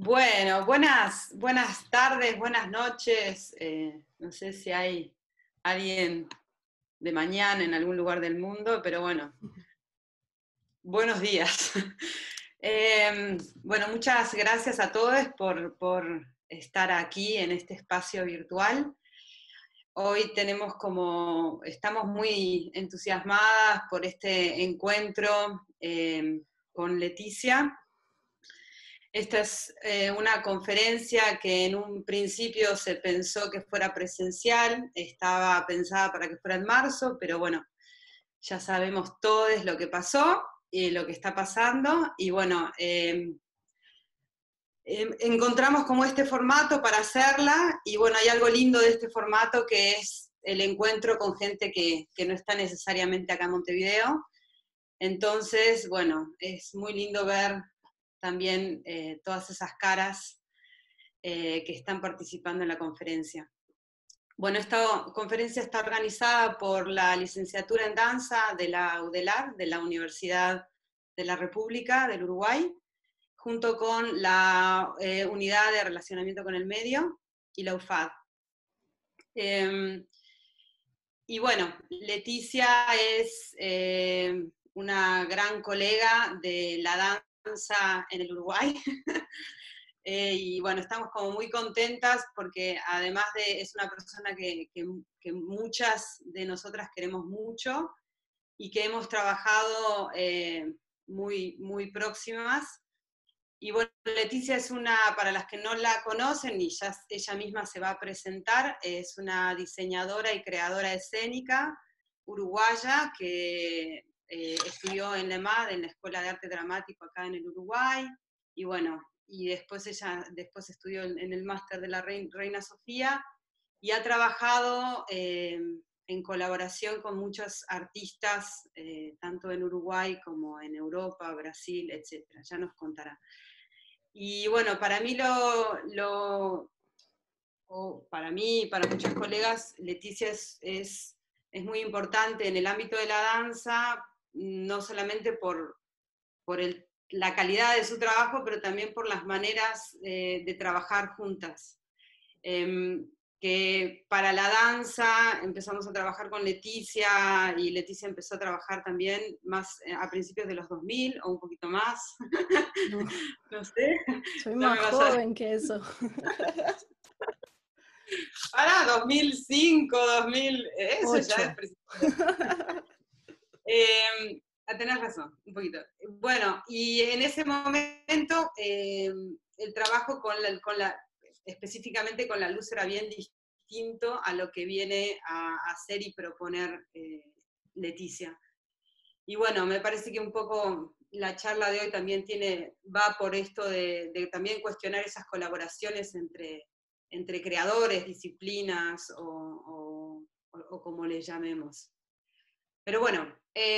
Bueno, buenas tardes, buenas noches. No sé si hay alguien de mañana en algún lugar del mundo, pero bueno, buenos días. Bueno, muchas gracias a todos por estar aquí en este espacio virtual. Hoy estamos muy entusiasmadas por este encuentro con Leticia. Esta es una conferencia que en un principio se pensó que fuera presencial, estaba pensada para que fuera en marzo, pero bueno, ya sabemos todos lo que pasó y lo que está pasando, y bueno, encontramos como este formato para hacerla, y bueno, hay algo lindo de este formato que es el encuentro con gente que no está necesariamente acá en Montevideo. Entonces, bueno, es muy lindo ver también todas esas caras que están participando en la conferencia. Bueno, esta conferencia está organizada por la licenciatura en danza de la UDELAR, de la Universidad de la República del Uruguay, junto con la Unidad de Relacionamiento con el Medio y la UFAD. Y bueno, Leticia es una gran colega de la danza en el Uruguay. Y bueno, estamos como muy contentas porque además es una persona que muchas de nosotras queremos mucho y que hemos trabajado muy próximas. Y bueno, Leticia es para las que no la conocen, y ya ella misma se va a presentar, es una diseñadora y creadora escénica uruguaya que estudió en la EMAD, en la Escuela de Arte Dramático acá en el Uruguay, y bueno, y después ella estudió en el máster de la Reina Sofía, y ha trabajado en colaboración con muchos artistas, tanto en Uruguay como en Europa, Brasil, etc. Ya nos contará. Y bueno, para mí para mí y para muchos colegas, Leticia es muy importante en el ámbito de la danza, no solamente por la calidad de su trabajo, pero también por las maneras de trabajar juntas. Que para la danza empezamos a trabajar con Leticia, y Leticia empezó a trabajar también más a principios de los 2000 o un poquito más. No, No sé. soy Ya más me vas a... joven que eso. Para 2005, 2000, eso ya es 8. principio. Tenés razón, un poquito. Bueno, y en ese momento el trabajo específicamente con la luz era bien distinto a lo que viene a hacer y proponer Leticia. Y bueno, me parece que un poco la charla de hoy también va por esto de también cuestionar esas colaboraciones entre creadores, disciplinas o como les llamemos. Pero bueno,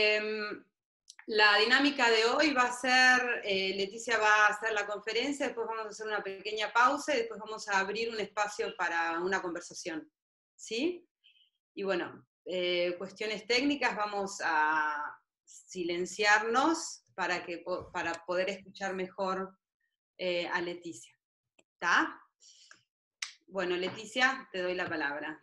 la dinámica de hoy va a ser, Leticia va a hacer la conferencia, después vamos a hacer una pequeña pausa y después vamos a abrir un espacio para una conversación, ¿sí? Y bueno, cuestiones técnicas, vamos a silenciarnos para poder escuchar mejor a Leticia. ¿Está? Bueno, Leticia, te doy la palabra.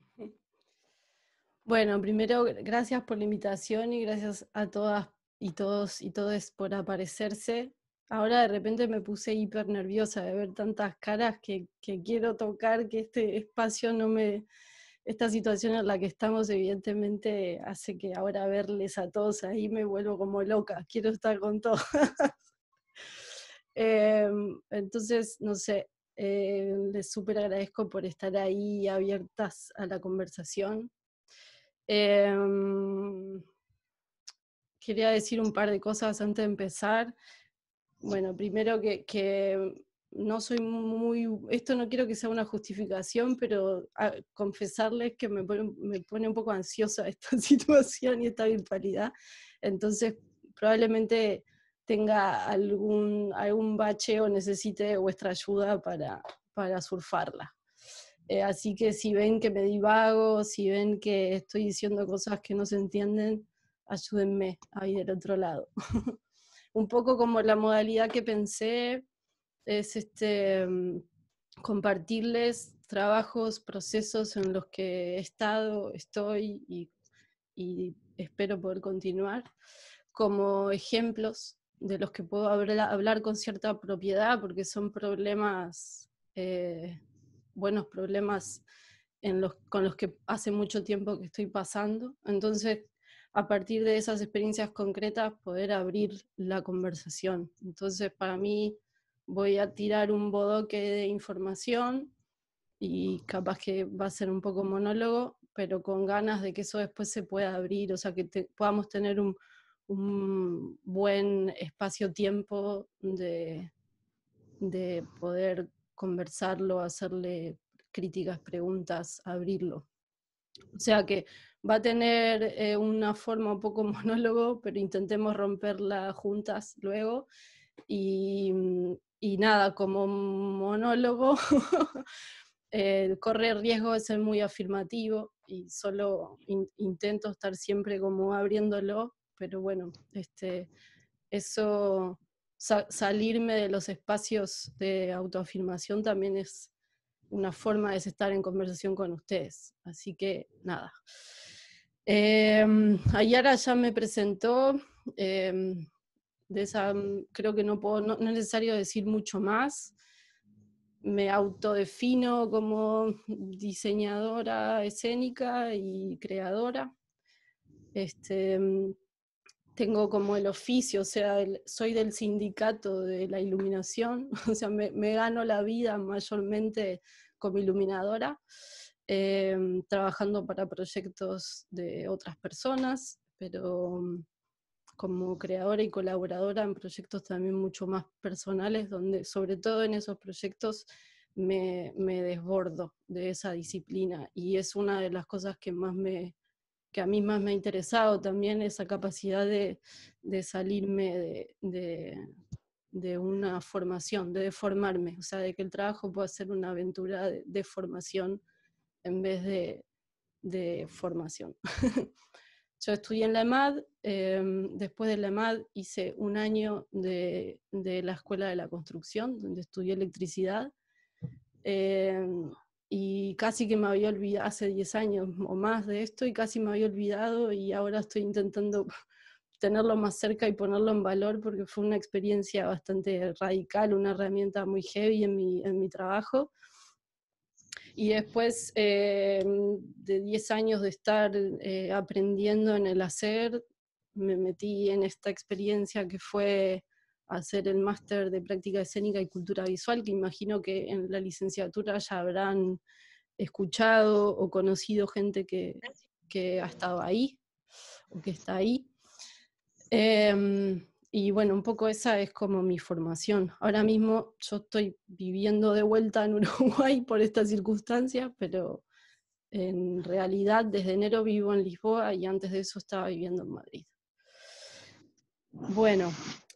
Bueno, primero, gracias por la invitación y gracias a todas y todos y todes por aparecerse. Ahora de repente me puse hiper nerviosa de ver tantas caras que quiero tocar, que este espacio esta situación en la que estamos evidentemente hace que ahora verles a todos ahí me vuelvo como loca, quiero estar con todos. Entonces, no sé, les súper agradezco por estar ahí abiertas a la conversación. Quería decir un par de cosas antes de empezar. Bueno, primero que no soy esto no quiero que sea una justificación, pero confesarles que me pone un poco ansiosa esta situación y esta virtualidad. Entonces, probablemente tenga algún bache o necesite vuestra ayuda para surfarla. Así que si ven que me divago, si ven que estoy diciendo cosas que no se entienden, ayúdenme ahí del otro lado. Un poco como la modalidad que pensé es compartirles trabajos, procesos en los que he estado, estoy y espero poder continuar, como ejemplos de los que puedo hablar con cierta propiedad, porque son problemas, buenos problemas con los que hace mucho tiempo que estoy pasando. Entonces, a partir de esas experiencias concretas, poder abrir la conversación. Entonces, para mí, voy a tirar un bodoque de información y capaz que va a ser un poco monólogo, pero con ganas de que eso después se pueda abrir, o sea, que podamos tener un buen espacio-tiempo de poder conversarlo, hacerle críticas, preguntas, abrirlo. O sea que va a tener una forma un poco monólogo, pero intentemos romperla juntas luego. Y nada, como monólogo, corre riesgo de ser muy afirmativo y solo intento estar siempre como abriéndolo, pero bueno, eso, salirme de los espacios de autoafirmación también es una forma de estar en conversación con ustedes. Así que nada. Ayara ya me presentó, de esa, creo que no es necesario decir mucho más. Me autodefino como diseñadora escénica y creadora. Tengo como el oficio, o sea, soy del sindicato de la iluminación, o sea, me gano la vida mayormente como iluminadora, trabajando para proyectos de otras personas, pero como creadora y colaboradora en proyectos también mucho más personales, donde sobre todo en esos proyectos me desbordo de esa disciplina, y es una de las cosas que a mí más me ha interesado también, esa capacidad de salirme de una formación, de deformarme, o sea, de que el trabajo pueda ser una aventura de formación en vez de formación. Yo estudié en la EMAD, después de la EMAD hice un año de la Escuela de la Construcción, donde estudié electricidad, y casi que me había olvidado, hace 10 años o más de esto, y casi me había olvidado, y ahora estoy intentando tenerlo más cerca y ponerlo en valor, porque fue una experiencia bastante radical, una herramienta muy heavy en mi trabajo. Y después de 10 años de estar aprendiendo en el hacer, me metí en esta experiencia que fue hacer el máster de práctica escénica y cultura visual, que imagino que en la licenciatura ya habrán escuchado o conocido gente que ha estado ahí o que está ahí. Y bueno, un poco esa es como mi formación. Ahora mismo yo estoy viviendo de vuelta en Uruguay por esta circunstancia, pero en realidad desde enero vivo en Lisboa y antes de eso estaba viviendo en Madrid. Bueno,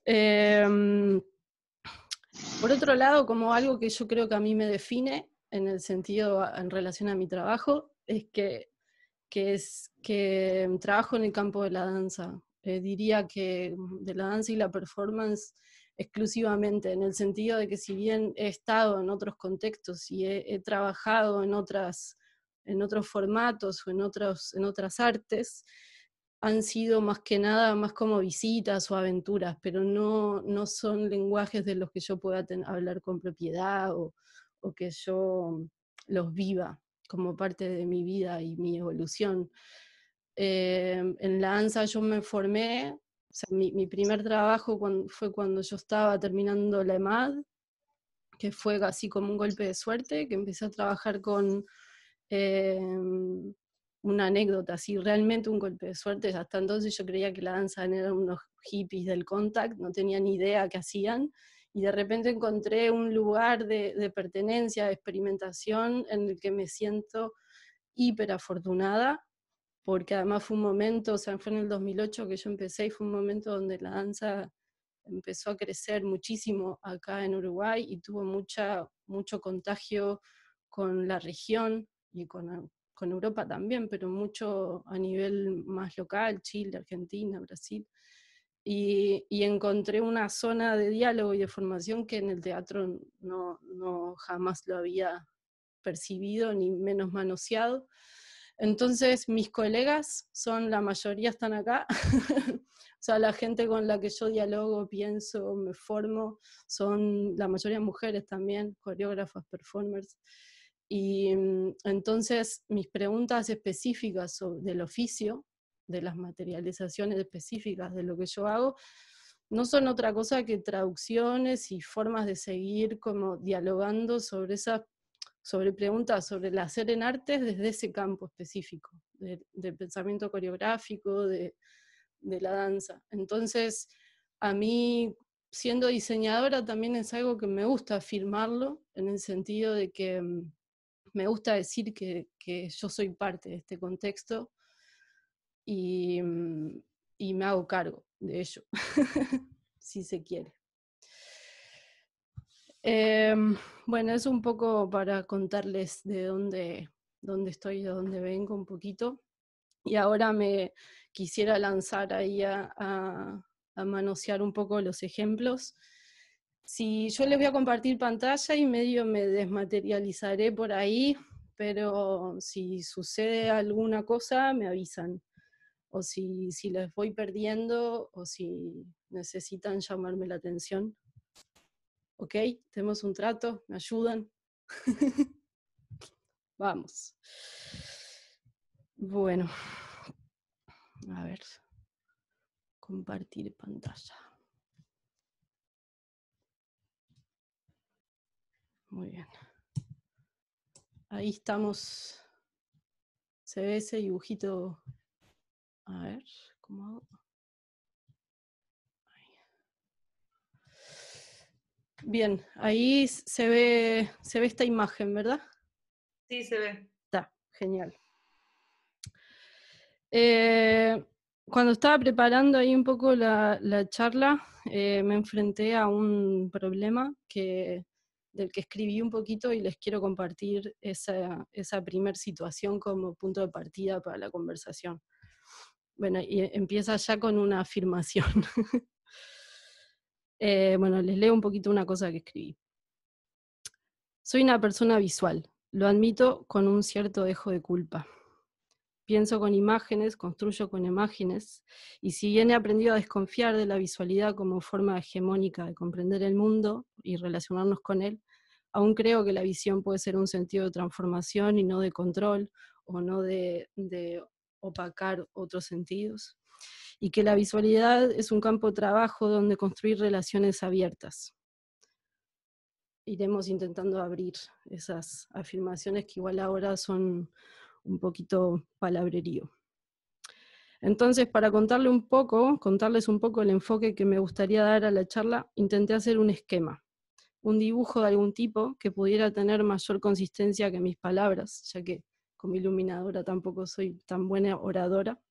por otro lado, como algo que yo creo que a mí me define en el sentido, en relación a mi trabajo, es que trabajo en el campo de la danza. Diría que de la danza y la performance exclusivamente, en el sentido de que si bien he estado en otros contextos y he trabajado en otros formatos o en otras artes, han sido más que nada más como visitas o aventuras, pero no son lenguajes de los que yo pueda hablar con propiedad o que yo los viva como parte de mi vida y mi evolución. En la danza yo me formé, o sea, mi primer trabajo fue cuando yo estaba terminando la EMAD, que fue así como un golpe de suerte, que empecé a trabajar con eh, una anécdota, así realmente un golpe de suerte. Hasta entonces yo creía que la danza eran unos hippies del contact, no tenía ni idea qué hacían, y de repente encontré un lugar de pertenencia, de experimentación, en el que me siento hiper afortunada, porque además fue un momento, o sea, fue en el 2008 que yo empecé, y fue un momento donde la danza empezó a crecer muchísimo acá en Uruguay y tuvo mucho contagio con la región y con Europa también, pero mucho a nivel más local, Chile, Argentina, Brasil. y encontré una zona de diálogo y de formación que en el teatro no jamás lo había percibido ni menos manoseado. Entonces mis colegas la mayoría están acá, o sea, la gente con la que yo dialogo, pienso, me formo, son la mayoría mujeres también, coreógrafas, performers, y entonces mis preguntas específicas del oficio, de las materializaciones específicas de lo que yo hago, no son otra cosa que traducciones y formas de seguir como dialogando sobre preguntas sobre el hacer en artes desde ese campo específico, del pensamiento coreográfico, de la danza. Entonces, a mí, siendo diseñadora, también es algo que me gusta afirmarlo, en el sentido de que me gusta decir que yo soy parte de este contexto y, y me hago cargo de ello, si se quiere. Bueno, es un poco para contarles de dónde estoy, de dónde vengo un poquito. Y ahora me quisiera lanzar ahí a manosear un poco los ejemplos. Si yo les voy a compartir pantalla y medio me desmaterializaré por ahí, pero si sucede alguna cosa me avisan. O si les voy perdiendo o si necesitan llamarme la atención. ¿Ok? Tenemos un trato, ¿me ayudan? Vamos. Bueno, a ver, compartir pantalla. Muy bien. Ahí estamos. Se ve ese dibujito. A ver, ¿cómo hago? Ahí. Bien, ahí se ve esta imagen, ¿verdad? Sí, se ve. Está, genial. Cuando estaba preparando ahí un poco la charla, me enfrenté a un problema del que escribí un poquito y les quiero compartir esa primer situación como punto de partida para la conversación. Bueno, y empieza ya con una afirmación. Bueno, les leo un poquito una cosa que escribí. Soy una persona visual, lo admito con un cierto dejo de culpa. Pienso con imágenes, construyo con imágenes, y si bien he aprendido a desconfiar de la visualidad como forma hegemónica de comprender el mundo y relacionarnos con él, aún creo que la visión puede ser un sentido de transformación y no de control, o no de opacar otros sentidos, y que la visualidad es un campo de trabajo donde construir relaciones abiertas. Iremos intentando abrir esas afirmaciones que igual ahora son un poquito palabrerío. Entonces, para contarles un poco el enfoque que me gustaría dar a la charla, intenté hacer un esquema, un dibujo de algún tipo que pudiera tener mayor consistencia que mis palabras, ya que como iluminadora tampoco soy tan buena oradora.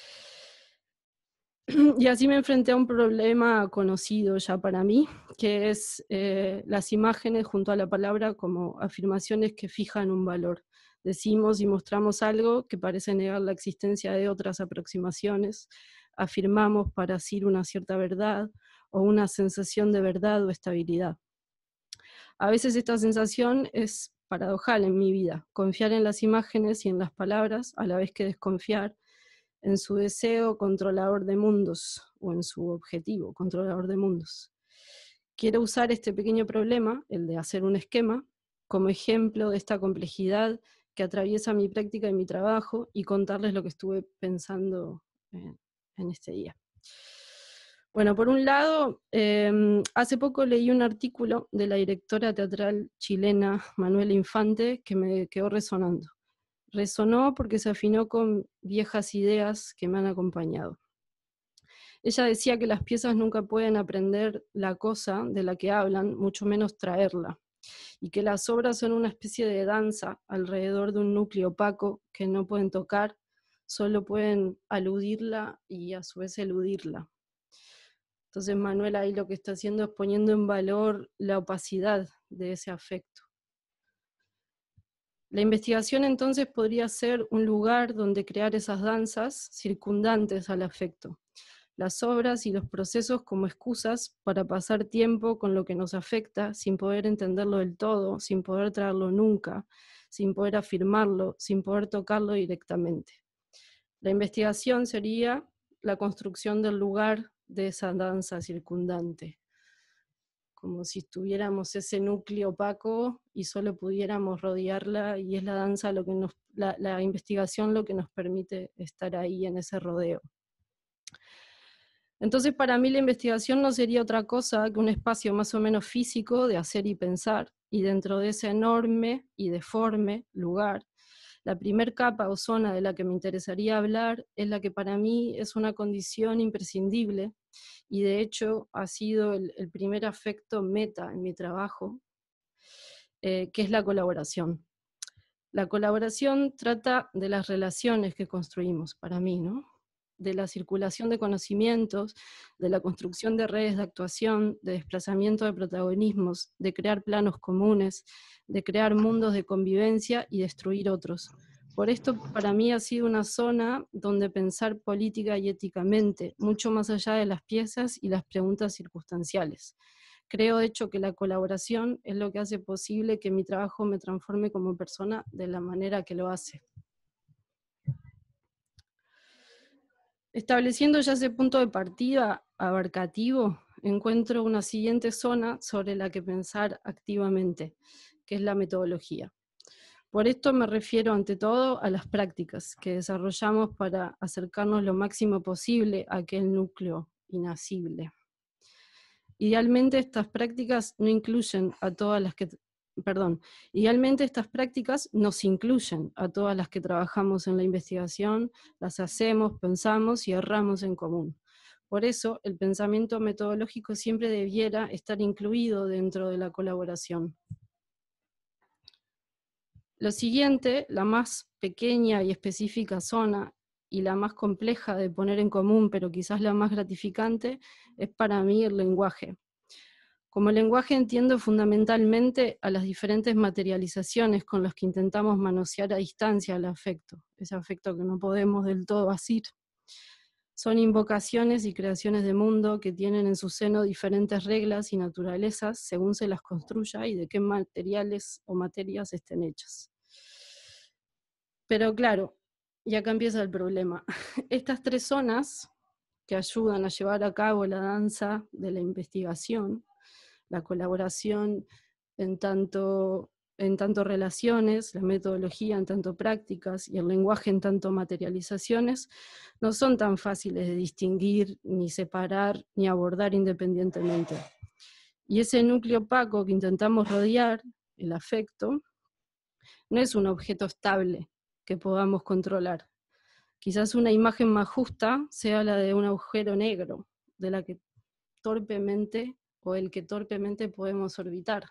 Y así me enfrenté a un problema conocido ya para mí, que es las imágenes junto a la palabra como afirmaciones que fijan un valor. Decimos y mostramos algo que parece negar la existencia de otras aproximaciones, afirmamos para asir una cierta verdad o una sensación de verdad o estabilidad. A veces esta sensación es paradojal en mi vida, confiar en las imágenes y en las palabras, a la vez que desconfiar en su deseo controlador de mundos, o en su objetivo controlador de mundos. Quiero usar este pequeño problema, el de hacer un esquema, como ejemplo de esta complejidad que atraviesa mi práctica y mi trabajo, y contarles lo que estuve pensando en este día. Bueno, por un lado, hace poco leí un artículo de la directora teatral chilena Manuela Infante que me quedó resonando. Resonó porque se afinó con viejas ideas que me han acompañado. Ella decía que las piezas nunca pueden aprender la cosa de la que hablan, mucho menos traerla, y que las obras son una especie de danza alrededor de un núcleo opaco que no pueden tocar, solo pueden aludirla y a su vez eludirla. Entonces Manuel ahí lo que está haciendo es poniendo en valor la opacidad de ese afecto. La investigación entonces podría ser un lugar donde crear esas danzas circundantes al afecto, las obras y los procesos como excusas para pasar tiempo con lo que nos afecta sin poder entenderlo del todo, sin poder traerlo nunca, sin poder afirmarlo, sin poder tocarlo directamente. La investigación sería la construcción del lugar de esa danza circundante, como si tuviéramos ese núcleo opaco y solo pudiéramos rodearla, y es la danza lo que la investigación lo que nos permite estar ahí en ese rodeo. Entonces, para mí la investigación no sería otra cosa que un espacio más o menos físico de hacer y pensar, y dentro de ese enorme y deforme lugar, la primer capa o zona de la que me interesaría hablar es la que para mí es una condición imprescindible, y de hecho ha sido el primer afecto meta en mi trabajo, que es la colaboración. La colaboración trata de las relaciones que construimos, para mí, ¿no? De la circulación de conocimientos, de la construcción de redes de actuación, de desplazamiento de protagonismos, de crear planos comunes, de crear mundos de convivencia y destruir otros. Por esto, para mí ha sido una zona donde pensar política y éticamente, mucho más allá de las piezas y las preguntas circunstanciales. Creo, de hecho, que la colaboración es lo que hace posible que mi trabajo me transforme como persona de la manera que lo hace. Estableciendo ya ese punto de partida abarcativo, encuentro una siguiente zona sobre la que pensar activamente, que es la metodología. Por esto me refiero ante todo a las prácticas que desarrollamos para acercarnos lo máximo posible a aquel núcleo inasible. Idealmente estas prácticas no incluyen a todas las que, idealmente estas prácticas nos incluyen a todas las que trabajamos en la investigación, las hacemos, pensamos y erramos en común. Por eso, el pensamiento metodológico siempre debiera estar incluido dentro de la colaboración. Lo siguiente, la más pequeña y específica zona, y la más compleja de poner en común, pero quizás la más gratificante, es para mí el lenguaje. Como lenguaje entiendo fundamentalmente a las diferentes materializaciones con las que intentamos manosear a distancia el afecto, ese afecto que no podemos del todo asir. Son invocaciones y creaciones de mundo que tienen en su seno diferentes reglas y naturalezas según se las construya y de qué materiales o materias estén hechas. Pero claro, y acá empieza el problema. Estas tres zonas que ayudan a llevar a cabo la danza de la investigación, la colaboración en tanto relaciones, la metodología en tanto prácticas y el lenguaje en tanto materializaciones, no son tan fáciles de distinguir, ni separar, ni abordar independientemente. Y ese núcleo opaco que intentamos rodear, el afecto, no es un objeto estable que podamos controlar. Quizás una imagen más justa sea la de un agujero negro, de la que torpemente o el que torpemente podemos orbitar.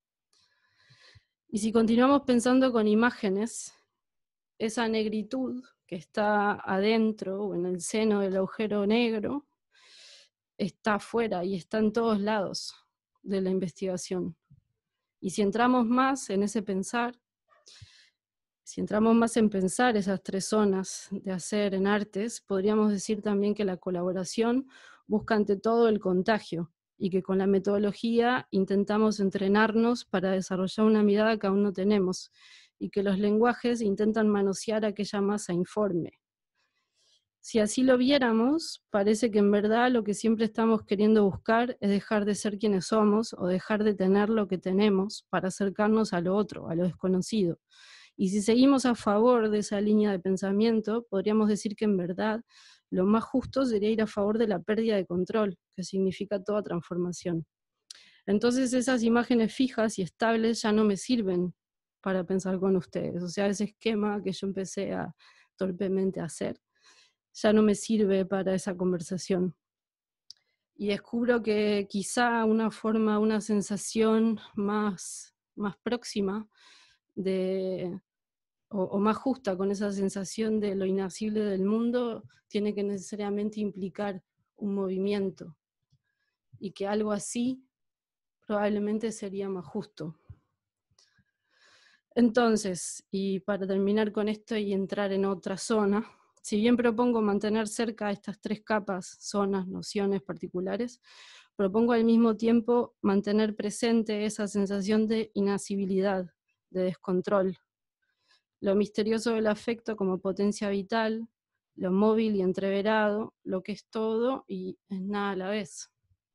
Y si continuamos pensando con imágenes, esa negritud que está adentro o en el seno del agujero negro está afuera y está en todos lados de la investigación. Y si entramos más en ese pensar, si entramos más en pensar esas tres zonas de hacer en artes, podríamos decir también que la colaboración busca ante todo el contagio, y que con la metodología intentamos entrenarnos para desarrollar una mirada que aún no tenemos, y que los lenguajes intentan manosear aquella masa informe. Si así lo viéramos, parece que en verdad lo que siempre estamos queriendo buscar es dejar de ser quienes somos o dejar de tener lo que tenemos para acercarnos a lo otro, a lo desconocido. Y si seguimos a favor de esa línea de pensamiento, podríamos decir que en verdad lo más justo sería ir a favor de la pérdida de control, que significa toda transformación. Entonces esas imágenes fijas y estables ya no me sirven para pensar con ustedes. O sea, ese esquema que yo empecé a torpemente hacer, ya no me sirve para esa conversación. Y descubro que quizá una forma, una sensación más próxima o más justa con esa sensación de lo inasible del mundo, tiene que necesariamente implicar un movimiento, y que algo así probablemente sería más justo. Entonces, y para terminar con esto y entrar en otra zona, si bien propongo mantener cerca estas tres capas, zonas, nociones particulares, propongo al mismo tiempo mantener presente esa sensación de inasibilidad, de descontrol, lo misterioso del afecto como potencia vital, lo móvil y entreverado, lo que es todo y es nada a la vez.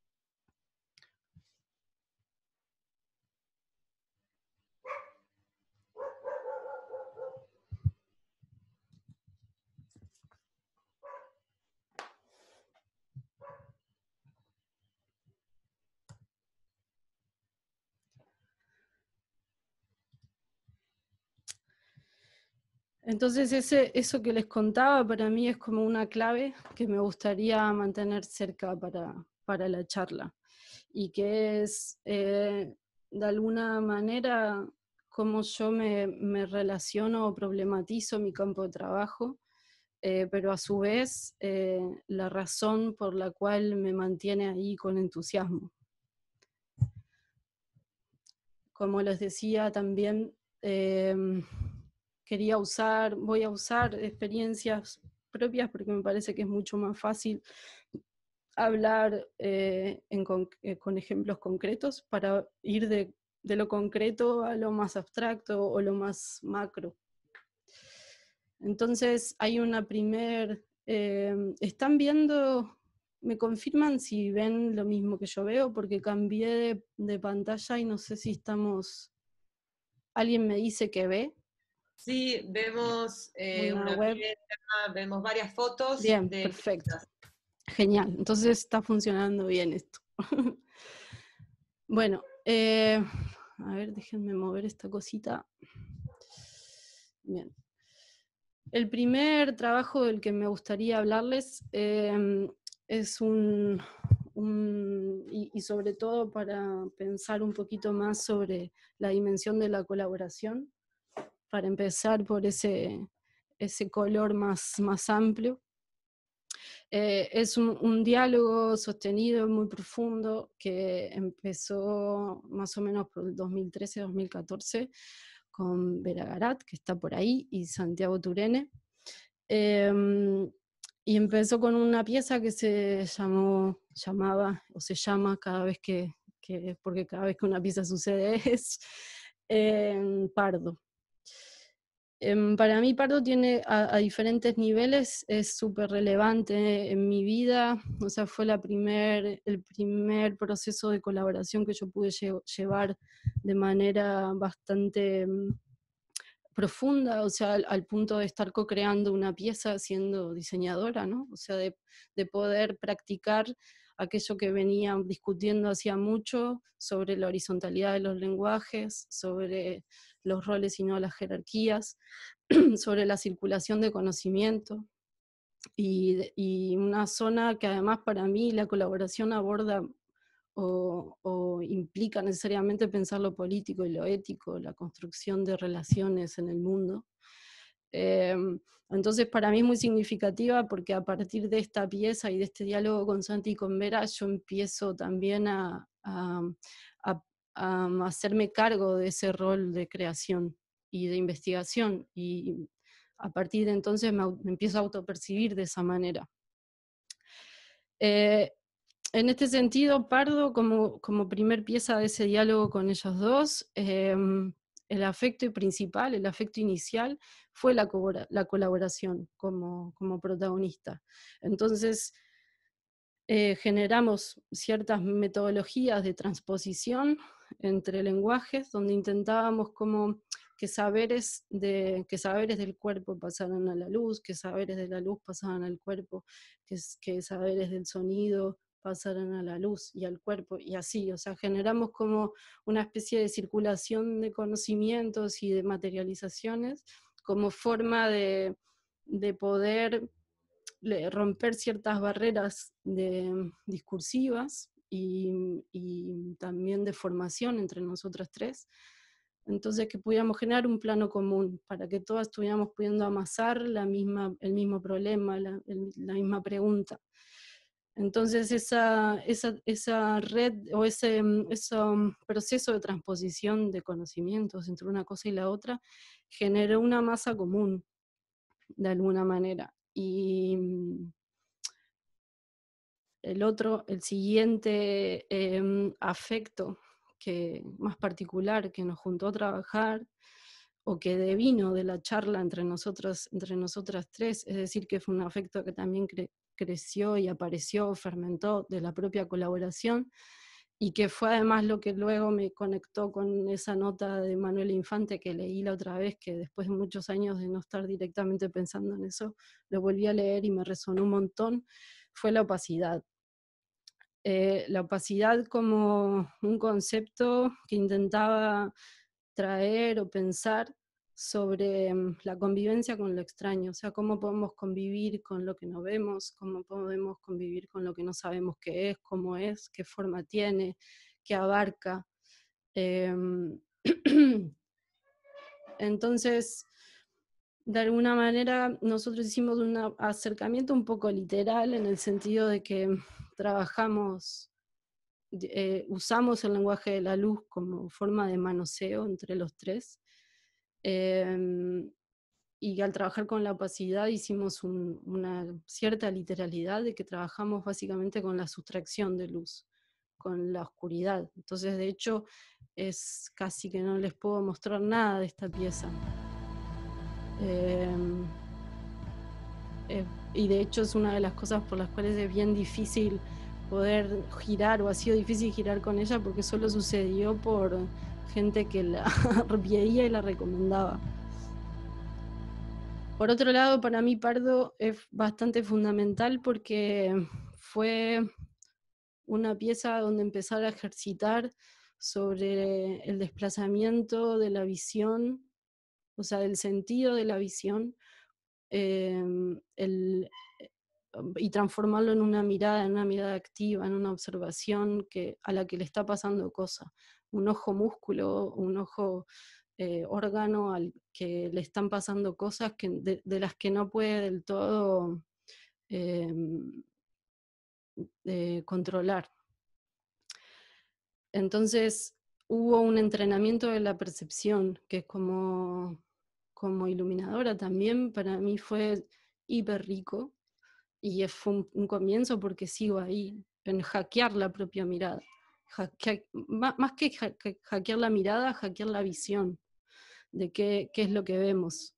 Entonces eso que les contaba para mí es como una clave que me gustaría mantener cerca para la charla, y que es de alguna manera cómo yo me relaciono o problematizo mi campo de trabajo, pero a su vez la razón por la cual me mantiene ahí con entusiasmo. Como les decía también, voy a usar experiencias propias porque me parece que es mucho más fácil hablar con ejemplos concretos para ir de lo concreto a lo más abstracto o lo más macro. Entonces hay una ¿están viendo? ¿Me confirman si ven lo mismo que yo veo? Porque cambié de pantalla y no sé si estamos... ¿Alguien me dice que ve? Sí, vemos Una una web. pieza, vemos varias fotos Bien, de perfecto. piezas. Genial, entonces está funcionando bien esto. Bueno, a ver, déjenme mover esta cosita. Bien. El primer trabajo del que me gustaría hablarles es y sobre todo para pensar un poquito más sobre la dimensión de la colaboración, para empezar por ese color más amplio. Es un diálogo sostenido, muy profundo, que empezó más o menos por el 2013-2014 con Vera Garat, que está por ahí, y Santiago Turene. Y empezó con una pieza que se llamaba, o se llama cada vez porque cada vez que una pieza sucede es Pardo. Para mí Pardo tiene a diferentes niveles, es súper relevante en mi vida, o sea, fue el primer proceso de colaboración que yo pude llevar de manera bastante profunda, o sea, al punto de estar co-creando una pieza siendo diseñadora, ¿no? O sea, de poder practicar aquello que venía discutiendo hacía mucho sobre la horizontalidad de los lenguajes, sobre los roles y no las jerarquías, sobre la circulación de conocimiento, y una zona que además para mí la colaboración aborda o implica necesariamente pensar lo político y lo ético, la construcción de relaciones en el mundo. Entonces para mí es muy significativa porque a partir de esta pieza y de este diálogo con Santi y con Vera, yo empiezo también a hacerme cargo de ese rol de creación y de investigación, y a partir de entonces me empiezo a autopercibir de esa manera. En este sentido, Pardo, como primer pieza de ese diálogo con ellos dos, el afecto principal, el afecto inicial, fue la colaboración como protagonista. Entonces, generamos ciertas metodologías de transposición entre lenguajes, donde intentábamos como que saberes del cuerpo pasaran a la luz, que saberes de la luz pasaran al cuerpo, que saberes del sonido pasaran a la luz y al cuerpo, y así, o sea, generamos como una especie de circulación de conocimientos y de materializaciones como forma de poder romper ciertas barreras discursivas y también de formación entre nosotros tres. Entonces que pudiéramos generar un plano común para que todas estuviéramos pudiendo amasar el mismo problema, la misma pregunta. Entonces esa red o ese proceso de transposición de conocimientos entre una cosa y la otra generó una masa común de alguna manera. Y el siguiente afecto más particular que nos juntó a trabajar, o que devino de la charla entre nosotras tres, es decir, que fue un afecto que también creció y apareció, fermentó de la propia colaboración, y que fue además lo que luego me conectó con esa nota de Manuel Infante que leí la otra vez, que después de muchos años de no estar directamente pensando en eso, lo volví a leer y me resonó un montón, fue la opacidad. La opacidad como un concepto que intentaba traer o pensar sobre la convivencia con lo extraño, o sea, cómo podemos convivir con lo que no vemos, cómo podemos convivir con lo que no sabemos qué es, cómo es, qué forma tiene, qué abarca. Entonces, de alguna manera, nosotros hicimos un acercamiento un poco literal, en el sentido de que trabajamos, usamos el lenguaje de la luz como forma de manoseo entre los tres, y al trabajar con la opacidad hicimos una cierta literalidad de que trabajamos básicamente con la sustracción de luz, con la oscuridad. Entonces, de hecho, es casi que no les puedo mostrar nada de esta pieza. Y de hecho es una de las cosas por las cuales es bien difícil poder girar, o ha sido difícil girar con ella, porque solo sucedió por gente que la veía y la recomendaba. Por otro lado, para mí Pardo es bastante fundamental porque fue una pieza donde empezar a ejercitar sobre el desplazamiento de la visión, o sea, del sentido de la visión, y transformarlo en una mirada activa, en una observación a la que le está pasando cosas. Un ojo músculo, un ojo órgano al que le están pasando cosas de las que no puede del todo controlar. Entonces hubo un entrenamiento de la percepción, que es como iluminadora también, para mí fue hiper rico, y fue un comienzo porque sigo ahí, en hackear la propia mirada. Más que hackear la mirada, hackear la visión de qué es lo que vemos.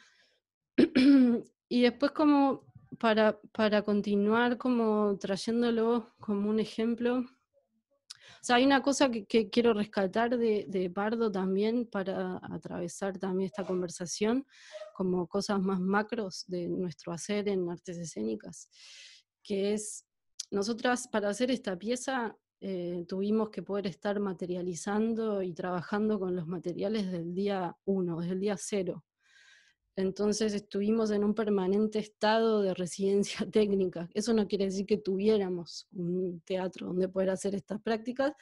Y después, como para continuar como trayéndolo como un ejemplo, o sea, hay una cosa que quiero rescatar de Pardo también, para atravesar también esta conversación, como cosas más macros de nuestro hacer en artes escénicas, que es, nosotras para hacer esta pieza tuvimos que poder estar materializando y trabajando con los materiales del día 1, desde el día 0. Entonces estuvimos en un permanente estado de residencia técnica. Eso no quiere decir que tuviéramos un teatro donde poder hacer estas prácticas.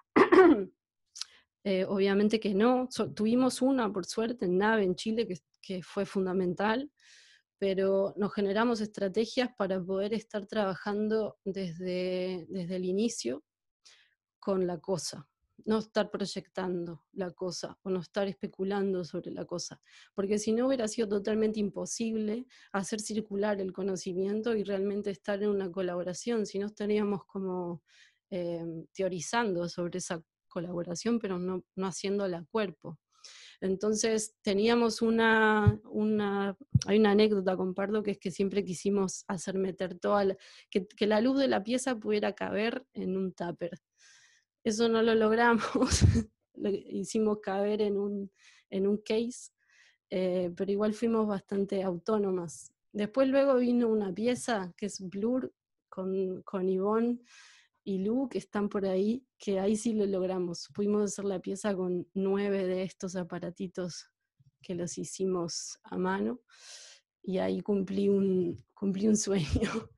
Obviamente que no. Tuvimos una, por suerte, en Nave, en Chile, que fue fundamental, pero nos generamos estrategias para poder estar trabajando desde el inicio con la cosa. No estar proyectando la cosa o no estar especulando sobre la cosa, porque si no hubiera sido totalmente imposible hacer circular el conocimiento y realmente estar en una colaboración, si no estaríamos como teorizando sobre esa colaboración, pero no haciéndola cuerpo. Entonces teníamos hay una anécdota con Pardo, que es que siempre quisimos hacer meter que la luz de la pieza pudiera caber en un tupper. Eso no lo logramos, lo hicimos caber en un case, pero igual fuimos bastante autónomas. Después luego vino una pieza que es Blur, con Ivonne y Lu, que están por ahí, que ahí sí lo logramos. Pudimos hacer la pieza con 9 de estos aparatitos que los hicimos a mano, y ahí cumplí un sueño.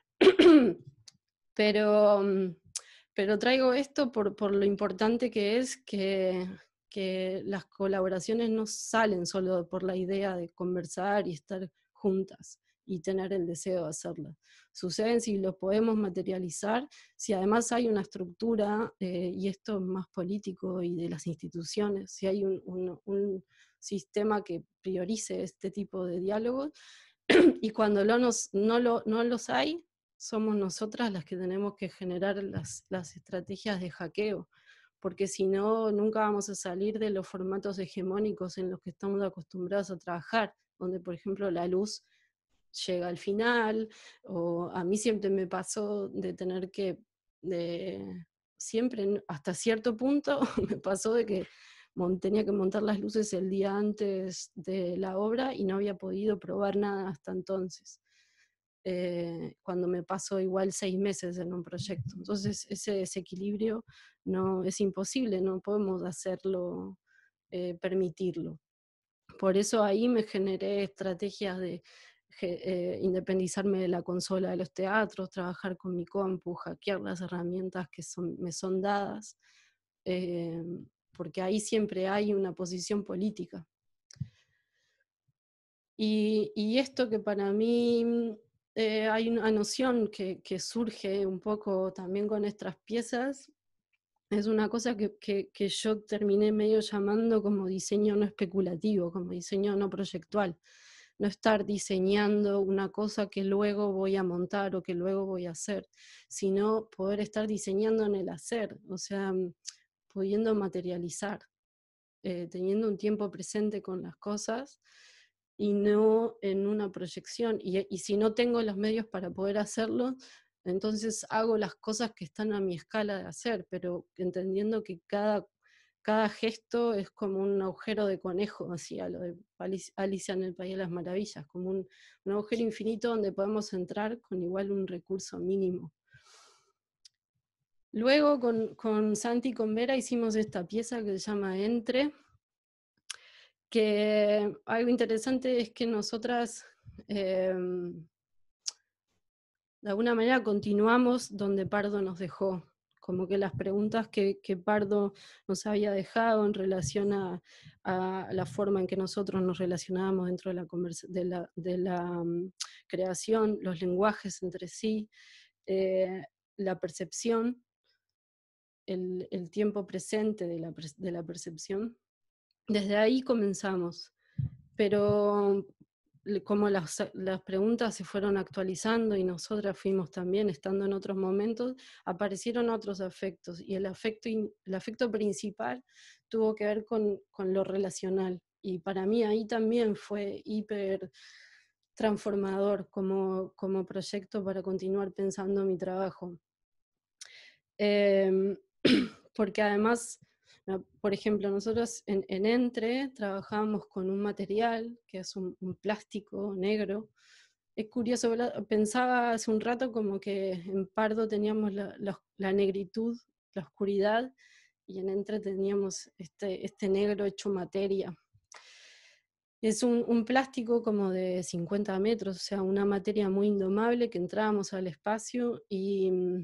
Pero traigo esto por lo importante que es que las colaboraciones no salen solo por la idea de conversar y estar juntas y tener el deseo de hacerlo. Suceden si lo podemos materializar, si además hay una estructura, y esto es más político y de las instituciones, si hay un sistema que priorice este tipo de diálogos, Y cuando no los hay, somos nosotras las que tenemos que generar las estrategias de hackeo, porque si no, nunca vamos a salir de los formatos hegemónicos en los que estamos acostumbrados a trabajar, donde, por ejemplo, la luz llega al final, o a mí siempre me pasó de tener que, siempre, hasta cierto punto, me pasó de que tenía que montar las luces el día antes de la obra y no había podido probar nada hasta entonces. Cuando me paso igual 6 meses en un proyecto. Entonces ese desequilibrio no, es imposible, no podemos hacerlo, permitirlo. Por eso ahí me generé estrategias de independizarme de la consola de los teatros, trabajar con mi compu, hackear las herramientas que me son dadas, eh, porque ahí siempre hay una posición política. Y esto que para mí hay una noción que surge un poco también con estas piezas, es una cosa que yo terminé medio llamando como diseño no especulativo, como diseño no proyectual. No estar diseñando una cosa que luego voy a montar o que luego voy a hacer, sino poder estar diseñando en el hacer, o sea, pudiendo materializar, teniendo un tiempo presente con las cosas y no en una proyección. Y si no tengo los medios para poder hacerlo, entonces hago las cosas que están a mi escala de hacer, pero entendiendo que cada gesto es como un agujero de conejo, así a lo de Alicia en el País de las Maravillas, como un agujero infinito donde podemos entrar con igual un recurso mínimo. Luego con Santi y con Vera hicimos esta pieza que se llama Entre, que algo interesante es que nosotras de alguna manera continuamos donde Pardo nos dejó, como que las preguntas que Pardo nos había dejado en relación a la forma en que nosotros nos relacionábamos dentro de la creación, los lenguajes entre sí, la percepción, el tiempo presente de la percepción. Desde ahí comenzamos, pero como las preguntas se fueron actualizando y nosotras fuimos también estando en otros momentos, aparecieron otros afectos, y el afecto principal tuvo que ver con lo relacional, y para mí ahí también fue hiper transformador como proyecto para continuar pensando mi trabajo. Porque además, por ejemplo, nosotros en Entre trabajábamos con un material que es un plástico negro. Es curioso, pensaba hace un rato como que en Pardo teníamos la negritud, la oscuridad, y en Entre teníamos este negro hecho materia. Es un plástico como de 50 metros, o sea, una materia muy indomable que entrábamos al espacio y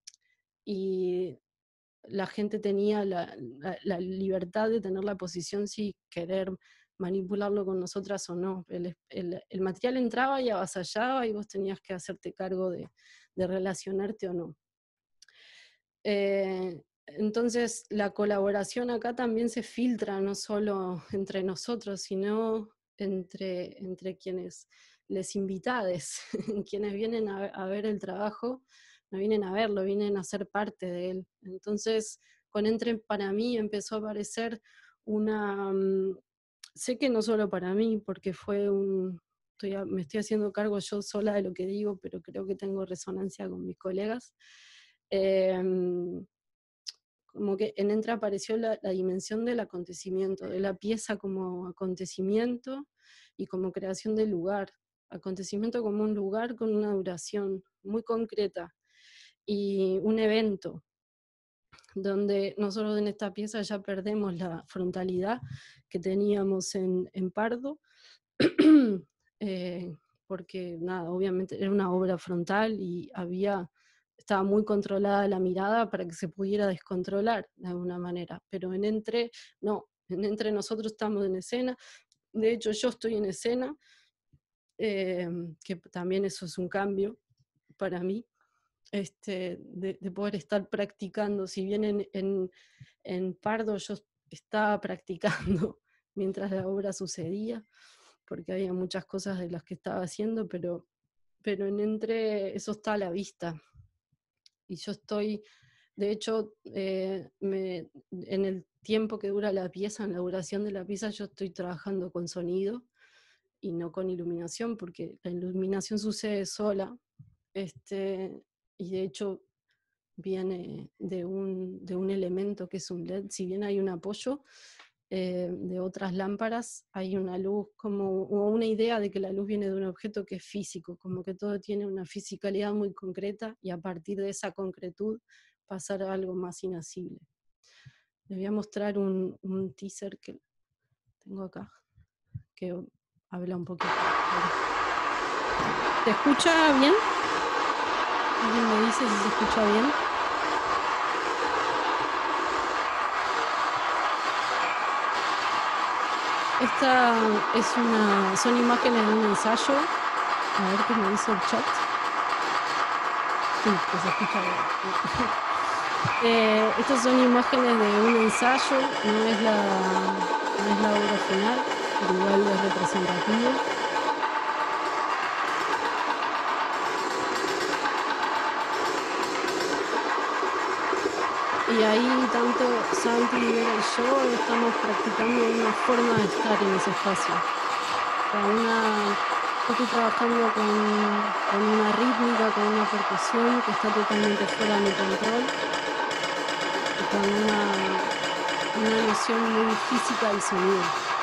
la gente tenía la libertad de tener la posición si querer manipularlo con nosotras o no. El material entraba y avasallaba y vos tenías que hacerte cargo de relacionarte o no. Entonces la colaboración acá también se filtra, no solo entre nosotros, sino entre quienes les invitades, quienes vienen a ver el trabajo, no vienen a verlo, vienen a ser parte de él. Entonces, con Entre para mí empezó a aparecer una... sé que no solo para mí, porque fue me estoy haciendo cargo yo sola de lo que digo, pero creo que tengo resonancia con mis colegas. Como que en Entre apareció la dimensión del acontecimiento, de la pieza como acontecimiento y como creación del lugar. Acontecimiento como un lugar con una duración muy concreta y un evento donde nosotros en esta pieza ya perdemos la frontalidad que teníamos en Pardo, porque nada, obviamente era una obra frontal y estaba muy controlada la mirada para que se pudiera descontrolar de alguna manera, pero en Entre, no, en Entre nosotros estamos en escena, de hecho yo estoy en escena, que también eso es un cambio para mí, de poder estar practicando, si bien en Pardo yo estaba practicando mientras la obra sucedía, porque había muchas cosas de las que estaba haciendo, pero en entre eso está a la vista. Y yo estoy, de hecho, en el tiempo que dura la pieza, en la duración de la pieza, yo estoy trabajando con sonido y no con iluminación, porque la iluminación sucede sola, y de hecho viene de un elemento que es un LED. Si bien hay un apoyo de otras lámparas, hay una luz, o una idea de que la luz viene de un objeto que es físico, como que todo tiene una fisicalidad muy concreta, y a partir de esa concretud pasar a algo más inasible. Les voy a mostrar un teaser que tengo acá, que habla un poquito. ¿Se escucha bien? ¿Alguien me dice si se escucha bien? Son imágenes de un ensayo. A ver qué me dice el chat. Sí, que se escucha bien. Estas son imágenes de un ensayo, no es la obra final, pero igual es representativo. Y ahí tanto Santi, Vera y yo estamos practicando una forma de estar en ese espacio. Yo estoy trabajando con una rítmica, con una percusión que está totalmente fuera de mi control, y con una noción muy física del sonido.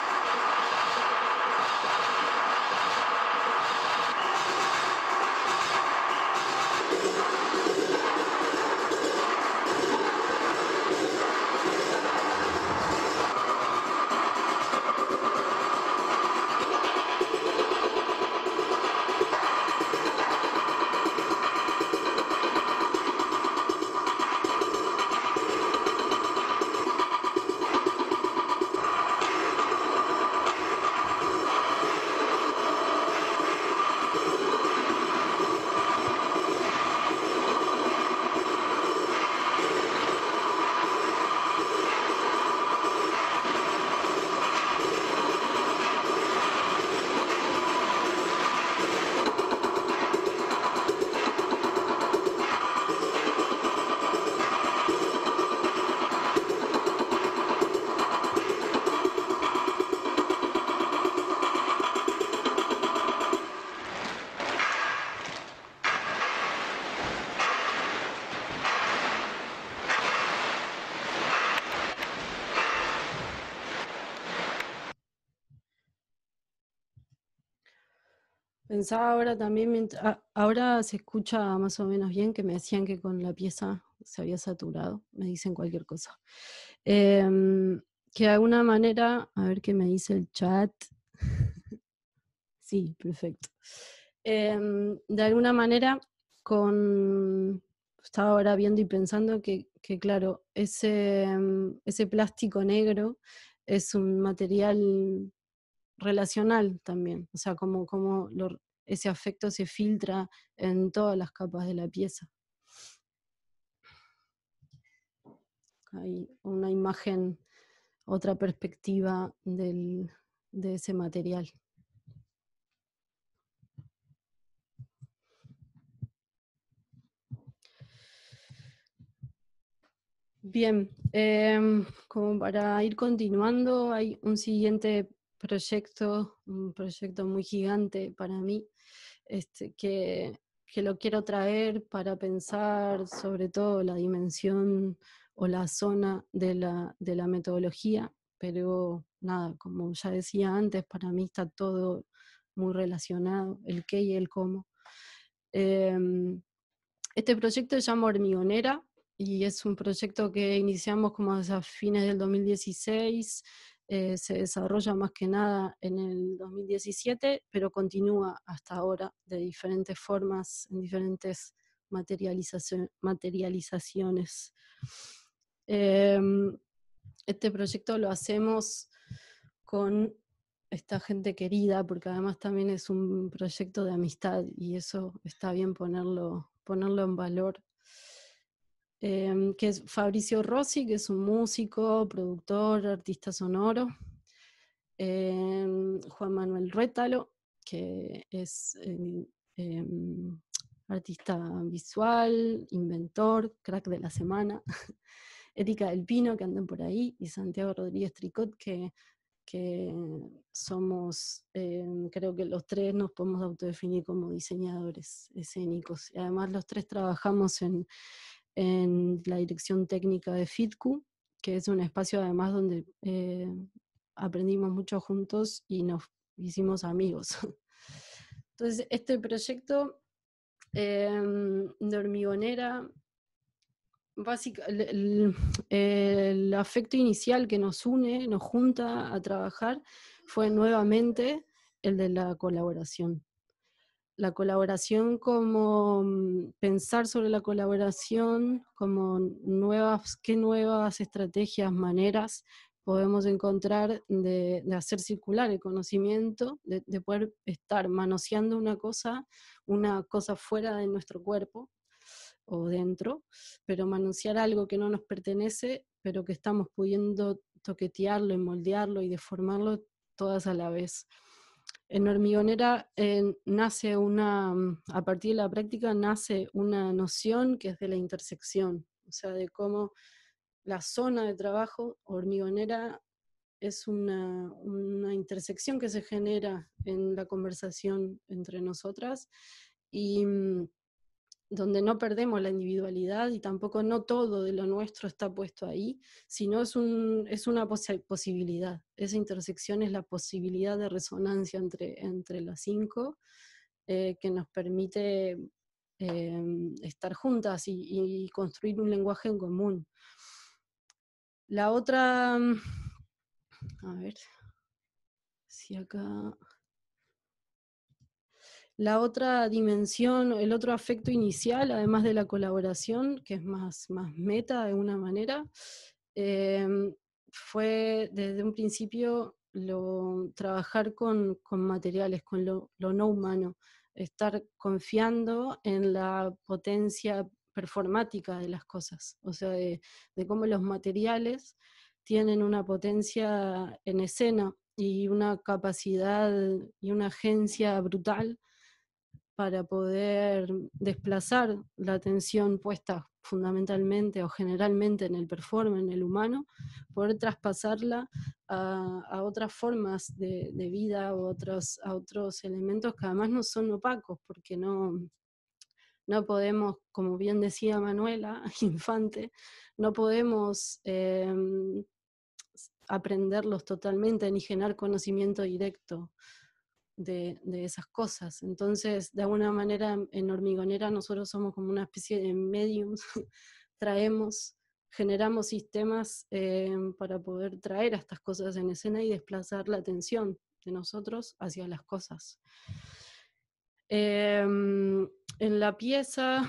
Pensaba ahora también, ahora se escucha más o menos bien, que me decían que con la pieza se había saturado, me dicen cualquier cosa. Que de alguna manera, a ver qué me dice el chat. Sí, perfecto. De alguna manera, estaba ahora viendo y pensando que claro, ese plástico negro es un material relacional también, o sea, como ese afecto se filtra en todas las capas de la pieza. Hay una imagen, otra perspectiva de ese material. Bien, como para ir continuando, hay un siguiente proyecto, un proyecto muy gigante para mí, que lo quiero traer para pensar sobre todo la dimensión o la zona de la metodología, pero nada, como ya decía antes, para mí está todo muy relacionado, el qué y el cómo. Este proyecto se llama Hormigonera y es un proyecto que iniciamos como a fines del 2016, se desarrolla más que nada en el 2017, pero continúa hasta ahora de diferentes formas, en diferentes materializaciones. Este proyecto lo hacemos con esta gente querida, porque además también es un proyecto de amistad y eso está bien ponerlo en valor. Que es Fabricio Rossi, que es un músico, productor, artista sonoro. Juan Manuel Ruétalo, que es artista visual, inventor, crack de la semana, Erika del Pino, que andan por ahí, y Santiago Rodríguez Tricot, que somos, creo que los tres nos podemos autodefinir como diseñadores escénicos. Y además los tres trabajamos en la dirección técnica de FITCU, que es un espacio además donde aprendimos mucho juntos y nos hicimos amigos. Entonces este proyecto de Hormigonera, el afecto inicial que nos une, nos junta a trabajar, fue nuevamente el de la colaboración. La colaboración como pensar sobre la colaboración, como qué nuevas estrategias, maneras podemos encontrar de hacer circular el conocimiento, de poder estar manoseando una cosa fuera de nuestro cuerpo, o dentro, pero manosear algo que no nos pertenece, pero que estamos pudiendo toquetearlo y moldearlo y deformarlo todas a la vez. En Hormigonera nace a partir de la práctica nace una noción que es de la intersección, o sea, de cómo la zona de trabajo hormigonera es una intersección que se genera en la conversación entre nosotras y donde no perdemos la individualidad y tampoco no todo de lo nuestro está puesto ahí, sino es una posibilidad. Esa intersección es la posibilidad de resonancia entre las cinco que nos permite estar juntas y construir un lenguaje en común. La otra, a ver si acá... La otra dimensión, el otro afecto inicial, además de la colaboración, que es más meta de una manera, fue desde un principio trabajar con materiales, con lo no humano, estar confiando en la potencia performática de las cosas, o sea, de cómo los materiales tienen una potencia en escena y una capacidad y una agencia brutal para poder desplazar la atención puesta fundamentalmente o generalmente en el performance, en el humano, poder traspasarla a otras formas de vida o a otros elementos que además no son opacos, porque no podemos, como bien decía Manuela Infante, no podemos aprenderlos totalmente ni generar conocimiento directo de esas cosas. Entonces, de alguna manera, en Hormigonera nosotros somos como una especie de mediums, generamos sistemas para poder traer a estas cosas en escena y desplazar la atención de nosotros hacia las cosas. En la pieza,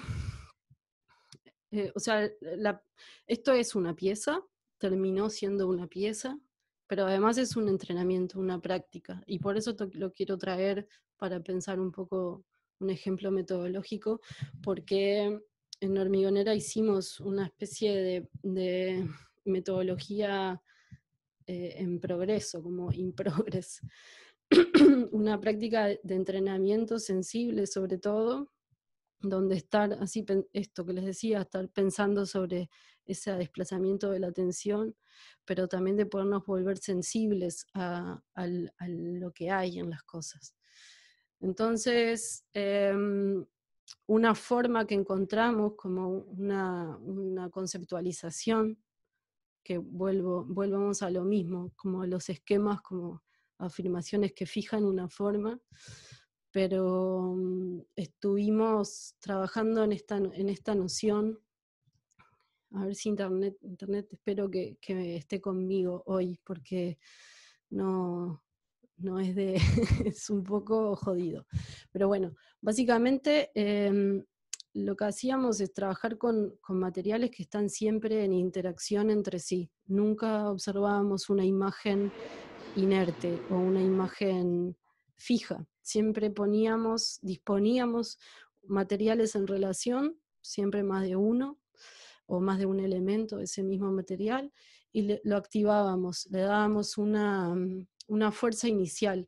o sea, esto es una pieza, terminó siendo una pieza, pero además es un entrenamiento, una práctica, y por eso lo quiero traer para pensar un poco un ejemplo metodológico, porque en Hormigonera hicimos una especie de metodología en progreso, como in progress, una práctica de entrenamiento sensible sobre todo, donde estar así, esto que les decía, estar pensando sobre ese desplazamiento de la atención, pero también de podernos volver sensibles a lo que hay en las cosas. Entonces, una forma que encontramos como una conceptualización, que volvamos a lo mismo, como a los esquemas, como afirmaciones que fijan una forma, pero estuvimos trabajando en esta noción. A ver si internet espero que esté conmigo hoy, porque no es es un poco jodido. Pero bueno, básicamente lo que hacíamos es trabajar con materiales que están siempre en interacción entre sí. Nunca observábamos una imagen inerte o una imagen fija. Siempre disponíamos materiales en relación, siempre más de uno o más de un elemento de ese mismo material, y lo activábamos, le dábamos una una fuerza inicial.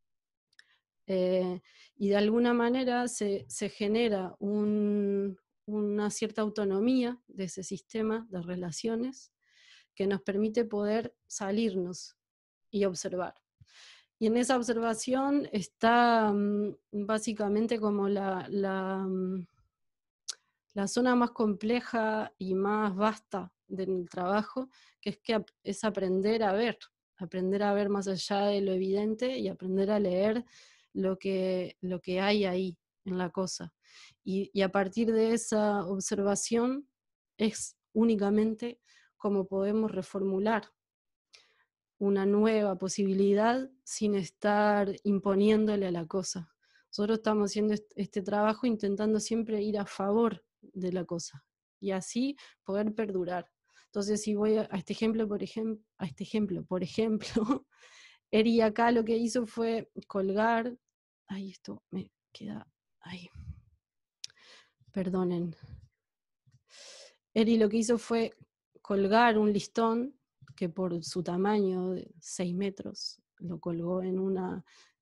Y de alguna manera se genera una cierta autonomía de ese sistema de relaciones que nos permite poder salirnos y observar. Y en esa observación está básicamente como la zona más compleja y más vasta del trabajo, que es aprender a ver más allá de lo evidente y aprender a leer lo que hay ahí en la cosa. Y a partir de esa observación es únicamente como podemos reformular una nueva posibilidad sin estar imponiéndole a la cosa. Nosotros estamos haciendo este trabajo intentando siempre ir a favor de la cosa y así poder perdurar. Entonces, si voy a este ejemplo, por ejemplo, Eri acá lo que hizo fue colgar, ay, esto me queda, ay, perdonen. Eri lo que hizo fue colgar un listón que por su tamaño de 6 metros lo colgó en una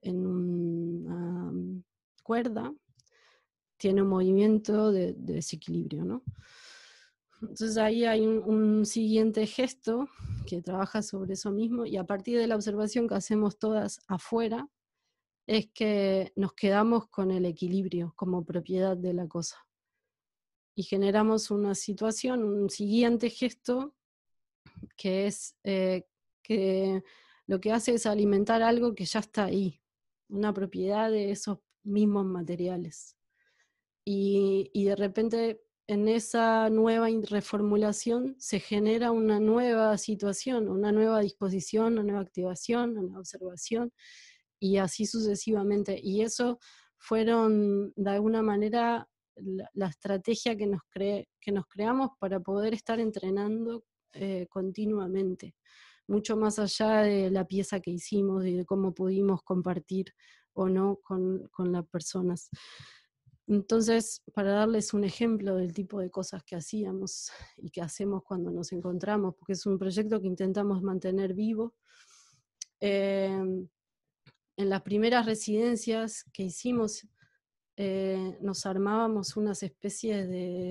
cuerda, tiene un movimiento de desequilibrio, ¿no? Entonces ahí hay un siguiente gesto que trabaja sobre eso mismo, y a partir de la observación que hacemos todas afuera, es que nos quedamos con el equilibrio como propiedad de la cosa. Y generamos una situación, un siguiente gesto, que es que lo que hace es alimentar algo que ya está ahí, una propiedad de esos mismos materiales. Y de repente en esa nueva reformulación se genera una nueva situación, una nueva disposición, una nueva activación, una nueva observación, y así sucesivamente. Y eso fueron de alguna manera la estrategia que nos creamos para poder estar entrenando continuamente, mucho más allá de la pieza que hicimos y de cómo pudimos compartir o no con las personas. Entonces, para darles un ejemplo del tipo de cosas que hacíamos y que hacemos cuando nos encontramos, porque es un proyecto que intentamos mantener vivo, en las primeras residencias que hicimos, nos armábamos unas especies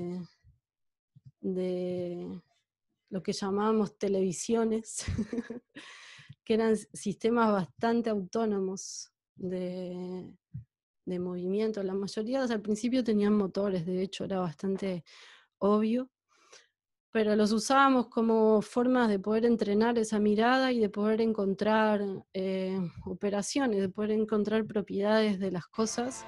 de lo que llamábamos televisiones, que eran sistemas bastante autónomos de movimiento. La mayoría al principio tenían motores, de hecho era bastante obvio, pero los usábamos como formas de poder entrenar esa mirada y de poder encontrar operaciones, de poder encontrar propiedades de las cosas.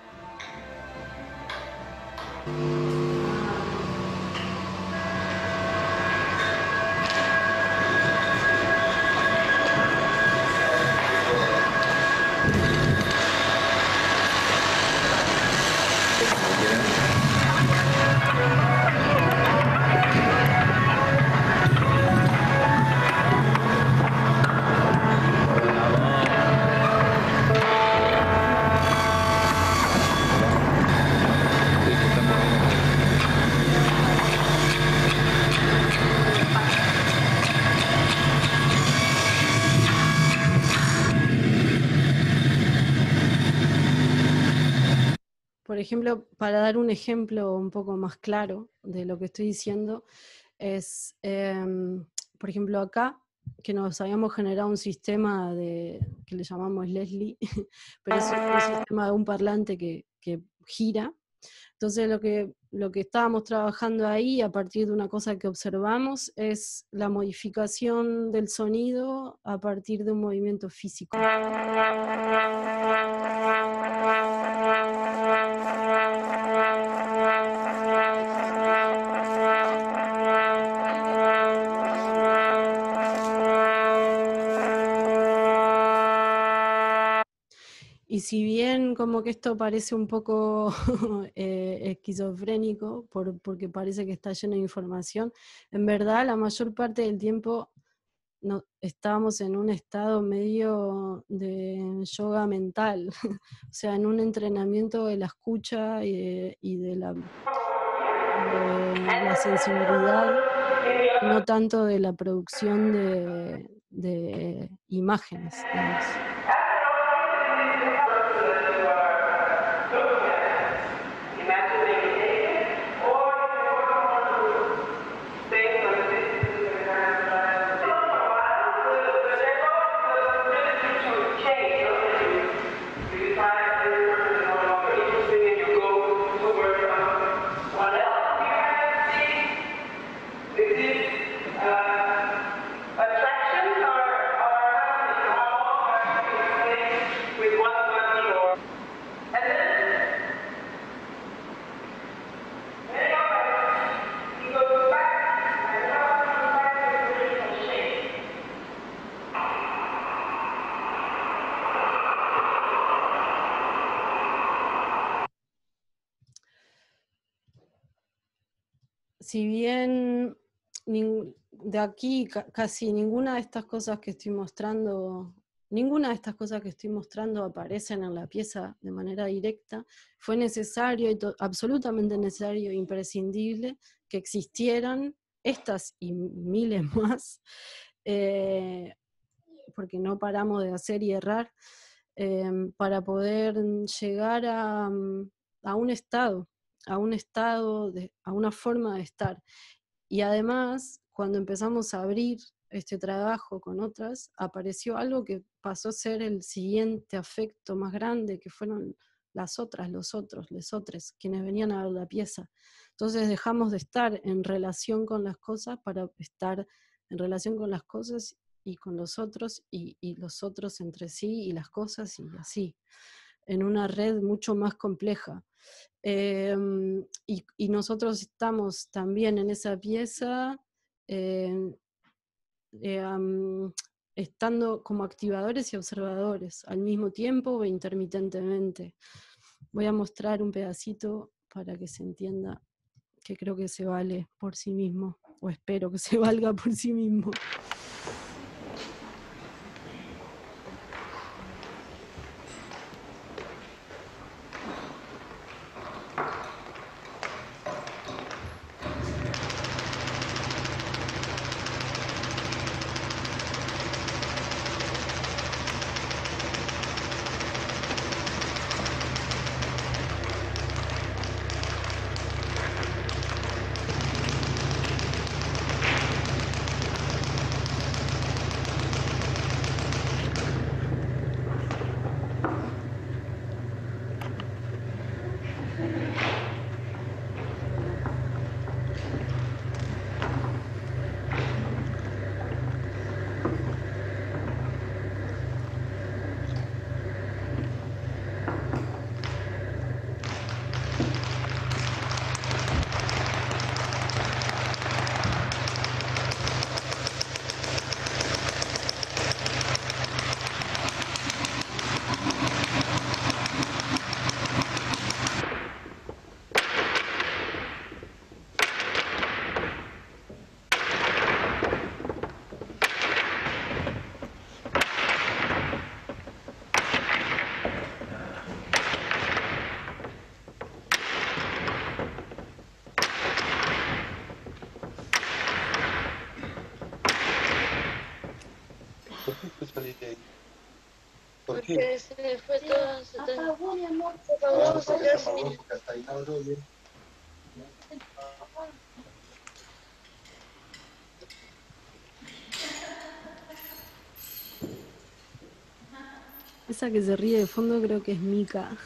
Por ejemplo, para dar un ejemplo un poco más claro de lo que estoy diciendo, es, por ejemplo, acá, que nos habíamos generado un sistema que le llamamos Leslie, pero es un sistema de un parlante que gira. Entonces lo que estábamos trabajando ahí, a partir de una cosa que observamos, es la modificación del sonido a partir de un movimiento físico. Y si bien como que esto parece un poco esquizofrénico, porque parece que está lleno de información, en verdad la mayor parte del tiempo estábamos en un estado medio de yoga mental, o sea, en un entrenamiento de la escucha y de la sensibilidad, no tanto de la producción de de imágenes, digamos. Si bien de aquí casi ninguna de estas cosas que estoy mostrando, aparecen en la pieza de manera directa, fue necesario, absolutamente necesario, imprescindible, que existieran estas y miles más, porque no paramos de hacer y errar, para poder llegar a un estado, a una forma de estar. Y además, cuando empezamos a abrir este trabajo con otras, apareció algo que pasó a ser el siguiente afecto más grande, que fueron las otras, los otros, les otros, quienes venían a ver la pieza. Entonces dejamos de estar en relación con las cosas para estar en relación con las cosas y con los otros, y los otros entre sí, y las cosas, y así, en una red mucho más compleja. Y nosotros estamos también en esa pieza, estando como activadores y observadores, al mismo tiempo o intermitentemente. Voy a mostrar un pedacito para que se entienda, que creo que se vale por sí mismo, o espero que se valga por sí mismo. Porque se fue todo, se apagó, mi amor. Se apagó, se quedó sin... Porque hasta ahí no lo bien. Esa que se ríe de fondo creo que es Mika.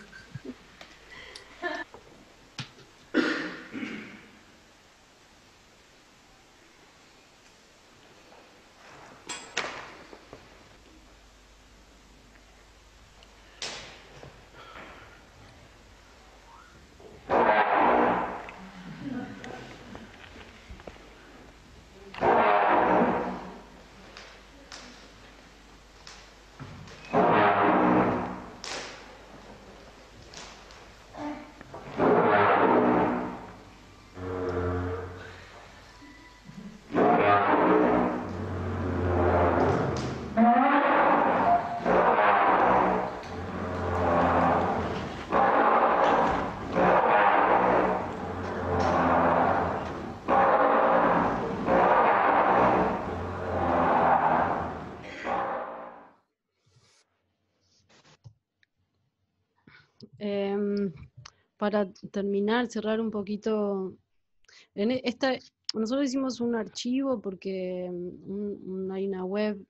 Para terminar, cerrar un poquito, nosotros hicimos un archivo porque hay una web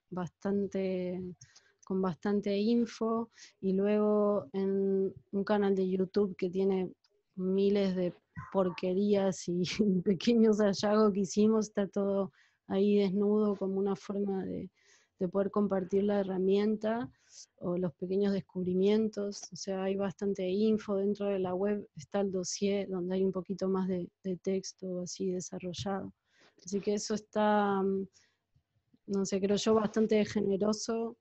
con bastante info, y luego en un canal de YouTube que tiene miles de porquerías y pequeños hallazgos que hicimos, está todo ahí desnudo como una forma de poder compartir la herramienta o los pequeños descubrimientos. O sea, hay bastante info dentro de la web, está el dossier donde hay un poquito más de texto así desarrollado. Así que eso está, no sé, creo yo, bastante generoso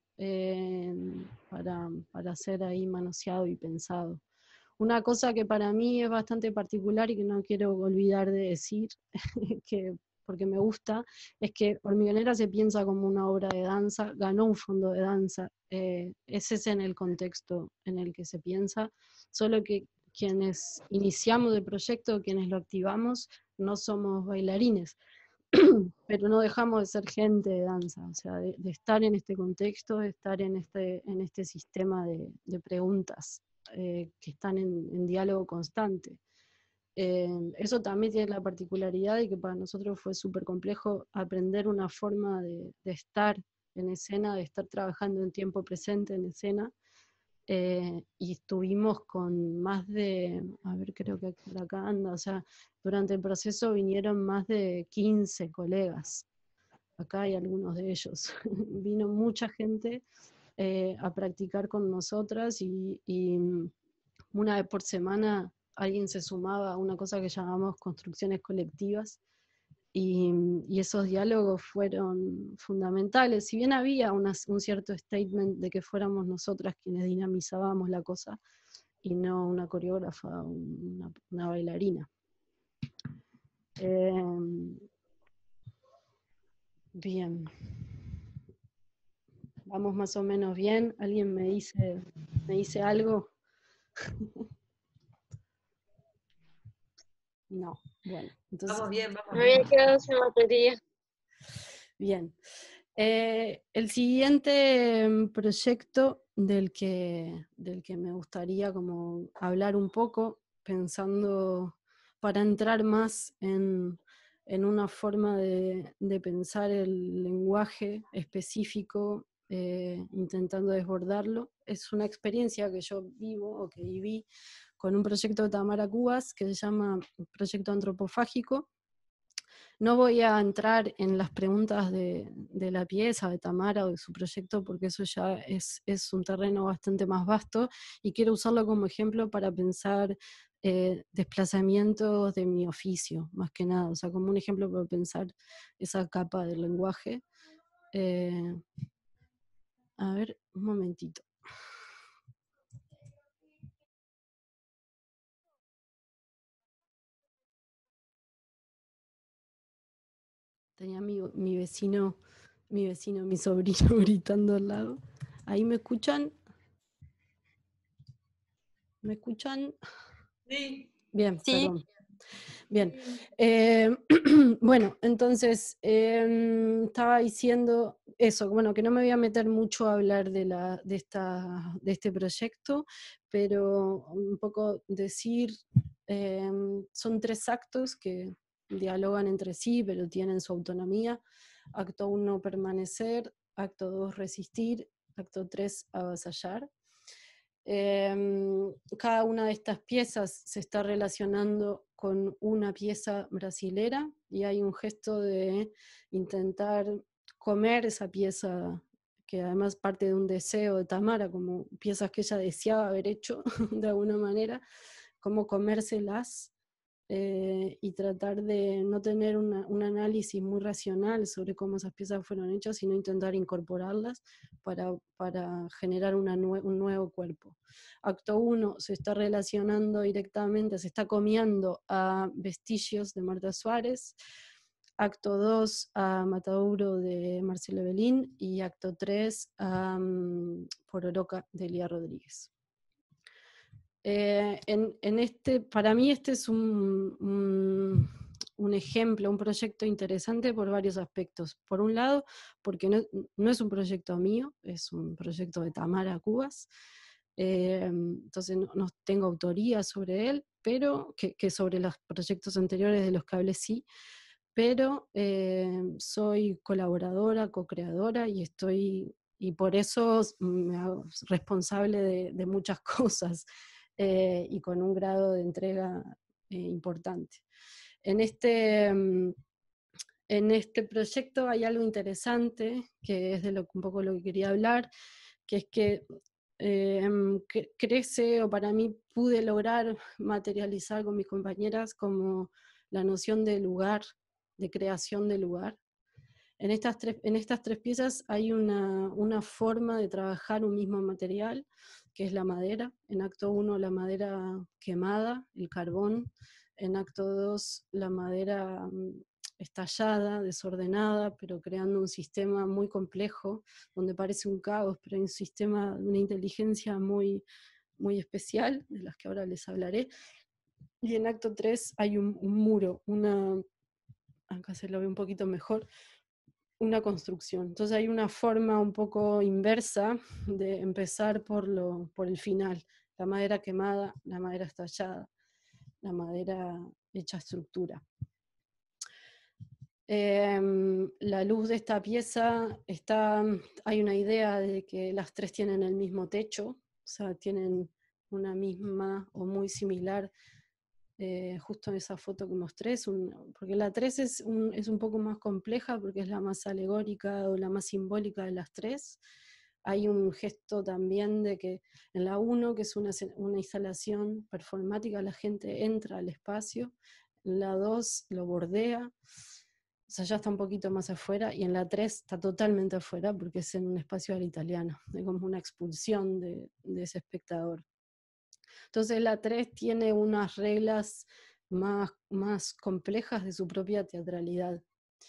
para ser ahí manoseado y pensado. Una cosa que para mí es bastante particular y que no quiero olvidar de decir, porque me gusta, es que Hormigonera se piensa como una obra de danza, ganó un fondo de danza, ese es en el contexto en el que se piensa, solo que quienes iniciamos el proyecto, quienes lo activamos, no somos bailarines, pero no dejamos de ser gente de danza, o sea, de estar en este contexto, de estar en este sistema de preguntas que están en diálogo constante. Eso también tiene la particularidad de que para nosotros fue súper complejo aprender una forma de estar en escena, de estar trabajando en tiempo presente en escena, y estuvimos con más de, a ver, creo que por acá anda, o sea, durante el proceso vinieron más de 15 colegas, acá hay algunos de ellos, vino mucha gente a practicar con nosotras, y una vez por semana alguien se sumaba a una cosa que llamamos construcciones colectivas, y esos diálogos fueron fundamentales. Si bien había un cierto statement de que fuéramos nosotras quienes dinamizábamos la cosa y no una coreógrafa o una bailarina. Bien. Vamos más o menos bien. ¿Alguien me dice algo? No. Bueno, entonces... Vamos bien, vamos Me había bien. quedado sin batería. Bien. El siguiente proyecto del que me gustaría como hablar un poco, pensando para entrar más en una forma de pensar el lenguaje específico, intentando desbordarlo, es una experiencia que yo vivo o que viví con un proyecto de Tamara Cubas que se llama Proyecto Antropofágico. No voy a entrar en las preguntas de la pieza, de Tamara o de su proyecto, porque eso ya es un terreno bastante más vasto, y quiero usarlo como ejemplo para pensar desplazamientos de mi oficio, más que nada, o sea, como un ejemplo para pensar esa capa del lenguaje. A ver, un momentito. Tenía mi vecino, mi sobrino gritando al lado. ¿Ahí me escuchan? ¿Me escuchan? Sí. Bien, Sí. perdón. Bien. Bueno, entonces estaba diciendo eso, bueno, que no me voy a meter mucho a hablar de este proyecto, pero un poco decir, son 3 actos que dialogan entre sí, pero tienen su autonomía. Acto 1, permanecer. Acto 2, resistir. Acto 3, avasallar. Cada una de estas piezas se está relacionando con una pieza brasilera, y hay un gesto de intentar comer esa pieza, que además parte de un deseo de Tamara, como piezas que ella deseaba haber hecho de alguna manera, como comérselas, y tratar de no tener un análisis muy racional sobre cómo esas piezas fueron hechas, sino intentar incorporarlas para generar un nuevo cuerpo. Acto 1 se está relacionando directamente, se está comiendo a Vestigios de Marta Suárez. Acto 2 a Matauro de Marcelo Belín, y acto 3 a Pororoca de Elía Rodríguez. Para mí este es un ejemplo, un proyecto interesante por varios aspectos. Por un lado, porque no es un proyecto mío, es un proyecto de Tamara Cubas, Entonces no tengo autoría sobre él, pero que sobre los proyectos anteriores de los que hablé sí, pero soy colaboradora, co-creadora y por eso me hago responsable de muchas cosas y con un grado de entrega importante. En este proyecto hay algo interesante, que es de un poco lo que quería hablar, que es que crece, o para mí pude lograr materializar con mis compañeras como la noción de lugar, de creación de lugar. En estas tres piezas hay una forma de trabajar un mismo material, que es la madera. En acto 1 la madera quemada, el carbón. En acto 2 la madera estallada, desordenada, pero creando un sistema muy complejo, donde parece un caos, pero hay un sistema, una inteligencia muy, muy especial, de las que ahora les hablaré. Y en acto 3 hay un muro, acá se lo ve un poquito mejor, una construcción. Entonces hay una forma un poco inversa de empezar por el final. La madera quemada, la madera estallada, la madera hecha estructura. La luz de esta pieza hay una idea de que las tres tienen el mismo techo, o sea, tienen una misma o muy similar, justo en esa foto que mostré, porque la 3 es un poco más compleja porque es la más alegórica o la más simbólica de las tres. Hay un gesto también de que en la 1, que es una instalación performática, la gente entra al espacio, en la 2 lo bordea, o sea, ya está un poquito más afuera, y en la 3 está totalmente afuera porque es en un espacio al italiano, es como una expulsión de ese espectador. Entonces la 3 tiene unas reglas más complejas de su propia teatralidad.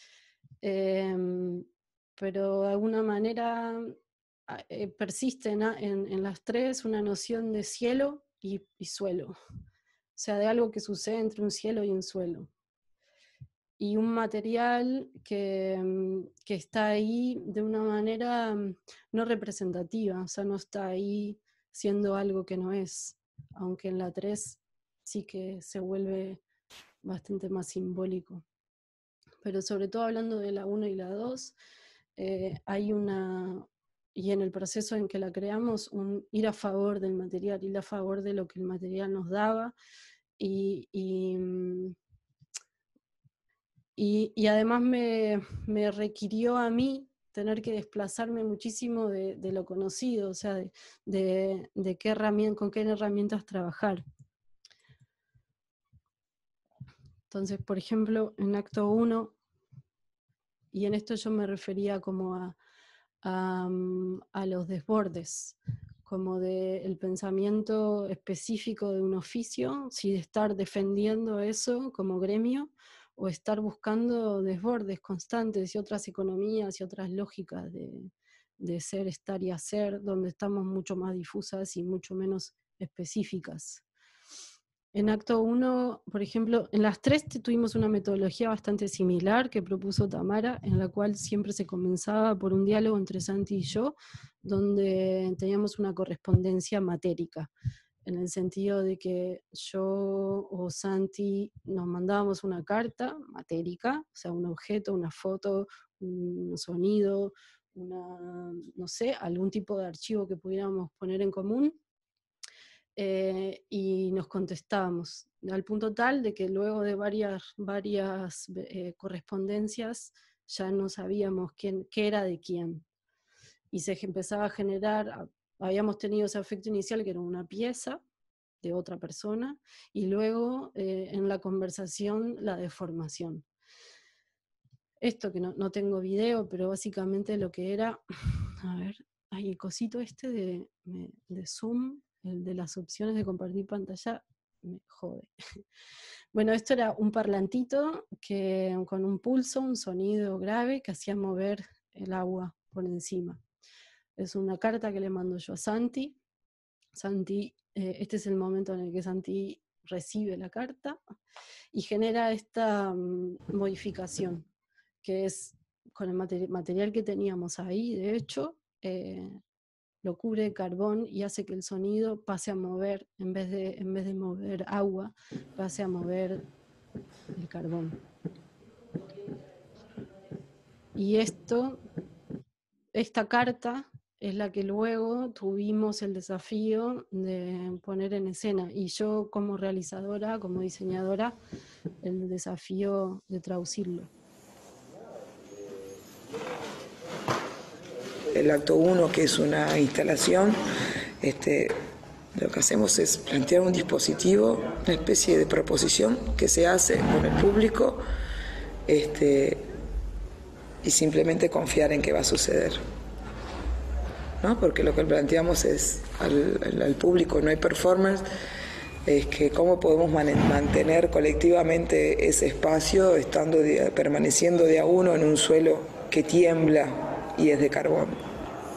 Pero de alguna manera persiste en las tres una noción de cielo y suelo, o sea, de algo que sucede entre un cielo y un suelo. Y un material que está ahí de una manera no representativa, o sea, no está ahí siendo algo que no es, aunque en la 3 sí que se vuelve bastante más simbólico. Pero sobre todo hablando de la 1 y la 2, hay y en el proceso en que la creamos, un ir a favor del material, ir a favor de lo que el material nos daba, y además me requirió a mí tener que desplazarme muchísimo de lo conocido, o sea, de con qué herramientas trabajar. Entonces, por ejemplo, en acto 1, y en esto yo me refería como a los desbordes, como del pensamiento específico de un oficio, si de estar defendiendo eso como gremio, o estar buscando desbordes constantes y otras economías y otras lógicas de ser, estar y hacer, donde estamos mucho más difusas y mucho menos específicas. En acto 1, por ejemplo, en las 3 tuvimos una metodología bastante similar que propuso Tamara, en la cual siempre se comenzaba por un diálogo entre Santi y yo, donde teníamos una correspondencia matérica, en el sentido de que yo o Santi nos mandábamos una carta matérica, o sea, un objeto, una foto, un sonido, no sé, algún tipo de archivo que pudiéramos poner en común, y nos contestábamos, al punto tal de que luego de varias correspondencias ya no sabíamos qué era de quién. Y se empezaba a generar, habíamos tenido ese afecto inicial que era una pieza de otra persona, y luego en la conversación la deformación. Esto que no tengo video, pero básicamente lo que era, a ver, hay el cosito este de Zoom, el de las opciones de compartir pantalla, me jode. Bueno, esto era un parlantito con un pulso, un sonido grave que hacía mover el agua por encima. Es una carta que le mando yo a Santi. Este es el momento en el que Santi recibe la carta y genera esta modificación, que es con el material que teníamos ahí, de hecho, lo cubre de carbón y hace que el sonido pase a mover, en vez de mover agua, pase a mover el carbón. Y esta carta es la que luego tuvimos el desafío de poner en escena. Y yo como realizadora, como diseñadora, el desafío de traducirlo. El acto 1, que es una instalación, lo que hacemos es plantear un dispositivo, una especie de proposición que se hace con el público, y simplemente confiar en que va a suceder, ¿no? Porque lo que planteamos es al público, no hay performance, es que cómo podemos mantener colectivamente ese espacio permaneciendo de a uno en un suelo que tiembla y es de carbón.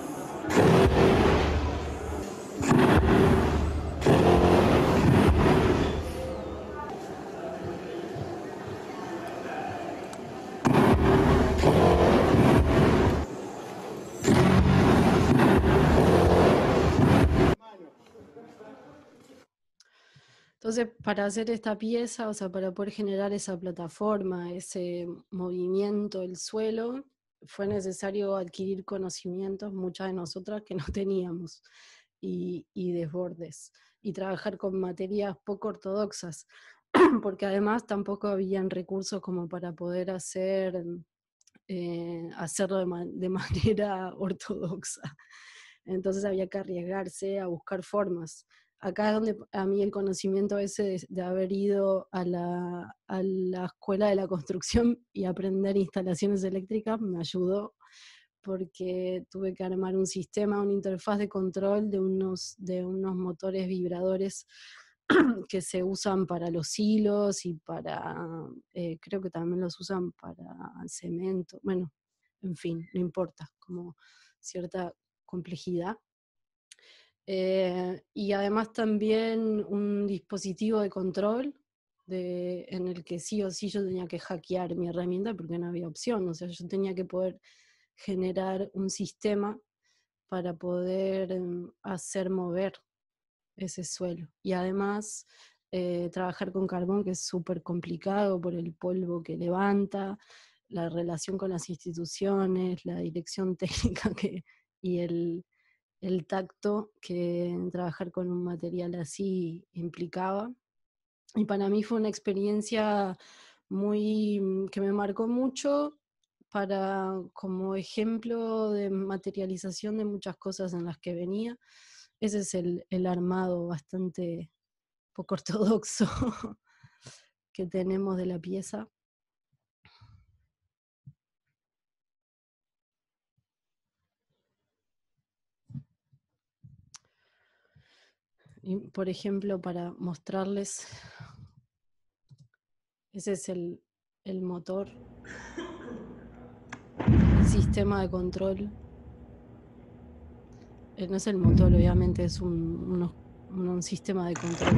Entonces, para hacer esta pieza, o sea, para poder generar esa plataforma, ese movimiento del suelo, fue necesario adquirir conocimientos, muchas de nosotras que no teníamos, y desbordes, y trabajar con materias poco ortodoxas, porque además tampoco habían recursos como para poder hacerlo de manera ortodoxa. Entonces había que arriesgarse a buscar formas. Acá es donde a mí el conocimiento ese de haber ido a la escuela de la construcción y aprender instalaciones eléctricas me ayudó, porque tuve que armar un sistema, una interfaz de control de unos motores vibradores que se usan para los hilos y creo que también los usan para cemento, bueno, en fin, no importa, como cierta complejidad. Y además también un dispositivo de control en el que sí o sí yo tenía que hackear mi herramienta porque no había opción, o sea, yo tenía que poder generar un sistema para poder hacer mover ese suelo. Y además trabajar con carbón, que es súper complicado por el polvo que levanta, la relación con las instituciones, la dirección técnica y el tacto que trabajar con un material así implicaba. Y para mí fue una experiencia que me marcó mucho como ejemplo de materialización de muchas cosas en las que venía. Ese es el armado bastante poco ortodoxo que tenemos de la pieza. Y, por ejemplo, para mostrarles, ese es el motor, el sistema de control. No es el motor, obviamente, es un sistema de control.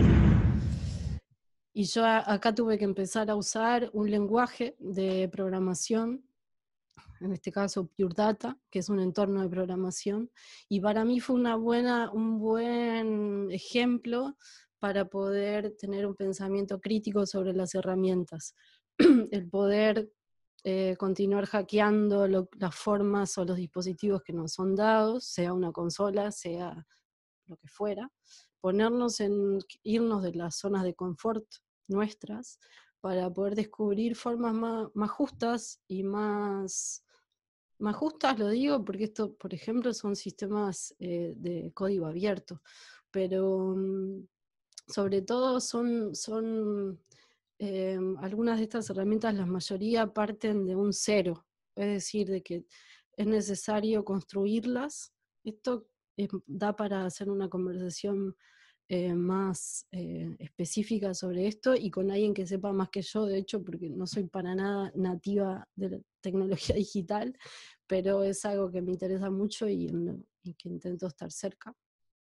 Y yo acá tuve que empezar a usar un lenguaje de programación, en este caso Pure Data, que es un entorno de programación, y para mí fue un buen ejemplo para poder tener un pensamiento crítico sobre las herramientas. El poder continuar hackeando las formas o los dispositivos que nos son dados, sea una consola, sea lo que fuera, irnos de las zonas de confort nuestras para poder descubrir formas más justas y más justas, lo digo, porque esto, por ejemplo, son sistemas de código abierto, pero sobre todo son algunas de estas herramientas, la mayoría parten de un cero, es decir, de que es necesario construirlas. Esto da para hacer una conversación más específica sobre esto y con alguien que sepa más que yo, de hecho, porque no soy para nada nativa de la tecnología digital, pero es algo que me interesa mucho y que intento estar cerca.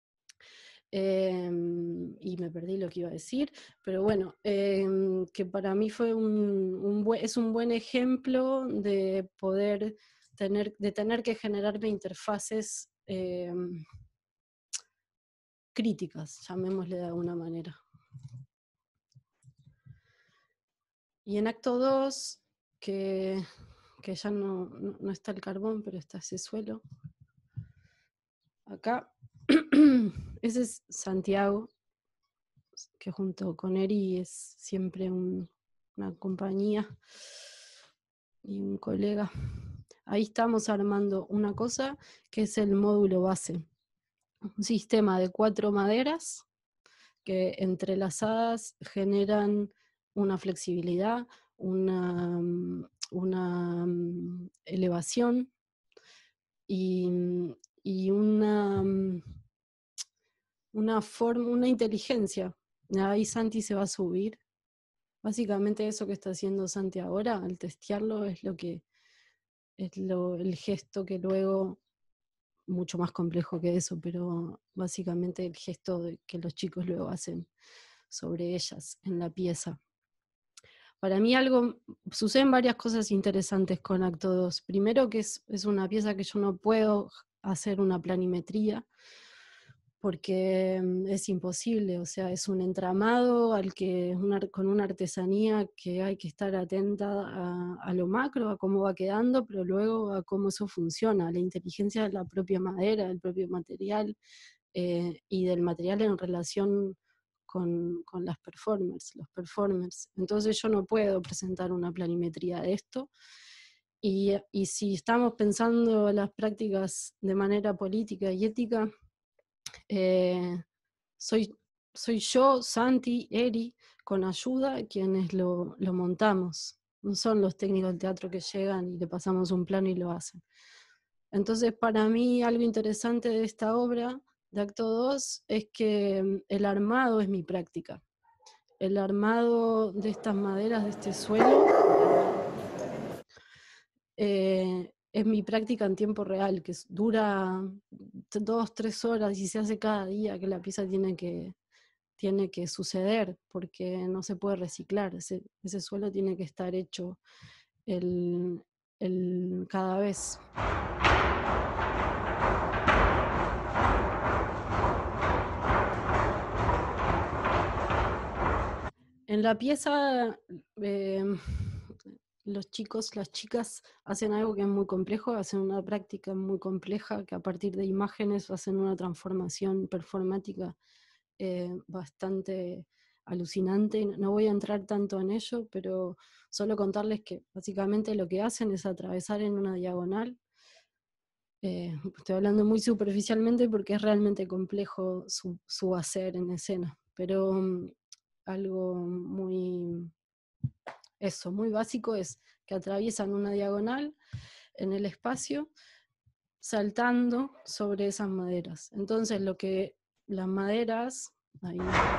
Y me perdí lo que iba a decir, pero bueno, que para mí fue es un buen ejemplo de tener que generarme interfaces críticas, llamémosle de alguna manera. Y en acto 2, que ya no está el carbón, pero está ese suelo, acá, ese es Santiago, que junto con Eri es siempre una compañía y un colega. Ahí estamos armando una cosa que es el módulo base, un sistema de 4 maderas que entrelazadas generan una flexibilidad, una elevación y una inteligencia. Ahí Santi se va a subir. Básicamente eso que está haciendo Santi ahora, al testearlo, es el gesto que luego, mucho más complejo que eso, pero básicamente el gesto que los chicos luego hacen sobre ellas en la pieza. Para mí suceden varias cosas interesantes con acto 2. Primero que es una pieza que yo no puedo hacer una planimetría, porque es imposible, o sea, es un entramado con una artesanía que hay que estar atenta a lo macro, a cómo va quedando, pero luego a cómo eso funciona, a la inteligencia de la propia madera, del propio material, y del material en relación con los performers. Entonces yo no puedo presentar una planimetría de esto, y si estamos pensando las prácticas de manera política y ética, soy yo, Santi, Eri, con ayuda, quienes lo montamos. No son los técnicos del teatro que llegan y le pasamos un plano y lo hacen. Entonces, para mí, algo interesante de esta obra, de acto 2, es que el armado es mi práctica. El armado de estas maderas, de este suelo, es mi práctica en tiempo real, que dura 2-3 horas y se hace cada día, que la pieza tiene que suceder, porque no se puede reciclar. Ese suelo tiene que estar hecho cada vez. En la pieza, los chicos, las chicas hacen algo que es muy complejo, hacen una práctica muy compleja, que a partir de imágenes hacen una transformación performática bastante alucinante. No voy a entrar tanto en ello, pero solo contarles que básicamente lo que hacen es atravesar en una diagonal. Estoy hablando muy superficialmente porque es realmente complejo su hacer en escena, pero algo muy básico es que atraviesan una diagonal en el espacio saltando sobre esas maderas. Entonces las maderas, ahí,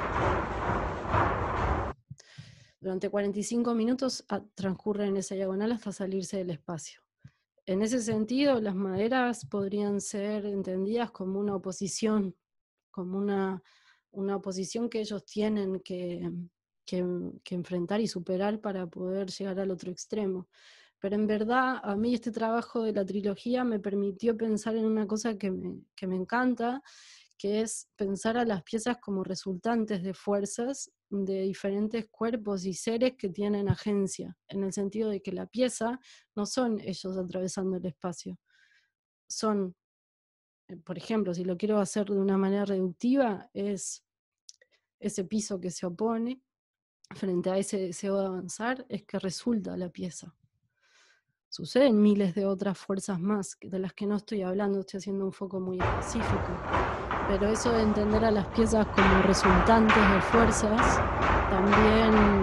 durante 45 minutos transcurren en esa diagonal hasta salirse del espacio. En ese sentido, las maderas podrían ser entendidas como una oposición, como una oposición que ellos tienen que enfrentar y superar para poder llegar al otro extremo. Pero en verdad, a mí este trabajo de la trilogía me permitió pensar en una cosa que me encanta, que es pensar a las piezas como resultantes de fuerzas de diferentes cuerpos y seres que tienen agencia, en el sentido de que la pieza no son ellos atravesando el espacio, son, por ejemplo, si lo quiero hacer de una manera reductiva, es ese piso que se opone frente a ese deseo de avanzar, es que resulta la pieza. Suceden miles de otras fuerzas más, de las que no estoy hablando, estoy haciendo un foco muy específico. Pero eso de entender a las piezas como resultantes de fuerzas, también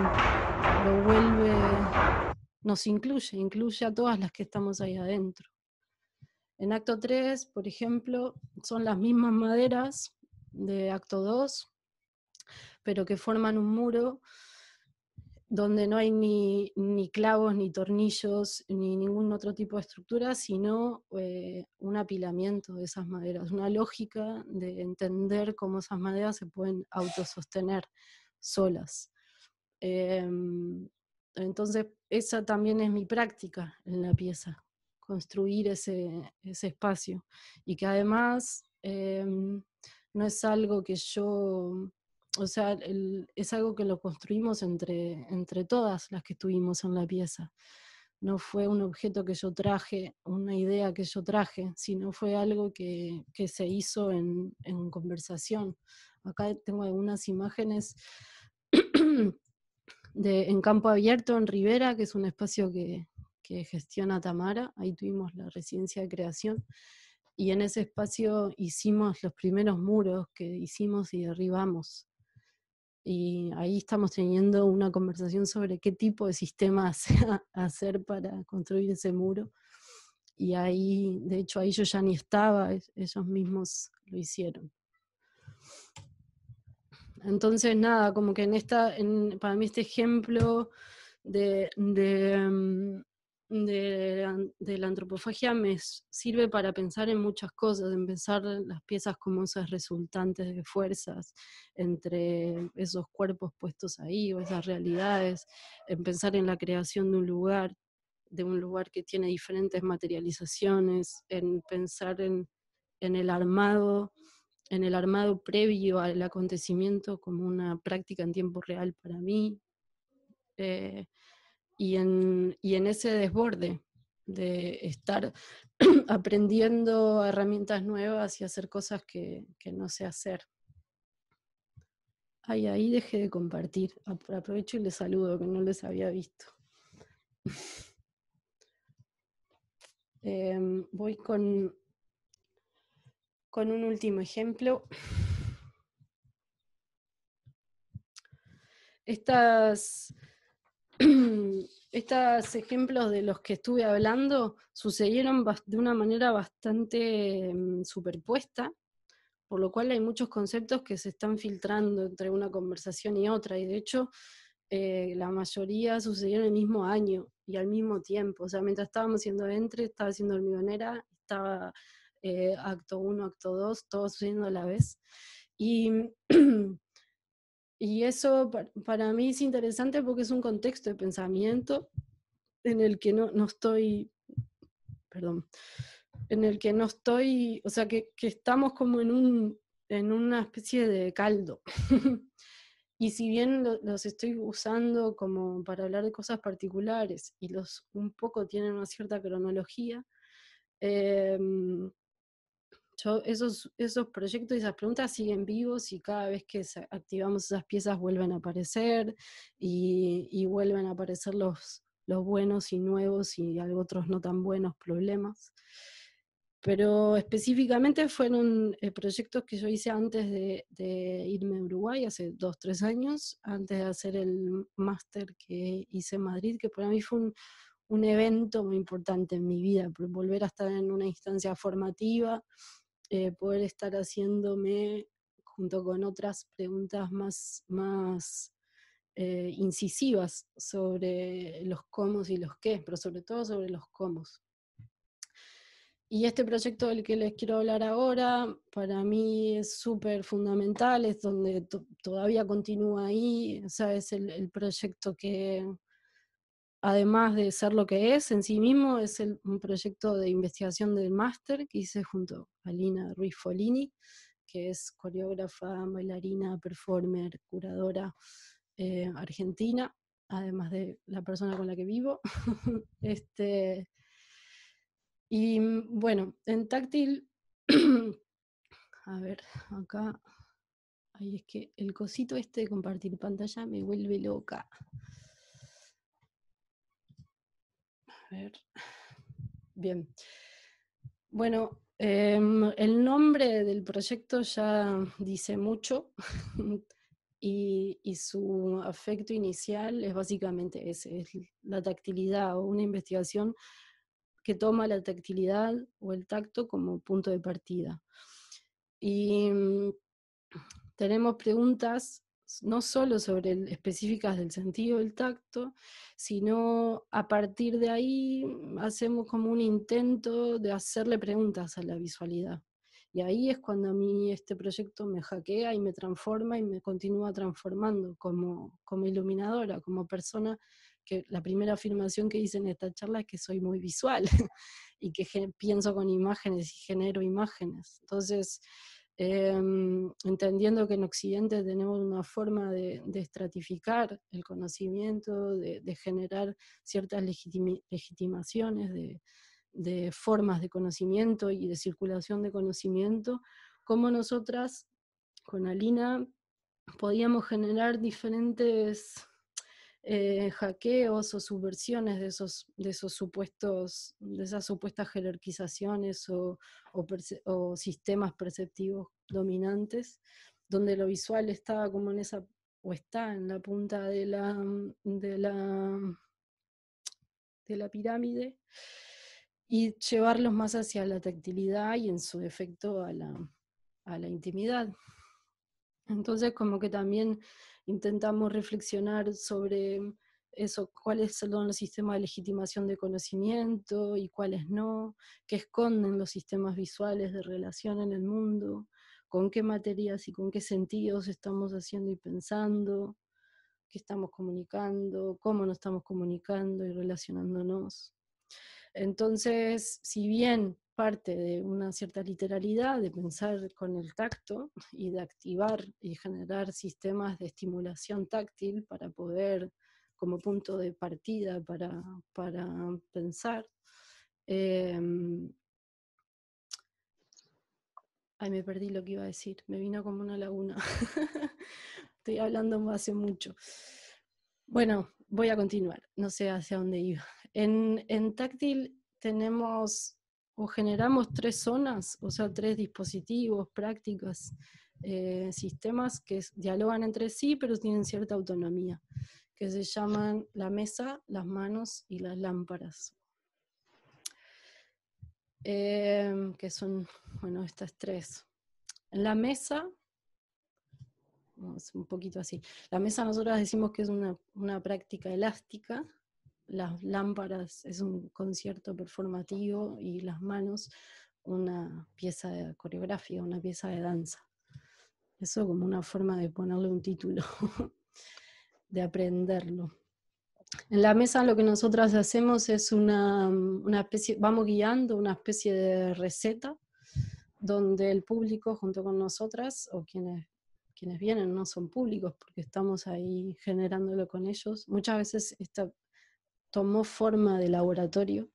nos incluye a todas las que estamos ahí adentro. En acto 3, por ejemplo, son las mismas maderas de acto 2, pero que forman un muro donde no hay ni clavos, ni tornillos, ni ningún otro tipo de estructura, sino un apilamiento de esas maderas, una lógica de entender cómo esas maderas se pueden autosostener solas. Entonces, esa también es mi práctica en la pieza, construir ese espacio, y que además no es algo que yo, o sea, es algo que lo construimos entre todas las que estuvimos en la pieza. No fue un objeto que yo traje, una idea que yo traje, sino fue algo que se hizo en conversación. Acá tengo algunas imágenes en Campo Abierto, en Rivera, que es un espacio que gestiona Tamara. Ahí tuvimos la residencia de creación. Y en ese espacio hicimos los primeros muros que hicimos y derribamos. Y ahí estamos teniendo una conversación sobre qué tipo de sistema hacer para construir ese muro. Y ahí, de hecho, ahí yo ya ni estaba, ellos mismos lo hicieron. Entonces, nada, como que para mí este ejemplo de la antropofagia me sirve para pensar en muchas cosas, en pensar las piezas como esas resultantes de fuerzas entre esos cuerpos puestos ahí, o esas realidades, en pensar en la creación de un lugar que tiene diferentes materializaciones, en pensar en el armado previo al acontecimiento como una práctica en tiempo real para mí, y en ese desborde de estar aprendiendo herramientas nuevas y hacer cosas que no sé hacer. Ahí dejé de compartir. Aprovecho y les saludo, que no les había visto. Voy con un último ejemplo. Estos ejemplos de los que estuve hablando sucedieron de una manera bastante superpuesta, por lo cual hay muchos conceptos que se están filtrando entre una conversación y otra, y de hecho la mayoría sucedieron el mismo año y al mismo tiempo. O sea, mientras estábamos haciendo Entre, estaba haciendo Hormigonera, estaba acto 1, acto 2, todo sucediendo a la vez. Y eso para mí es interesante porque es un contexto de pensamiento en el que no estoy, o sea, que estamos como en una especie de caldo. Y si bien los estoy usando como para hablar de cosas particulares y los un poco tienen una cierta cronología, esos proyectos y esas preguntas siguen vivos, y cada vez que activamos esas piezas vuelven a aparecer, y vuelven a aparecer los buenos y nuevos y otros no tan buenos problemas. Pero específicamente fueron proyectos que yo hice antes de irme a Uruguay, hace 2, 3 años, antes de hacer el máster que hice en Madrid, que para mí fue un evento muy importante en mi vida, volver a estar en una instancia formativa, poder estar haciéndome, junto con otras preguntas más incisivas sobre los cómo y los qué, pero sobre todo sobre los cómo. Y este proyecto del que les quiero hablar ahora, para mí es súper fundamental, es donde todavía continúa ahí. O sea, es el proyecto que, además de ser lo que es en sí mismo, es un proyecto de investigación del máster que hice junto a Lina Ruiz Folini, que es coreógrafa, bailarina, performer, curadora argentina, además de la persona con la que vivo. Y bueno, en táctil, a ver, acá, ahí es que el cosito de compartir pantalla me vuelve loca. A ver, bien. Bueno, el nombre del proyecto ya dice mucho, y su afecto inicial es básicamente ese, es la tactilidad, o una investigación que toma la tactilidad o el tacto como punto de partida. Y tenemos preguntas no solo específicas del sentido del tacto, sino a partir de ahí hacemos como un intento de hacerle preguntas a la visualidad. Y ahí es cuando a mí este proyecto me hackea y me transforma y me continúa transformando como iluminadora, como persona, que la primera afirmación que hice en esta charla es que soy muy visual y que pienso con imágenes y genero imágenes. Entonces, entendiendo que en Occidente tenemos una forma de estratificar el conocimiento, de generar ciertas legitimaciones de formas de conocimiento y de circulación de conocimiento, como nosotras con Alina podíamos generar diferentes hackeos o subversiones de esos supuestos, de esas supuestas jerarquizaciones o sistemas perceptivos dominantes, donde lo visual estaba como en esa, o está en la punta de la pirámide, y llevarlos más hacia la tactilidad y en su efecto a la intimidad. Entonces como que también intentamos reflexionar sobre eso, cuáles son los sistemas de legitimación de conocimiento y cuáles no, qué esconden los sistemas visuales de relación en el mundo, con qué materias y con qué sentidos estamos haciendo y pensando, qué estamos comunicando, cómo nos estamos comunicando y relacionándonos. Entonces, si bien parte de una cierta literalidad, de pensar con el tacto y de activar y generar sistemas de estimulación táctil para poder, como punto de partida para pensar. Ay, me perdí lo que iba a decir, me vino como una laguna. Estoy hablando hace mucho. Bueno, voy a continuar, no sé hacia dónde iba. En táctil tenemos o generamos 3 zonas, o sea, 3 dispositivos, prácticas, sistemas que dialogan entre sí, pero tienen cierta autonomía, que se llaman la mesa, las manos y las lámparas. Que son, bueno, estas 3. En la mesa, un poquito así. La mesa nosotros decimos que es una práctica elástica, las lámparas es un concierto performativo y las manos una pieza de coreografía, una pieza de danza. Eso como una forma de ponerle un título, de aprenderlo. En la mesa lo que nosotras hacemos es una especie, vamos guiando una especie de receta, donde el público junto con nosotras, o quienes vienen no son públicos porque estamos ahí generándolo con ellos, muchas veces tomó forma de laboratorio.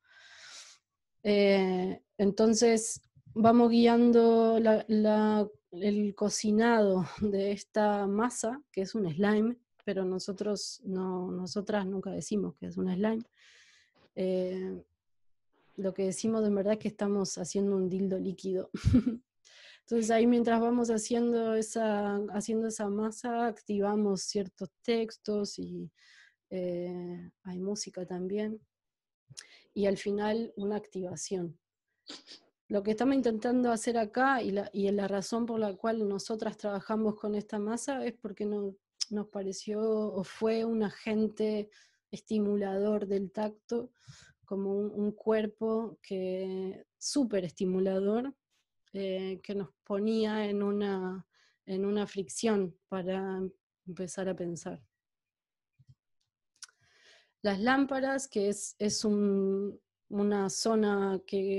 Entonces vamos guiando el cocinado de esta masa, que es un slime, pero nosotras nunca decimos que es un slime. Lo que decimos de verdad es que estamos haciendo un dildo líquido. Entonces ahí mientras vamos haciendo esa masa, activamos ciertos textos y hay música también. Y al final una activación. Lo que estamos intentando hacer acá y la razón por la cual nosotras trabajamos con esta masa es porque nos pareció o fue un agente estimulador del tacto, como un cuerpo súper estimulador, que nos ponía en una fricción para empezar a pensar. Las lámparas, que es una zona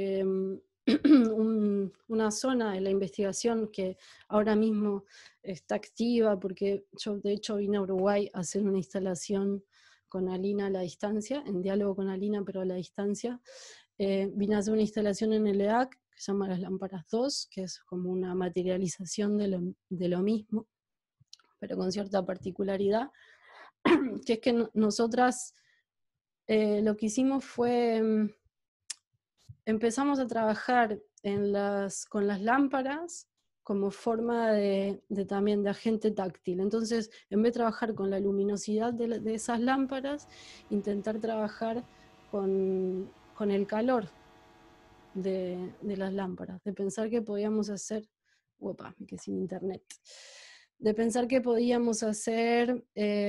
una zona de la investigación que ahora mismo está activa, porque yo de hecho vine a Uruguay a hacer una instalación con Alina a la distancia, en diálogo con Alina pero a la distancia. Vine a hacer una instalación en el EAC que se llama Las Lámparas 2, que es como una materialización de lo mismo, pero con cierta particularidad, que es que nosotras lo que hicimos fue, empezamos a trabajar con las lámparas como forma también de agente táctil. Entonces, en vez de trabajar con la luminosidad de esas lámparas, intentar trabajar con el calor de las lámparas, de pensar que podíamos hacer, me quedé sin internet, de pensar que podíamos hacer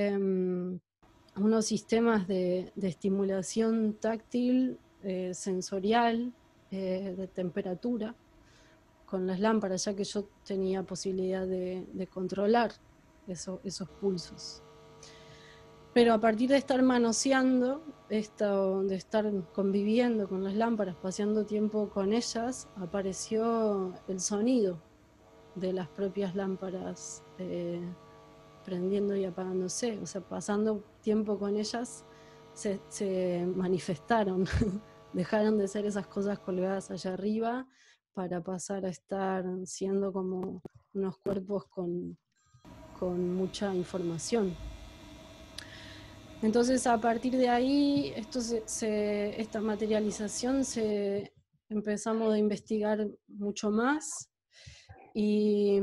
unos sistemas de estimulación táctil, sensorial, de temperatura, con las lámparas, ya que yo tenía posibilidad de controlar esos pulsos. Pero a partir de estar manoseando, de estar conviviendo con las lámparas, paseando tiempo con ellas, apareció el sonido. de las propias lámparas prendiendo y apagándose, o sea, pasando tiempo con ellas, se manifestaron, dejaron de ser esas cosas colgadas allá arriba para pasar a estar siendo como unos cuerpos con mucha información. Entonces, a partir de ahí, esta materialización empezamos a investigar mucho más y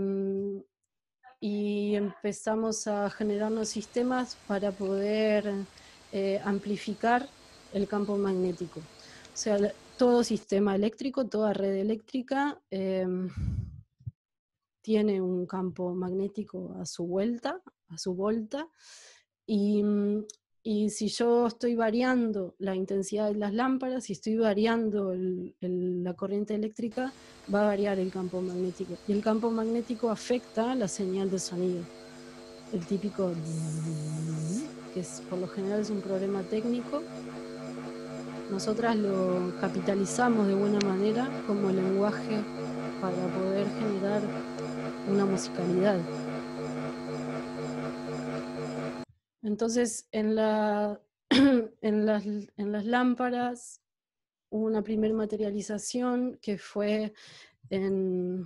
empezamos a generarnos sistemas para poder amplificar el campo magnético. O sea, todo sistema eléctrico, toda red eléctrica tiene un campo magnético a su vuelta, y si yo estoy variando la intensidad de las lámparas, si estoy variando la corriente eléctrica, va a variar el campo magnético. Y el campo magnético afecta la señal de sonido. El típico, que por lo general es un problema técnico, nosotras lo capitalizamos de buena manera como lenguaje para poder generar una musicalidad. Entonces, en las lámparas hubo una primera materialización que fue en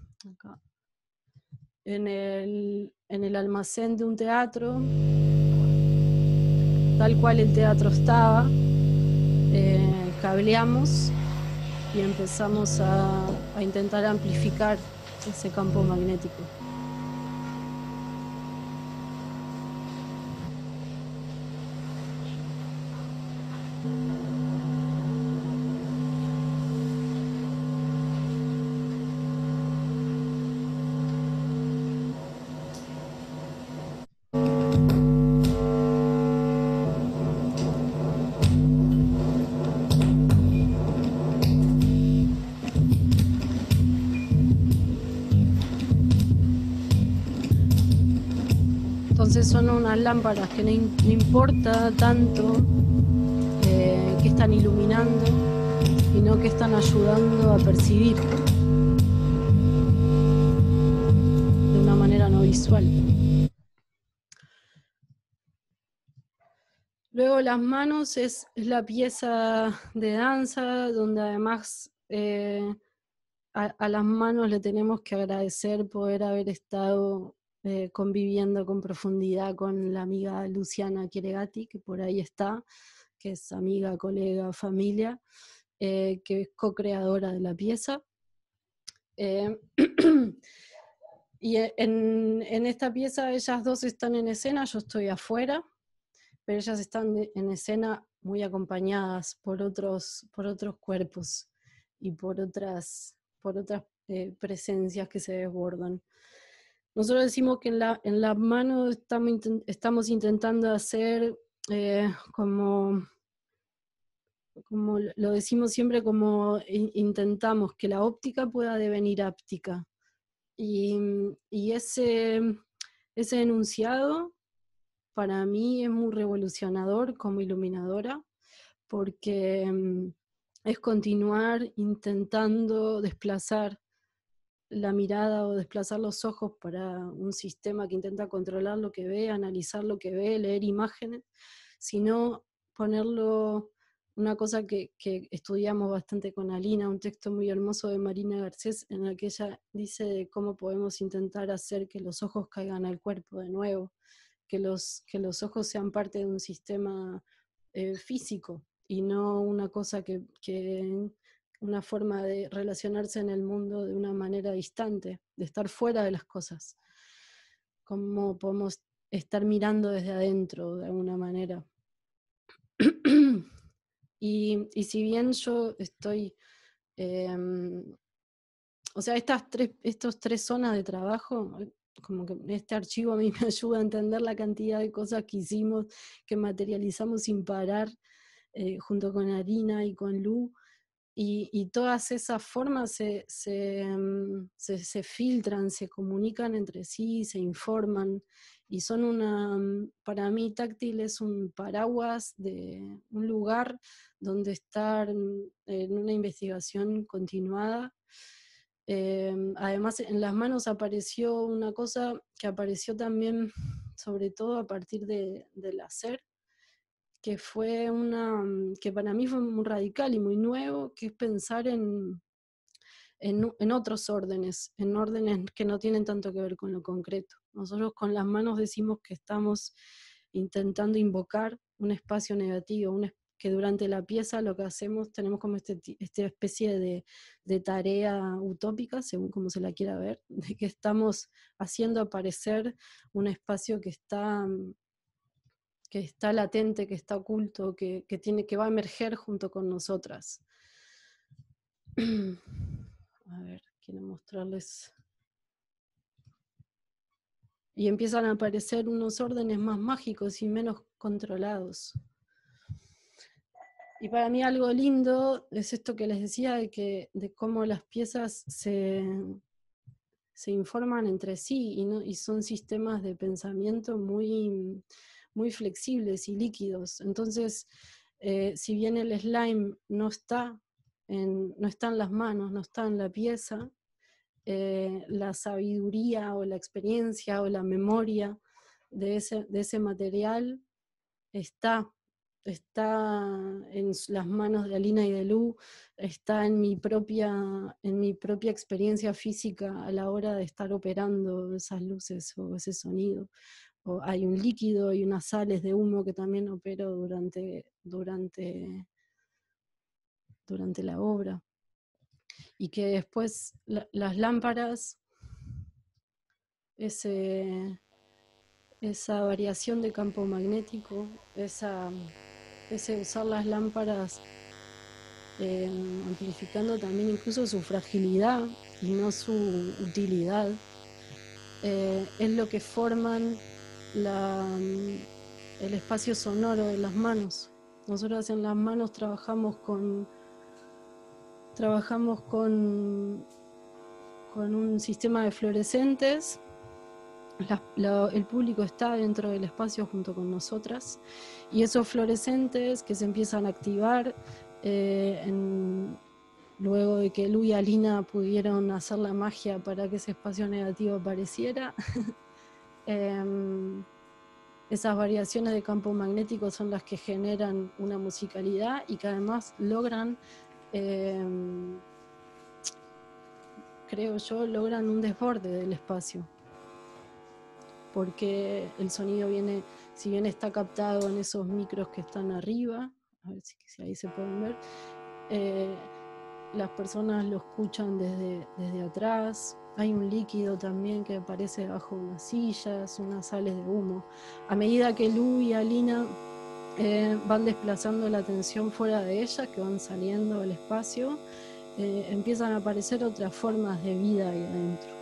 el almacén de un teatro, tal cual el teatro estaba, cableamos y empezamos a intentar amplificar ese campo magnético. Entonces son unas lámparas que no importa tanto que están iluminando, sino que están ayudando a percibir de una manera no visual. Luego las manos es la pieza de danza, donde además a las manos le tenemos que agradecer poder haber estado conviviendo con profundidad con la amiga Luciana Chieregati, que por ahí está, que es amiga, colega, familia, que es co-creadora de la pieza. Y en esta pieza ellas dos están en escena, yo estoy afuera, pero ellas están en escena muy acompañadas por otros cuerpos y por otras presencias que se desbordan. Nosotros decimos que en la mano estamos intentando hacer como lo decimos siempre, como intentamos que la óptica pueda devenir áptica. Y ese enunciado para mí es muy revolucionador como iluminadora, porque es continuar intentando desplazar la mirada o desplazar los ojos para un sistema que intenta controlar lo que ve, analizar lo que ve, leer imágenes, sino ponerlo, una cosa que estudiamos bastante con Alina, un texto muy hermoso de Marina Garcés, en el que ella dice de cómo podemos intentar hacer que los ojos caigan al cuerpo de nuevo, que los ojos sean parte de un sistema físico, y no una cosa una forma de relacionarse en el mundo de una manera distante, de estar fuera de las cosas. Cómo podemos estar mirando desde adentro de alguna manera. Y si bien yo estoy, o sea, estos tres zonas de trabajo, como que este archivo a mí me ayuda a entender la cantidad de cosas que hicimos, que materializamos sin parar, junto con Arina y con Lu, y todas esas formas se filtran, se comunican entre sí, se informan, y son para mí táctil es un paraguas de un lugar donde estar en una investigación continuada, Además, en las manos apareció una cosa que apareció también, sobre todo a partir del hacer, que fue que para mí fue muy radical y muy nuevo, que es pensar en otros órdenes, en órdenes que no tienen tanto que ver con lo concreto. Nosotros con las manos decimos que estamos intentando invocar un espacio negativo, que durante la pieza lo que hacemos, tenemos como esta especie de tarea utópica, según como se la quiera ver, de que estamos haciendo aparecer un espacio que está latente, que está oculto, que va a emerger junto con nosotras. A ver, quiero mostrarles. Y empiezan a aparecer unos órdenes más mágicos y menos controlados. Y para mí algo lindo es esto que les decía, de cómo las piezas se informan entre sí y son sistemas de pensamiento muy, muy flexibles y líquidos. Entonces, si bien el slime no está en las manos, no está en la pieza, la sabiduría o la experiencia o la memoria de ese material está en las manos de Alina y de Lu, está en mi propia experiencia física a la hora de estar operando esas luces o ese sonido. O hay un líquido y unas sales de humo que también opero durante la obra. Y que después las lámparas, esa variación de campo magnético, ese usar las lámparas amplificando también incluso su fragilidad y no su utilidad, es lo que forman el espacio sonoro de las manos. Nosotros en las manos trabajamos con un sistema de fluorescentes. El público está dentro del espacio junto con nosotras, y esos fluorescentes que se empiezan a activar luego de que Lu y Alina pudieron hacer la magia para que ese espacio negativo apareciera. Esas variaciones de campo magnético son las que generan una musicalidad y que además logran, creo yo, logran un desborde del espacio. Porque el sonido viene, si bien está captado en esos micros que están arriba, a ver si ahí se pueden ver, las personas lo escuchan desde atrás. Hay un líquido también que aparece bajo unas sillas, unas sales de humo. A medida que Lu y Alina van desplazando la atención fuera de ellas, que van saliendo del espacio, empiezan a aparecer otras formas de vida ahí adentro.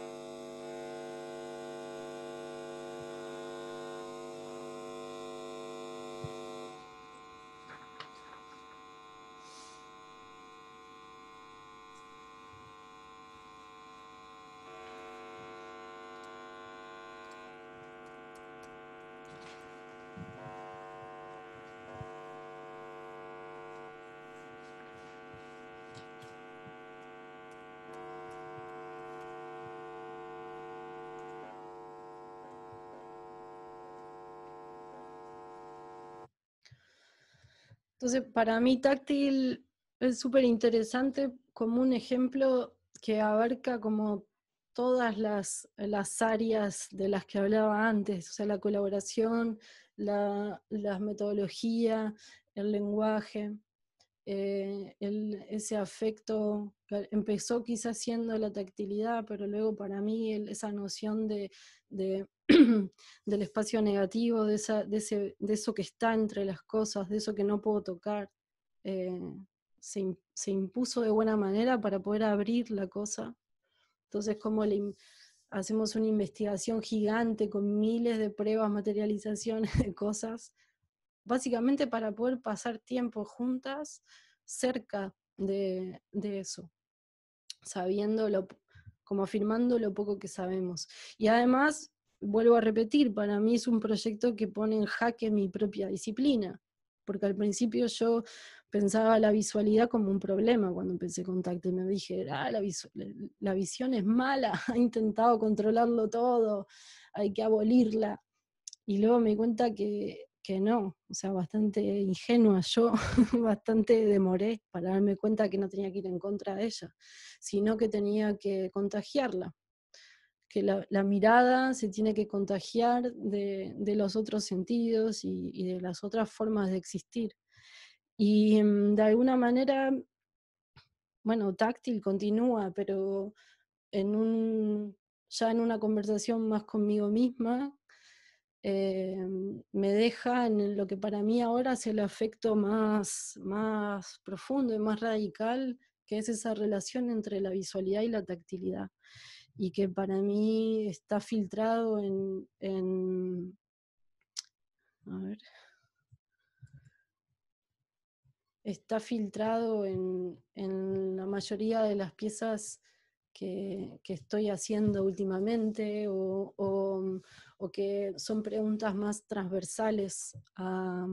Entonces, para mí táctil es súper interesante como un ejemplo que abarca como todas las áreas de las que hablaba antes, o sea, la colaboración, la metodología, el lenguaje, ese afecto que empezó quizás siendo la tactilidad, pero luego para mí esa noción del espacio negativo, de eso que está entre las cosas, de eso que no puedo tocar, se impuso de buena manera para poder abrir la cosa. Entonces, como hacemos una investigación gigante con miles de pruebas, materializaciones de cosas, básicamente para poder pasar tiempo juntas cerca de eso, como afirmando lo poco que sabemos. Y además, vuelvo a repetir, para mí es un proyecto que pone en jaque mi propia disciplina, porque al principio yo pensaba la visualidad como un problema cuando empecé con táctil. Me dije, la visión es mala, ha intentado controlarlo todo, hay que abolirla. Y luego me di cuenta que no, o sea, bastante ingenua yo, bastante demoré para darme cuenta que no tenía que ir en contra de ella, sino que tenía que contagiarla, que la mirada se tiene que contagiar de los otros sentidos y de las otras formas de existir. Y de alguna manera, bueno, táctil continúa, pero ya en una conversación más conmigo misma, me deja en lo que para mí ahora es el afecto más profundo y más radical, que es esa relación entre la visualidad y la tactilidad, y que para mí está filtrado a ver, está filtrado en la mayoría de las piezas que estoy haciendo últimamente, o que son preguntas más transversales a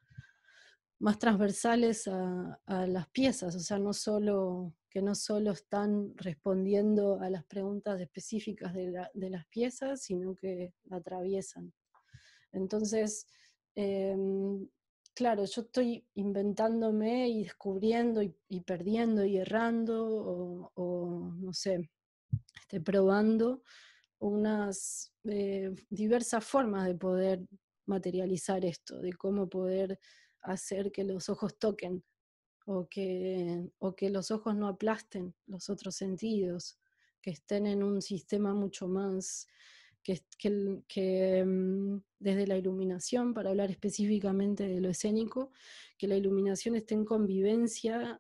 las piezas, o sea, que no solo están respondiendo a las preguntas específicas de las piezas, sino que la atraviesan. Entonces, claro, yo estoy inventándome y descubriendo y perdiendo y errando, o no sé, probando unas diversas formas de poder materializar esto, de cómo poder hacer que los ojos toquen, o que los ojos no aplasten los otros sentidos, que estén en un sistema mucho más, que desde la iluminación, para hablar específicamente de lo escénico, que la iluminación esté en convivencia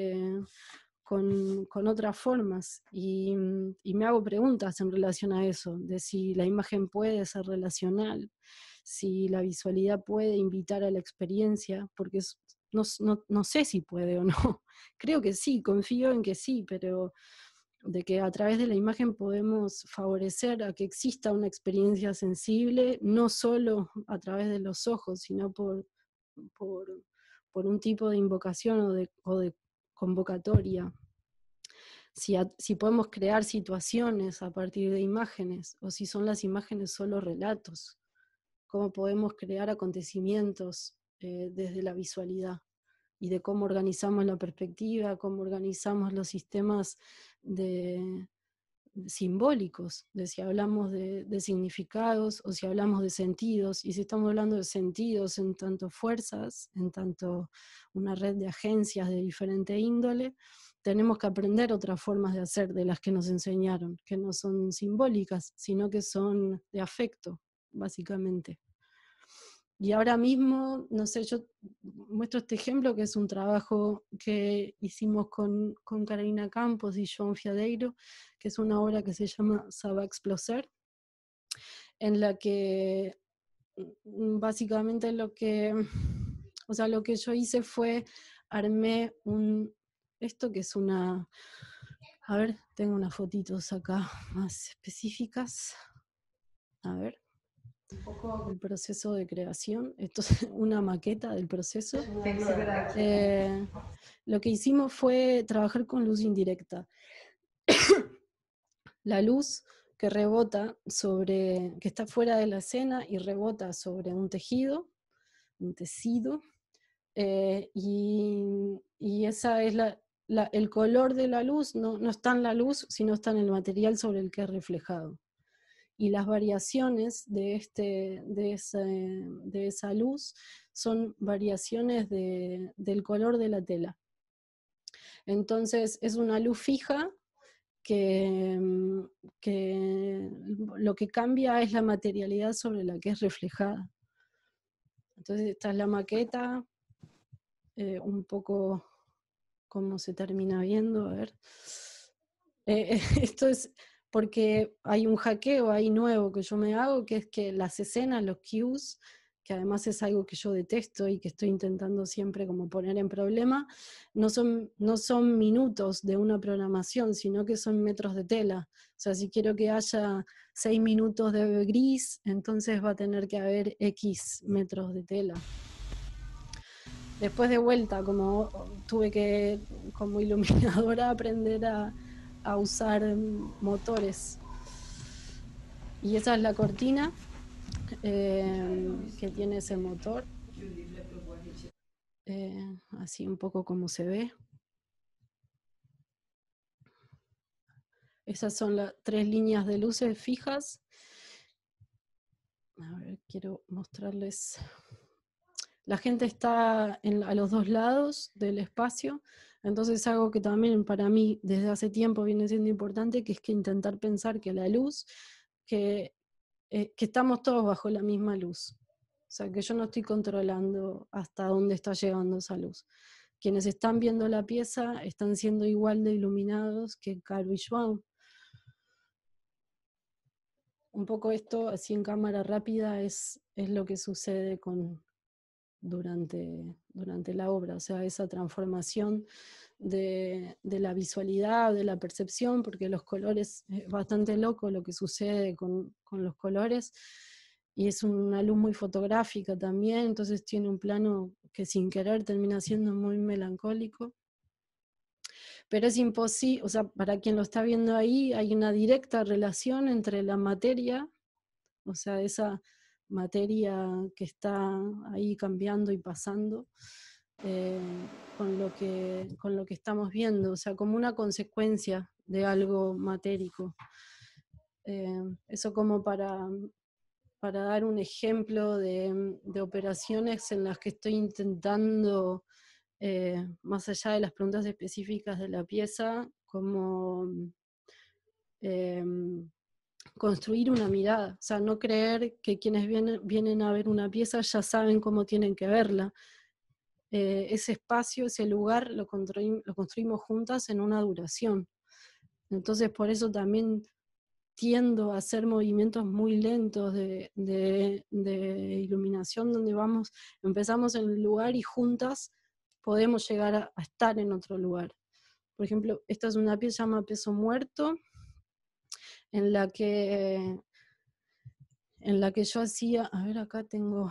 con otras formas, y me hago preguntas en relación a eso, de si la imagen puede ser relacional, si la visualidad puede invitar a la experiencia, porque no sé si puede o no. Creo que sí, confío en que sí, pero de que a través de la imagen podemos favorecer a que exista una experiencia sensible, no solo a través de los ojos, sino por un tipo de invocación o de convocatoria. Si podemos crear situaciones a partir de imágenes, o si son las imágenes solo relatos, cómo podemos crear acontecimientos desde la visualidad, y de cómo organizamos la perspectiva, cómo organizamos los sistemas simbólicos, de si hablamos de significados o si hablamos de sentidos, y si estamos hablando de sentidos en tanto fuerzas, en tanto una red de agencias de diferente índole, tenemos que aprender otras formas de hacer de las que nos enseñaron, que no son simbólicas, sino que son de afecto, básicamente. Y ahora mismo, no sé, yo muestro este ejemplo, que es un trabajo que hicimos con Carolina Campos y Joan Fiadeiro, que es una obra que se llama Ça va exploser, en la que básicamente lo que yo hice fue, armé esto que es una, a ver, tengo unas fotitos acá más específicas, a ver, un poco el proceso de creación. Esto es una maqueta del proceso. Lo que hicimos fue trabajar con luz indirecta. La luz que rebota que está fuera de la escena y rebota sobre un tejido, un tecido, y esa es el color de la luz, no está en la luz, sino está en el material sobre el que es reflejado. Y las variaciones de esa luz son variaciones del color de la tela. Entonces es una luz fija que lo que cambia es la materialidad sobre la que es reflejada. Entonces esta es la maqueta, un poco cómo se termina viendo, a ver. Esto es porque hay un hackeo ahí nuevo que yo me hago, que es que las escenas, los cues, que además es algo que yo detesto y que estoy intentando siempre como poner en problema, no son minutos de una programación, sino que son metros de tela. O sea, si quiero que haya 6 minutos de gris, entonces va a tener que haber X metros de tela. después de vuelta, como tuve que, como iluminadora, aprender a usar motores. Y esa es la cortina que tiene ese motor. Así un poco como se ve. Esas son las 3 líneas de luces fijas. A ver, quiero mostrarles. La gente está a los 2 lados del espacio, entonces algo que también para mí desde hace tiempo viene siendo importante, que es que intentar pensar que la luz, que estamos todos bajo la misma luz. O sea, que yo no estoy controlando hasta dónde está llegando esa luz. Quienes están viendo la pieza están siendo igual de iluminados que Caro y João. Un poco esto, así en cámara rápida, es lo que sucede durante la obra, o sea, esa transformación de la visualidad, de la percepción, porque los colores, es bastante loco lo que sucede con los colores, y es una luz muy fotográfica también, entonces tiene un plano que sin querer termina siendo muy melancólico. Pero es imposible, o sea, para quien lo está viendo ahí, hay una directa relación entre la materia, o sea, esa materia que está ahí cambiando y pasando, con lo que estamos viendo, o sea, como una consecuencia de algo matérico. Eso como para dar un ejemplo de operaciones en las que estoy intentando, más allá de las preguntas específicas de la pieza, como construir una mirada, o sea, no creer que quienes vienen a ver una pieza ya saben cómo tienen que verla. Ese espacio, ese lugar, lo construimos juntas en una duración. Entonces, por eso también tiendo a hacer movimientos muy lentos de iluminación, donde empezamos en el lugar y juntas podemos llegar a estar en otro lugar. Por ejemplo, esta es una pieza llamada Peso Muerto, en la que yo hacía, a ver, acá tengo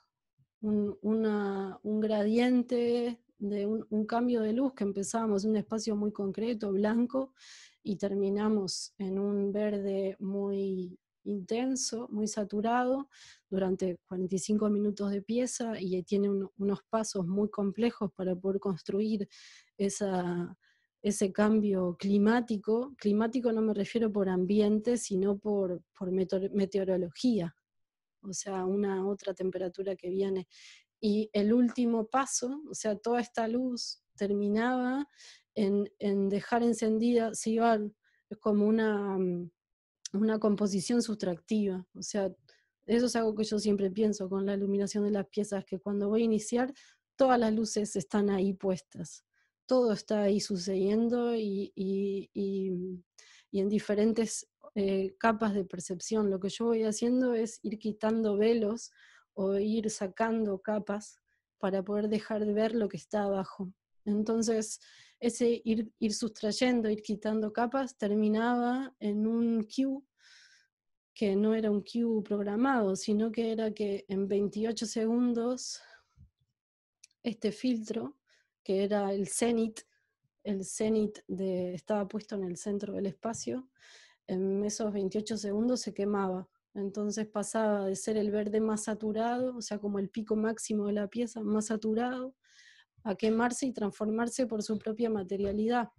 un gradiente de un cambio de luz, que empezábamos en un espacio muy concreto, blanco, y terminamos en un verde muy intenso, muy saturado, durante 45 minutos de pieza, y tiene unos pasos muy complejos para poder construir ese cambio climático. Climático no me refiero por ambiente, sino por meteorología, o sea, una otra temperatura que viene. Y el último paso, o sea, toda esta luz terminaba en dejar encendida, se iban como una composición sustractiva. O sea, eso es algo que yo siempre pienso con la iluminación de las piezas, que cuando voy a iniciar, todas las luces están ahí puestas. Todo está ahí sucediendo y en diferentes capas de percepción. Lo que yo voy haciendo es ir quitando velos o ir sacando capas para poder dejar de ver lo que está abajo. Entonces, ese ir sustrayendo, ir quitando capas, terminaba en un cue que no era un cue programado, sino que era que en 28 segundos este filtro, que era el cenit estaba puesto en el centro del espacio, en esos 28 segundos se quemaba. Entonces pasaba de ser el verde más saturado, o sea, como el pico máximo de la pieza, más saturado, a quemarse y transformarse por su propia materialidad.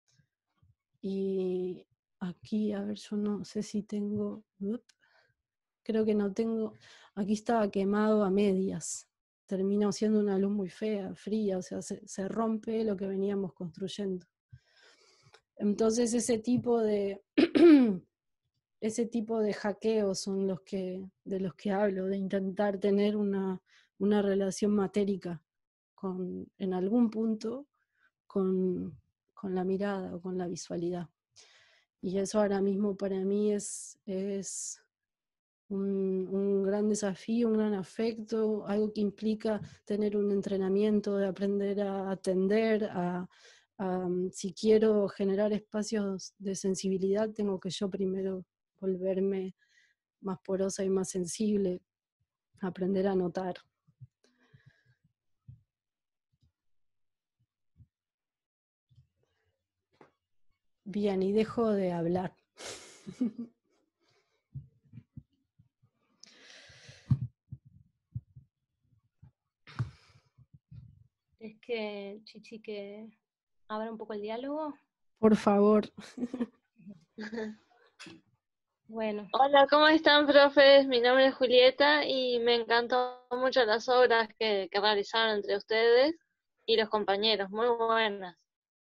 Y aquí, a ver, yo no sé si tengo, creo que no tengo, aquí estaba quemado a medias. Terminó siendo una luz muy fea, fría, o sea, se rompe lo que veníamos construyendo. Entonces ese tipo de hackeos son de los que hablo, de intentar tener una relación matérica en algún punto con la mirada o con la visualidad. Y eso ahora mismo para mí es un gran desafío, un gran afecto, algo que implica tener un entrenamiento de aprender a atender, si quiero generar espacios de sensibilidad, tengo que yo primero volverme más porosa y más sensible, aprender a notar. Bien, y dejo de hablar. ¿Es que, Chichi, que abra un poco el diálogo? Por favor. Bueno. Hola, ¿cómo están, profes? Mi nombre es Julieta y me encantó mucho las obras que realizaron entre ustedes y los compañeros, muy buenas.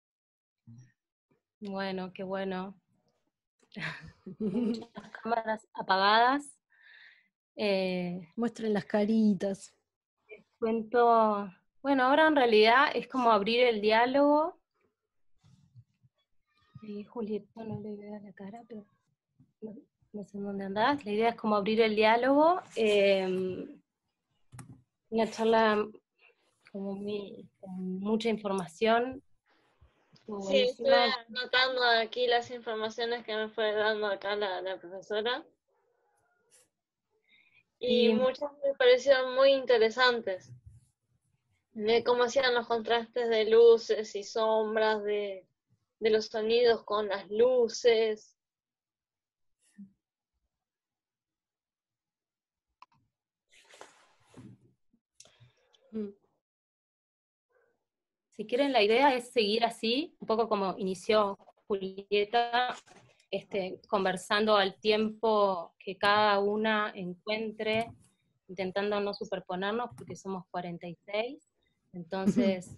Bueno, qué bueno. Muchas cámaras apagadas. Muestren las caritas. Cuento, bueno, ahora en realidad es como abrir el diálogo. Julieta no le veo la cara, pero no sé en dónde andás. La idea es como abrir el diálogo. Una charla como con mucha información. Sí, estoy anotando aquí las informaciones que me fue dando acá la profesora. Y muchas me parecieron muy interesantes. De cómo hacían los contrastes de luces y sombras, de los sonidos con las luces. Si quieren, la idea es seguir así, un poco como inició Julieta, conversando al tiempo que cada una encuentre, intentando no superponernos, porque somos 46, entonces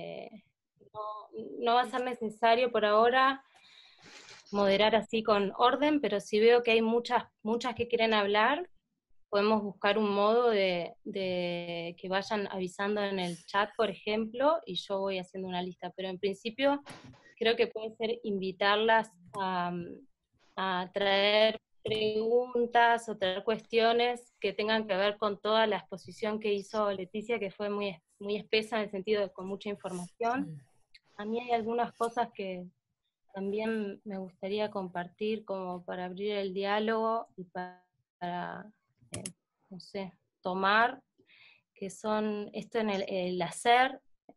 no va a ser necesario por ahora moderar así con orden, pero si veo que hay muchas que quieren hablar, podemos buscar un modo de que vayan avisando en el chat, por ejemplo, y yo voy haciendo una lista, pero en principio creo que puede ser invitarlas a traer preguntas o traer cuestiones que tengan que ver con toda la exposición que hizo Leticia, que fue muy, muy espesa en el sentido de con mucha información. A mí hay algunas cosas que también me gustaría compartir como para abrir el diálogo y para no sé, tomar, que son esto en el hacer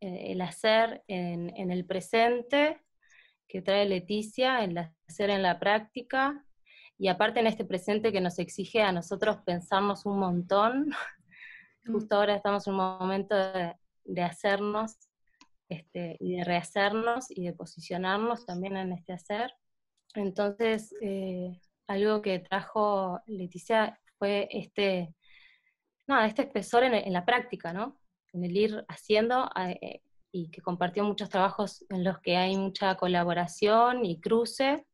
en el presente, que trae Leticia, el hacer en la práctica, y aparte en este presente que nos exige a nosotros pensarnos un montón. Justo ahora estamos en un momento de hacernos, y de rehacernos, y de posicionarnos también en este hacer. Entonces, algo que trajo Leticia fue este espesor en la práctica, ¿no? En el ir haciendo, y que compartió muchos trabajos en los que hay mucha colaboración y cruce,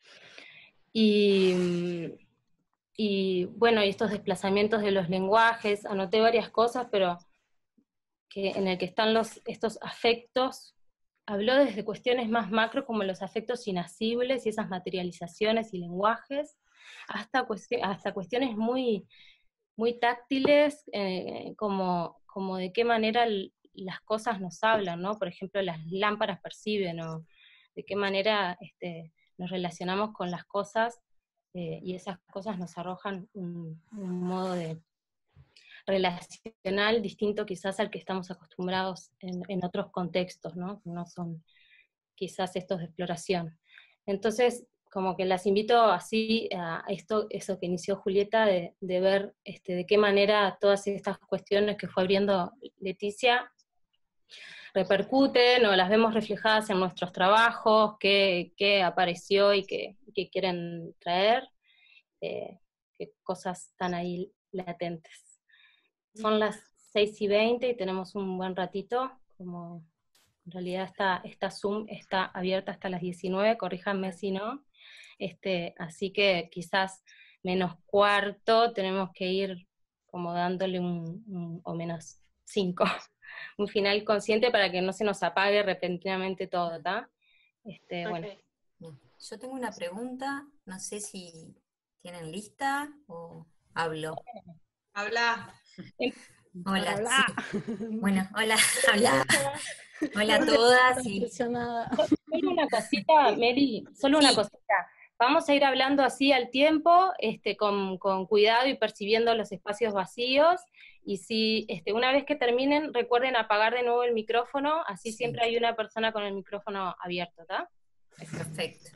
y bueno, y estos desplazamientos de los lenguajes, anoté varias cosas, pero en el que están estos afectos, habló desde cuestiones más macro como los afectos inacibles y esas materializaciones y lenguajes, hasta cuestiones muy, muy táctiles, como de qué manera las cosas nos hablan, ¿no? Por ejemplo, las lámparas perciben, o de qué manera nos relacionamos con las cosas, y esas cosas nos arrojan un modo de relacional distinto quizás al que estamos acostumbrados en otros contextos, ¿no? Que no son quizás estos de exploración. Entonces, como que las invito así a eso que inició Julieta, de ver de qué manera todas estas cuestiones que fue abriendo Leticia repercuten o las vemos reflejadas en nuestros trabajos, qué apareció y qué quieren traer, qué cosas están ahí latentes. Son las 6:20 y tenemos un buen ratito, como en realidad esta Zoom está abierta hasta las 19, corríjanme si no, así que quizás menos cuarto tenemos que ir como dándole o menos 5, un final consciente para que no se nos apague repentinamente todo, ¿está? Bueno. Yo tengo una pregunta, no sé si tienen lista o hablo. Habla. Hola, Habla. sí. Bueno, hola, habla. Hola a todas. Solo una cosita, Meli, una cosita. Vamos a ir hablando así al tiempo, con cuidado y percibiendo los espacios vacíos, y si una vez que terminen, recuerden apagar de nuevo el micrófono, así siempre hay una persona con el micrófono abierto, ¿está? Perfecto.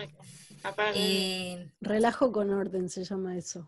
Relajo con orden se llama eso.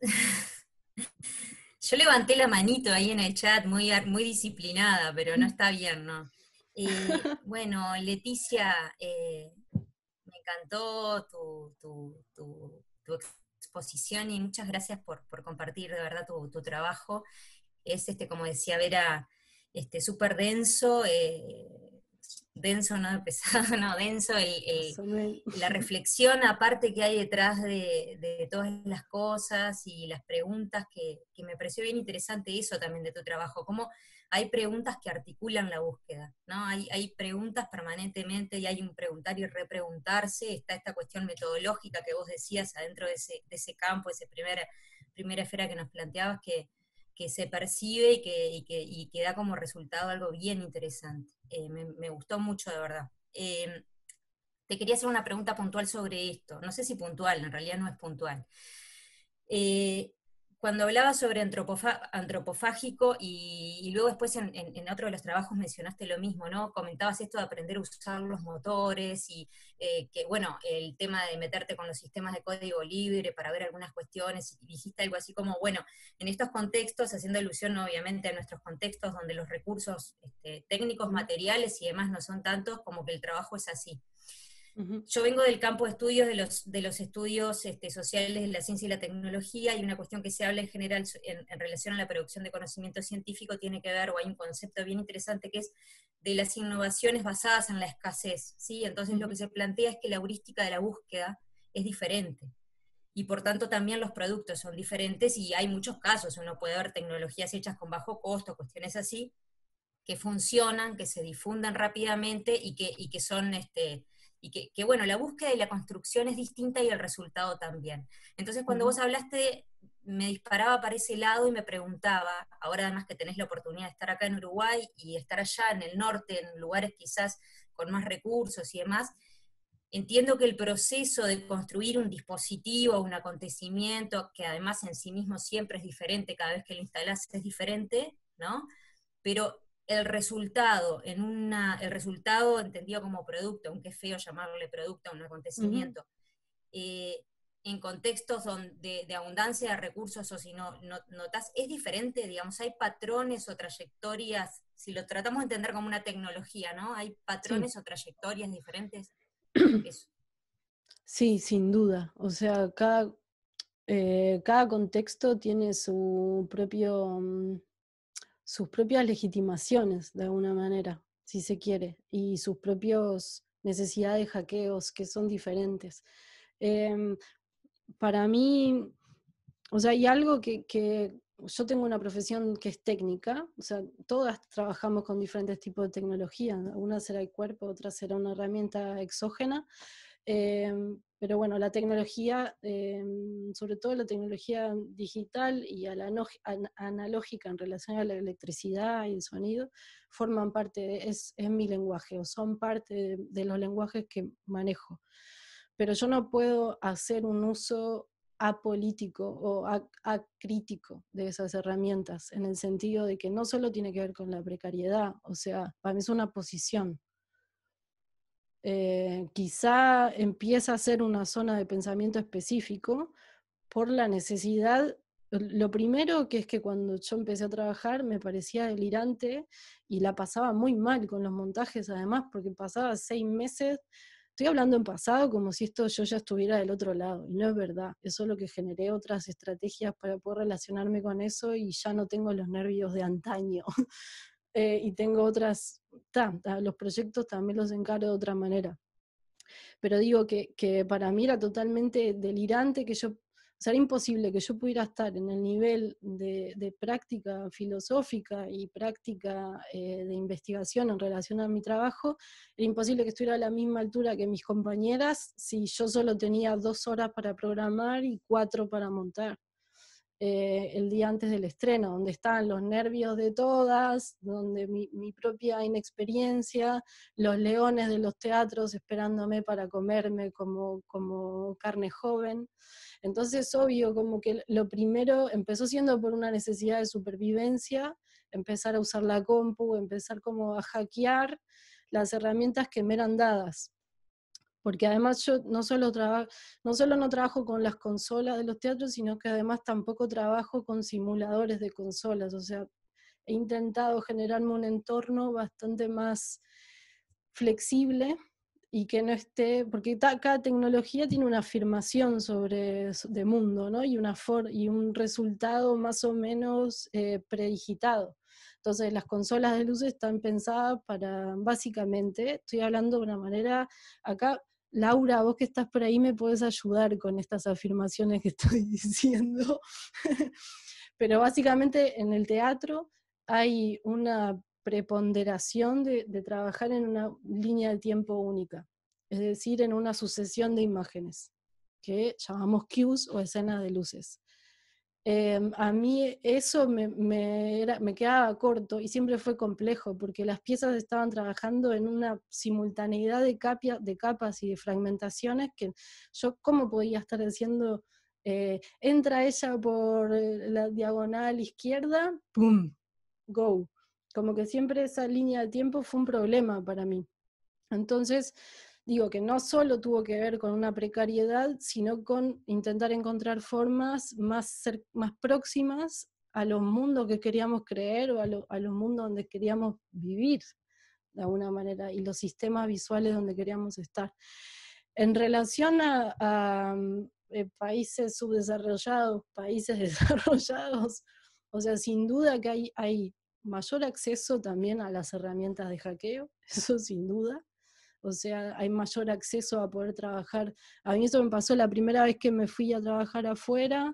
Yo levanté la manito ahí en el chat, muy, muy disciplinada, pero no está bien, ¿no? Bueno, Leticia, me encantó tu exposición y muchas gracias por compartir de verdad tu trabajo. Es, como decía Vera, súper denso, denso, no pesado, no, denso, la reflexión aparte que hay detrás de todas las cosas y las preguntas, que me pareció bien interesante eso también de tu trabajo, cómo hay preguntas que articulan la búsqueda, ¿no? Hay preguntas permanentemente y hay un preguntar y repreguntarse, está esta cuestión metodológica que vos decías adentro de ese campo, esa primera esfera que nos planteabas, que se percibe y que da como resultado algo bien interesante. Me gustó mucho, de verdad. Te quería hacer una pregunta puntual sobre esto. No sé si puntual, en realidad no es puntual. Cuando hablabas sobre antropofágico y luego después en otro de los trabajos mencionaste lo mismo, ¿no? Comentabas esto de aprender a usar los motores y que, bueno, el tema de meterte con los sistemas de código libre para ver algunas cuestiones, y dijiste algo así como, bueno, en estos contextos, haciendo alusión obviamente a nuestros contextos donde los recursos técnicos, materiales y demás no son tantos, como que el trabajo es así. Yo vengo del campo de estudios de los estudios sociales de la ciencia y la tecnología, y una cuestión que se habla en general en relación a la producción de conocimiento científico tiene que ver, o hay un concepto bien interesante que es de las innovaciones basadas en la escasez, ¿sí? Entonces lo que se plantea es que la heurística de la búsqueda es diferente, y por tanto también los productos son diferentes, y hay muchos casos, uno puede ver tecnologías hechas con bajo costo, cuestiones así, que funcionan, que se difunden rápidamente y que son y que, bueno, la búsqueda y la construcción es distinta y el resultado también. Entonces cuando vos hablaste, me disparaba para ese lado y me preguntaba, ahora además que tenés la oportunidad de estar acá en Uruguay y estar allá en el norte, en lugares quizás con más recursos y demás, entiendo que el proceso de construir un dispositivo, un acontecimiento, que además en sí mismo siempre es diferente, cada vez que lo instalás es diferente, ¿no? Pero el resultado, el resultado entendido como producto, aunque es feo llamarle producto a un acontecimiento, en contextos de abundancia de recursos, o si notas, es diferente, digamos, hay patrones o trayectorias, si lo tratamos de entender como una tecnología, ¿no? Hay patrones o trayectorias diferentes. Eso. Sí, sin duda. O sea, cada contexto tiene sus propias legitimaciones, de alguna manera, si se quiere, y sus propias necesidades de hackeos que son diferentes. Para mí, o sea, hay algo que yo tengo una profesión que es técnica, o sea, todas trabajamos con diferentes tipos de tecnología, una será el cuerpo, otra será una herramienta exógena, pero bueno, la tecnología, sobre todo la tecnología digital y analógica en relación a la electricidad y el sonido, forman parte, es mi lenguaje, o son parte de los lenguajes que manejo. Pero yo no puedo hacer un uso apolítico o acrítico de esas herramientas, en el sentido de que no solo tiene que ver con la precariedad, o sea, para mí es una posición. Quizá empieza a ser una zona de pensamiento específico por la necesidad. Lo primero que es que cuando yo empecé a trabajar me parecía delirante y la pasaba muy mal con los montajes, además, porque pasaba 6 meses, estoy hablando en pasado como si yo ya estuviera del otro lado, y no es verdad. Eso es lo que generé otras estrategias para poder relacionarme con eso, y ya no tengo los nervios de antaño. Y tengo otras, los proyectos también los encaro de otra manera. Pero digo que para mí era totalmente delirante que yo, o sea, era imposible que yo pudiera estar en el nivel de práctica filosófica y práctica de investigación en relación a mi trabajo, era imposible que estuviera a la misma altura que mis compañeras si yo solo tenía 2 horas para programar y 4 para montar. El día antes del estreno, donde estaban los nervios de todas, donde mi propia inexperiencia, los leones de los teatros esperándome para comerme como carne joven. Entonces, obvio, como que lo primero empezó siendo por una necesidad de supervivencia, empezar a usar la compu, empezar como a hackear las herramientas que me eran dadas. porque además yo no solo no trabajo con las consolas de los teatros, sino que además tampoco trabajo con simuladores de consolas, o sea, he intentado generarme un entorno bastante más flexible y que no esté, porque cada tecnología tiene una afirmación de mundo, ¿no? Y un resultado más o menos predigitado. Entonces las consolas de luces están pensadas para, básicamente, estoy hablando de una manera, acá, Laura, vos que estás por ahí me podés ayudar con estas afirmaciones que estoy diciendo, pero básicamente en el teatro hay una preponderación de trabajar en una línea de tiempo única, es decir, en una sucesión de imágenes, que llamamos cues o escenas de luces. A mí eso me quedaba corto y siempre fue complejo, porque las piezas estaban trabajando en una simultaneidad de capas y de fragmentaciones que yo, ¿cómo podía estar diciendo, entra ella por la diagonal izquierda, ¡pum!, go? Como que siempre esa línea de tiempo fue un problema para mí. Entonces, digo que no solo tuvo que ver con una precariedad, sino con intentar encontrar formas más próximas a los mundos que queríamos creer o a los mundos donde queríamos vivir, de alguna manera, y los sistemas visuales donde queríamos estar. En relación a países subdesarrollados, países desarrollados, o sea, sin duda que hay mayor acceso también a las herramientas de hackeo, eso sin duda. O sea, hay mayor acceso a poder trabajar. A mí eso me pasó la primera vez que me fui a trabajar afuera,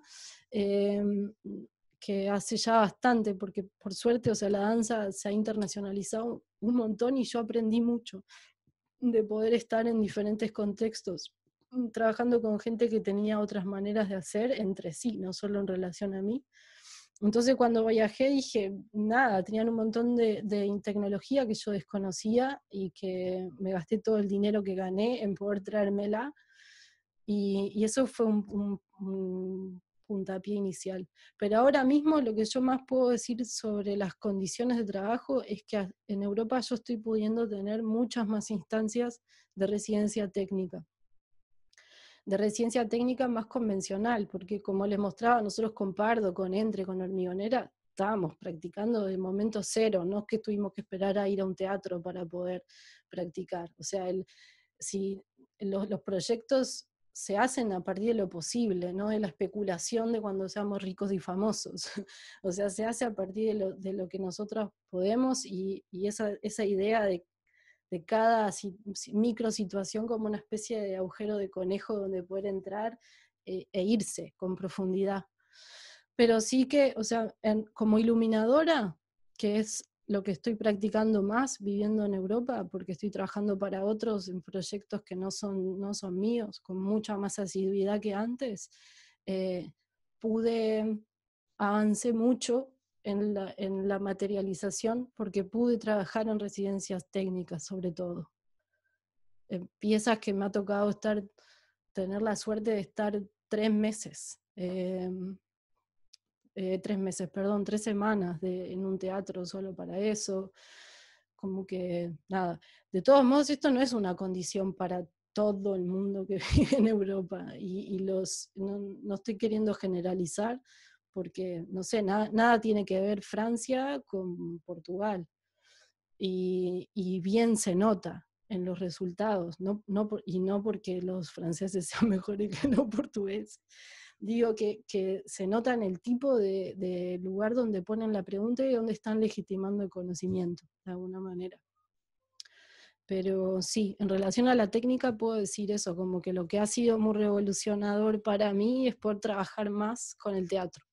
que hace ya bastante, porque por suerte, o sea, la danza se ha internacionalizado un montón y yo aprendí mucho de poder estar en diferentes contextos, trabajando con gente que tenía otras maneras de hacer entre sí, no solo en relación a mí. Entonces cuando viajé dije, nada, tenían un montón de tecnología que yo desconocía y que me gasté todo el dinero que gané en poder traérmela, y eso fue un puntapié inicial. Pero ahora mismo lo que yo más puedo decir sobre las condiciones de trabajo es que en Europa yo estoy pudiendo tener muchas más instancias de residencia técnica. De residencia técnica más convencional, porque como les mostraba, nosotros con Pardo, con Entre, con Hormigonera, estábamos practicando de momento cero, no es que tuvimos que esperar a ir a un teatro para poder practicar. O sea, si los proyectos se hacen a partir de lo posible, no de la especulación de cuando seamos ricos y famosos. O sea, se hace a partir de lo que nosotros podemos, y esa idea de cada micro situación como una especie de agujero de conejo donde poder entrar e irse con profundidad. Pero sí que, o sea, como iluminadora, que es lo que estoy practicando más viviendo en Europa, porque estoy trabajando para otros en proyectos que no son míos, con mucha más asiduidad que antes, avancé mucho en la materialización, porque pude trabajar en residencias técnicas sobre todo. Piezas que me ha tocado tener la suerte de estar 3 meses, 3 semanas en un teatro solo para eso, como que nada. De todos modos, esto no es una condición para todo el mundo que vive en Europa, no estoy queriendo generalizar, porque, no sé, nada tiene que ver Francia con Portugal, y bien se nota en los resultados, y no porque los franceses sean mejores que los portugueses. Digo que se nota en el tipo de lugar donde ponen la pregunta y donde están legitimando el conocimiento, de alguna manera. Pero sí, en relación a la técnica puedo decir eso, como que lo que ha sido muy revolucionador para mí es poder trabajar más con el teatro.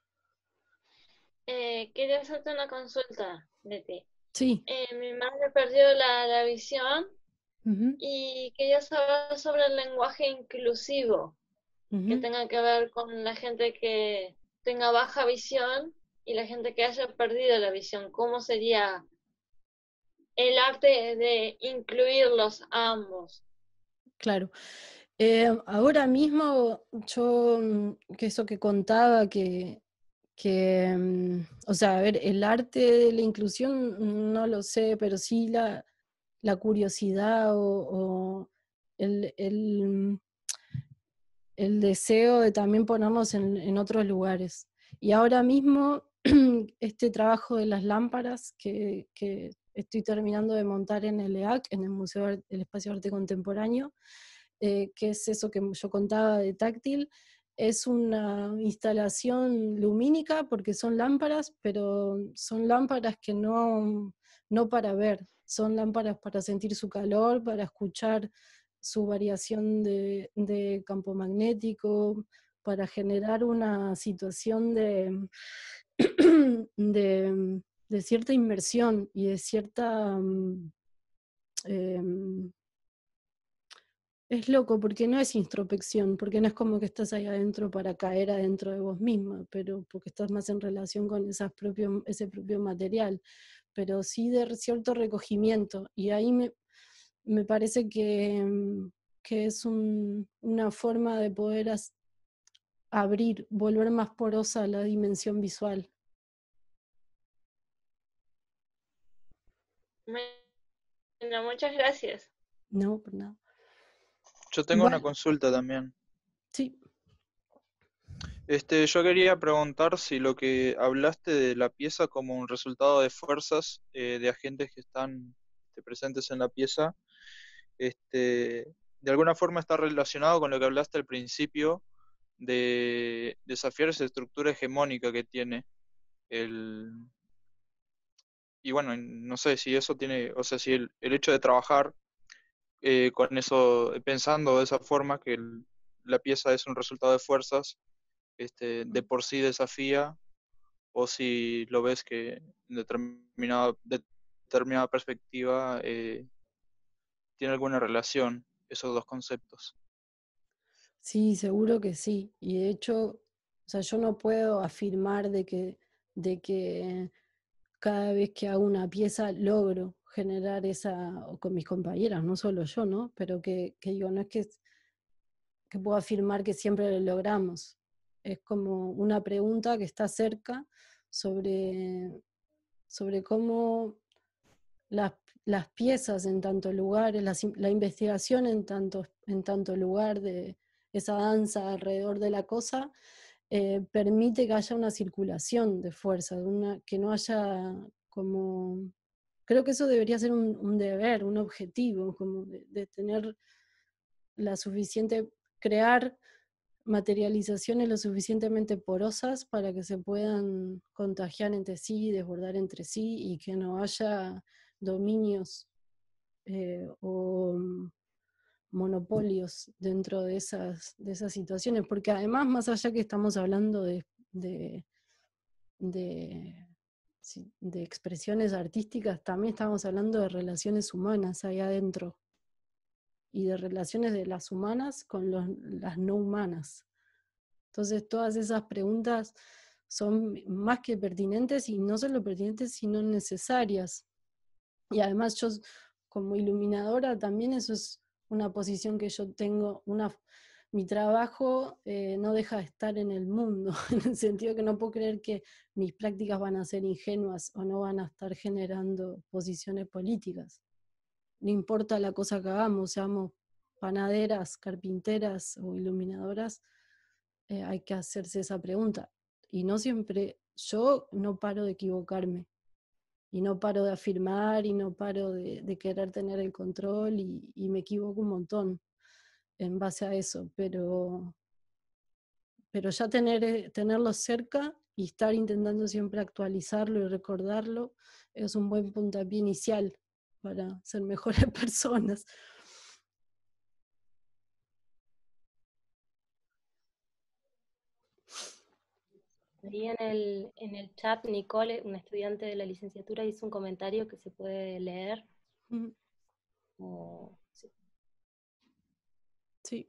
Quería hacerte una consulta, Leti. Sí. Mi madre perdió la visión, Uh-huh. y quería saber sobre el lenguaje inclusivo, Uh-huh. que tenga que ver con la gente que tenga baja visión y la gente que haya perdido la visión. ¿Cómo sería el arte de incluirlos a ambos? Claro. Ahora mismo yo, que eso que contaba, o sea, a ver, el arte de la inclusión no lo sé, pero sí la curiosidad o el deseo de también ponernos en otros lugares. Y ahora mismo, este trabajo de las lámparas que estoy terminando de montar en el EAC, en el Museo del Espacio de Arte Contemporáneo, que es eso que yo contaba de táctil, es una instalación lumínica porque son lámparas, pero son lámparas que no para ver, son lámparas para sentir su calor, para escuchar su variación de campo magnético, para generar una situación de cierta inmersión y de cierta... es loco porque no es introspección, porque no es como que estás ahí adentro para caer adentro de vos misma, pero porque estás más en relación con ese propio material, pero sí de cierto recogimiento. Y ahí me parece que es una forma de poder abrir, volver más porosa la dimensión visual. Bueno, muchas gracias. No, por nada. Yo tengo una consulta también. Sí. Yo quería preguntar si lo que hablaste de la pieza como un resultado de fuerzas de agentes que están presentes en la pieza, de alguna forma está relacionado con lo que hablaste al principio de desafiar esa estructura hegemónica que tiene y bueno, no sé si eso tiene, o sea, si el hecho de trabajar con eso, pensando de esa forma que la pieza es un resultado de fuerzas, de por sí desafía, o si lo ves que en determinada perspectiva tiene alguna relación esos dos conceptos. Sí, seguro que sí. Y de hecho, o sea, yo no puedo afirmar de que cada vez que hago una pieza logro generar o con mis compañeras, no solo yo, ¿no? Pero que digo, no es que puedo afirmar que siempre lo logramos. Es como una pregunta que está cerca sobre cómo las piezas en tantos lugares, la investigación en tanto lugar de esa danza alrededor de la cosa, permite que haya una circulación de fuerza, que no haya como... Creo que eso debería ser un deber, un objetivo, como de tener la suficiente, crear materializaciones lo suficientemente porosas para que se puedan contagiar entre sí, desbordar entre sí y que no haya dominios o monopolios dentro de esas situaciones, porque además, más allá que estamos hablando de expresiones artísticas, también estamos hablando de relaciones humanas ahí adentro, y de relaciones de las humanas con las no humanas. Entonces todas esas preguntas son más que pertinentes, y no solo pertinentes, sino necesarias. Y además yo, como iluminadora, también eso es una posición que yo tengo, mi trabajo no deja de estar en el mundo, en el sentido que no puedo creer que mis prácticas van a ser ingenuas o no van a estar generando posiciones políticas. No importa la cosa que hagamos, seamos panaderas, carpinteras o iluminadoras, hay que hacerse esa pregunta. Y no siempre, yo no paro de equivocarme, y no paro de afirmar, y no paro de querer tener el control, y me equivoco un montón en base a eso, pero ya tenerlo cerca y estar intentando siempre actualizarlo y recordarlo es un buen puntapié inicial para ser mejores personas. Ahí en el chat, Nicole, una estudiante de la licenciatura, hizo un comentario que se puede leer. Sí. Sí.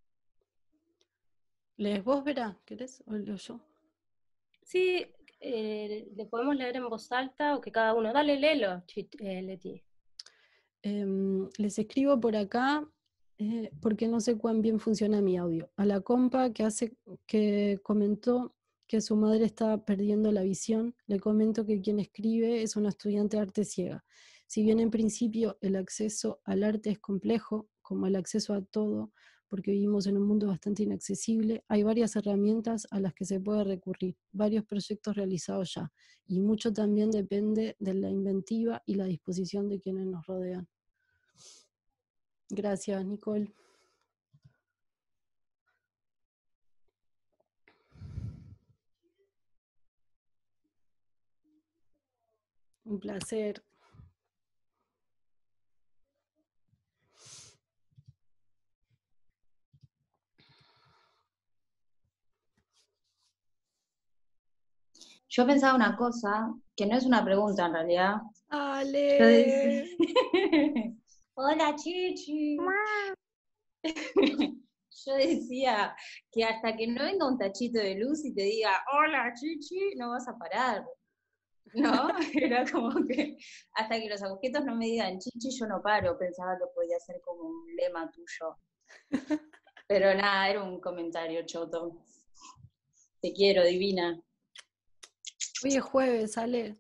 ¿Lees vos, Vera? ¿Querés? ¿O leo yo? Sí, le podemos leer en voz alta o que cada uno. Dale, léelo, Leti. Les escribo por acá porque no sé cuán bien funciona mi audio. A la compa que comentó que su madre está perdiendo la visión, le comento que quien escribe es una estudiante de arte ciega. Si bien en principio el acceso al arte es complejo, como el acceso a todo, porque vivimos en un mundo bastante inaccesible, hay varias herramientas a las que se puede recurrir, varios proyectos realizados ya, y mucho también depende de la inventiva y la disposición de quienes nos rodean. Gracias, Nicole. Un placer. Yo pensaba una cosa, que no es una pregunta en realidad. ¡Ale! Yo decía... Hola, Chichi. Yo decía que hasta que no venga un tachito de luz y te diga, hola, Chichi, no vas a parar. ¿No? Era como que hasta que los agujetos no me digan Chichi, yo no paro. Pensaba que podía ser como un lema tuyo. Pero nada, era un comentario choto. Te quiero, divina. Hoy es jueves, Ale.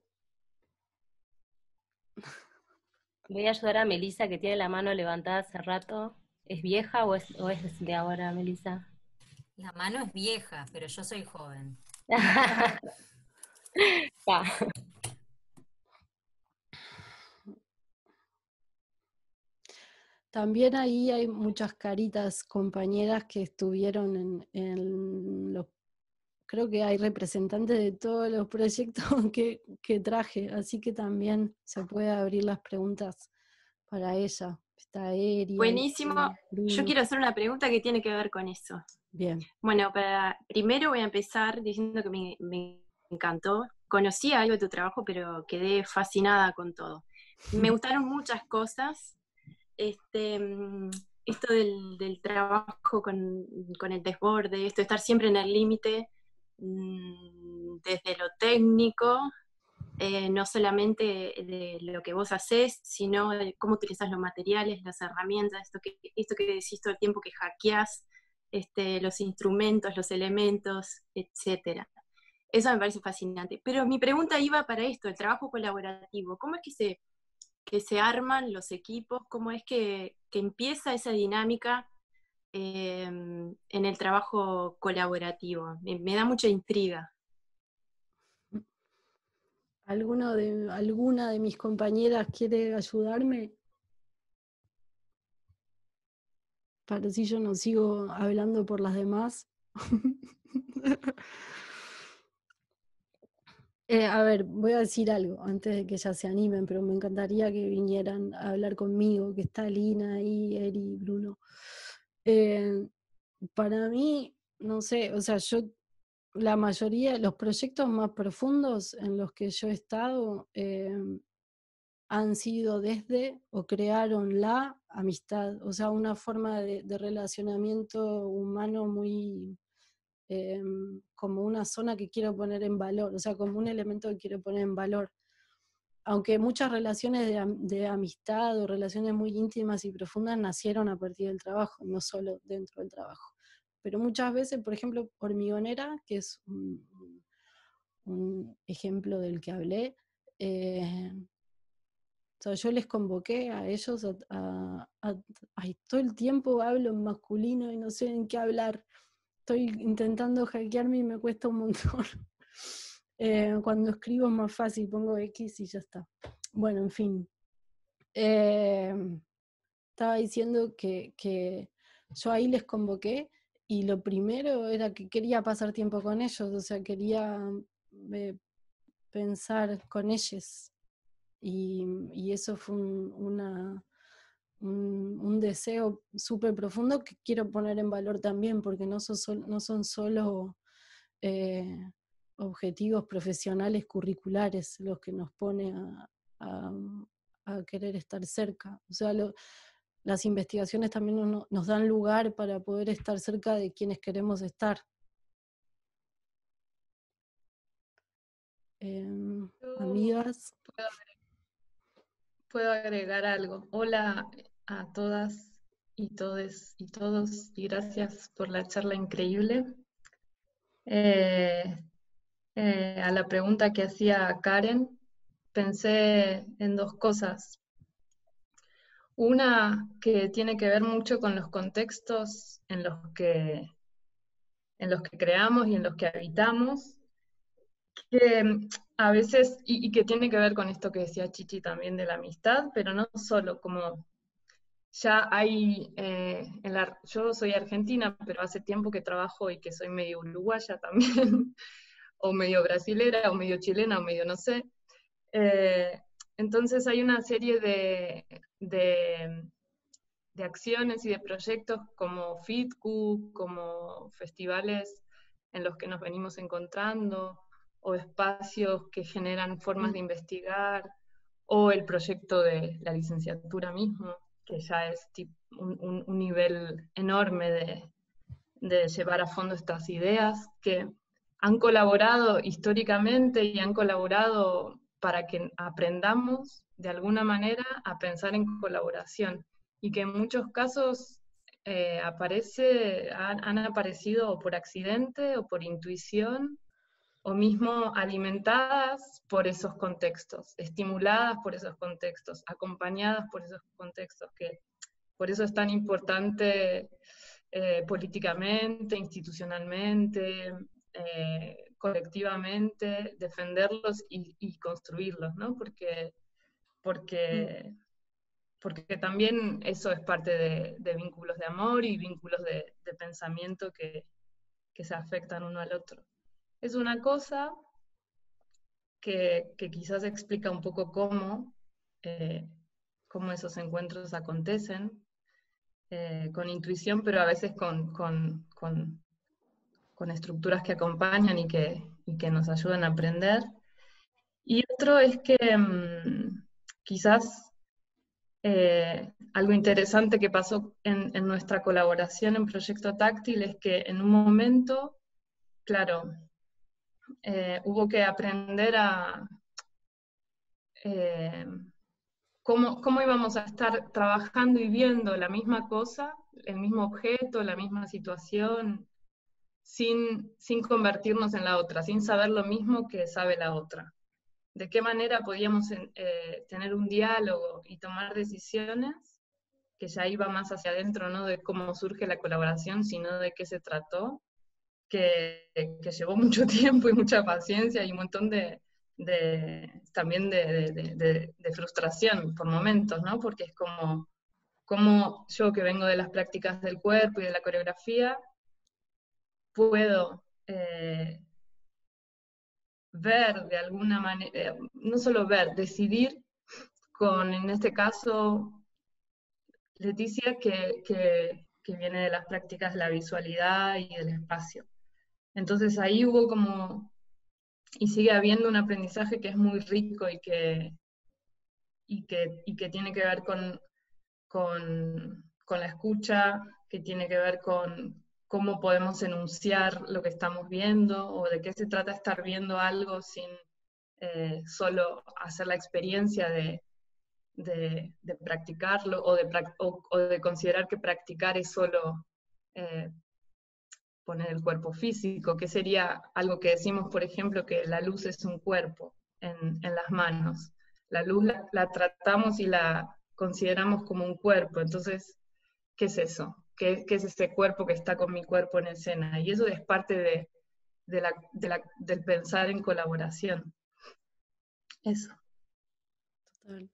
Voy a ayudar a Melissa, que tiene la mano levantada hace rato. ¿Es vieja o es de ahora, Melissa? La mano es vieja, pero yo soy joven. También ahí hay muchas caritas compañeras que estuvieron en los... Creo que hay representantes de todos los proyectos que traje, así que también se puede abrir las preguntas para ella. Está Eri. Buenísimo. Yo quiero hacer una pregunta que tiene que ver con eso. Bien. Bueno, primero voy a empezar diciendo que me encantó. Conocía algo de tu trabajo, pero quedé fascinada con todo. Me gustaron muchas cosas. Esto del trabajo con el desborde, esto de estar siempre en el límite, desde lo técnico, no solamente de lo que vos hacés, sino de cómo utilizás los materiales, las herramientas, esto que decís todo el tiempo que hackeás, los instrumentos, los elementos, etcétera. Eso me parece fascinante. Pero mi pregunta iba para esto, el trabajo colaborativo. ¿Cómo es que se arman los equipos? ¿Cómo es que empieza esa dinámica en el trabajo colaborativo? Me da mucha intriga. ¿Alguna de mis compañeras quiere ayudarme? Para si yo no sigo hablando por las demás. A ver, voy a decir algo antes de que ya se animen, pero me encantaría que vinieran a hablar conmigo, que está Lina y Eri, Bruno. Para mí, no sé, o sea, la mayoría de los proyectos más profundos en los que yo he estado han sido desde o crearon la amistad, o sea, una forma de relacionamiento humano muy como una zona que quiero poner en valor, o sea, como un elemento que quiero poner en valor. Aunque muchas relaciones de amistad o relaciones muy íntimas y profundas nacieron a partir del trabajo, no solo dentro del trabajo. Pero muchas veces, por ejemplo, Hormigonera, que es un ejemplo del que hablé, o sea, yo les convoqué a ellos ay, todo el tiempo hablo en masculino y no sé en qué hablar. Estoy intentando hackearme y me cuesta un montón. Cuando escribo es más fácil, pongo X y ya está. Bueno, en fin. Estaba diciendo que yo ahí les convoqué y lo primero era que quería pasar tiempo con ellos, o sea, quería pensar con ellos. Y eso fue un deseo súper profundo que quiero poner en valor también, porque no son solo objetivos profesionales curriculares los que nos pone a querer estar cerca. O sea, las investigaciones también nos dan lugar para poder estar cerca de quienes queremos estar. Amigas. Puedo agregar algo. Hola a todas y todes y todos, y gracias por la charla increíble. A la pregunta que hacía Karen, pensé en dos cosas. Una que tiene que ver mucho con los contextos en los que creamos y en los que habitamos, que a veces, y que tiene que ver con esto que decía Chichi también de la amistad, pero no solo, como ya hay, yo soy argentina, pero hace tiempo que trabajo y que soy medio uruguaya también, o medio brasilera, o medio chilena, o medio no sé. Entonces hay una serie de acciones y de proyectos como FITCU, como festivales en los que nos venimos encontrando, o espacios que generan formas de investigar, o el proyecto de la licenciatura mismo, que ya es un nivel enorme de llevar a fondo estas ideas, que han colaborado históricamente y han colaborado para que aprendamos de alguna manera a pensar en colaboración, y que en muchos casos han aparecido o por accidente o por intuición, o mismo alimentadas por esos contextos, estimuladas por esos contextos, acompañadas por esos contextos, que por eso es tan importante políticamente, institucionalmente, colectivamente, defenderlos y construirlos, ¿no? Porque también eso es parte de vínculos de amor y vínculos de pensamiento que se afectan uno al otro. Es una cosa que quizás explica un poco cómo esos encuentros acontecen, con intuición, pero a veces con estructuras que acompañan y que nos ayudan a aprender. Y otro es que quizás algo interesante que pasó en nuestra colaboración en Proyecto Táctil es que en un momento, claro, hubo que aprender a cómo íbamos a estar trabajando y viendo la misma cosa, el mismo objeto, la misma situación, sin convertirnos en la otra, sin saber lo mismo que sabe la otra. De qué manera podíamos tener un diálogo y tomar decisiones, que ya iba más hacia adentro, no de cómo surge la colaboración, sino de qué se trató, que llevó mucho tiempo y mucha paciencia y un montón también de frustración por momentos, ¿no? Porque es como yo, que vengo de las prácticas del cuerpo y de la coreografía, puedo ver de alguna manera, no solo ver, decidir con, en este caso, Leticia, que viene de las prácticas de la visualidad y del espacio. Entonces ahí hubo como, y sigue habiendo un aprendizaje que es muy rico y que tiene que ver con la escucha, que tiene que ver con cómo podemos enunciar lo que estamos viendo, o de qué se trata estar viendo algo sin solo hacer la experiencia de practicarlo, o de considerar que practicar es solo poner el cuerpo físico, que sería algo que decimos, por ejemplo, que la luz es un cuerpo en las manos. La luz la tratamos y la consideramos como un cuerpo. Entonces, ¿qué es eso? ¿Qué es ese cuerpo que está con mi cuerpo en escena? Y eso es parte del pensar en colaboración. Eso. Total.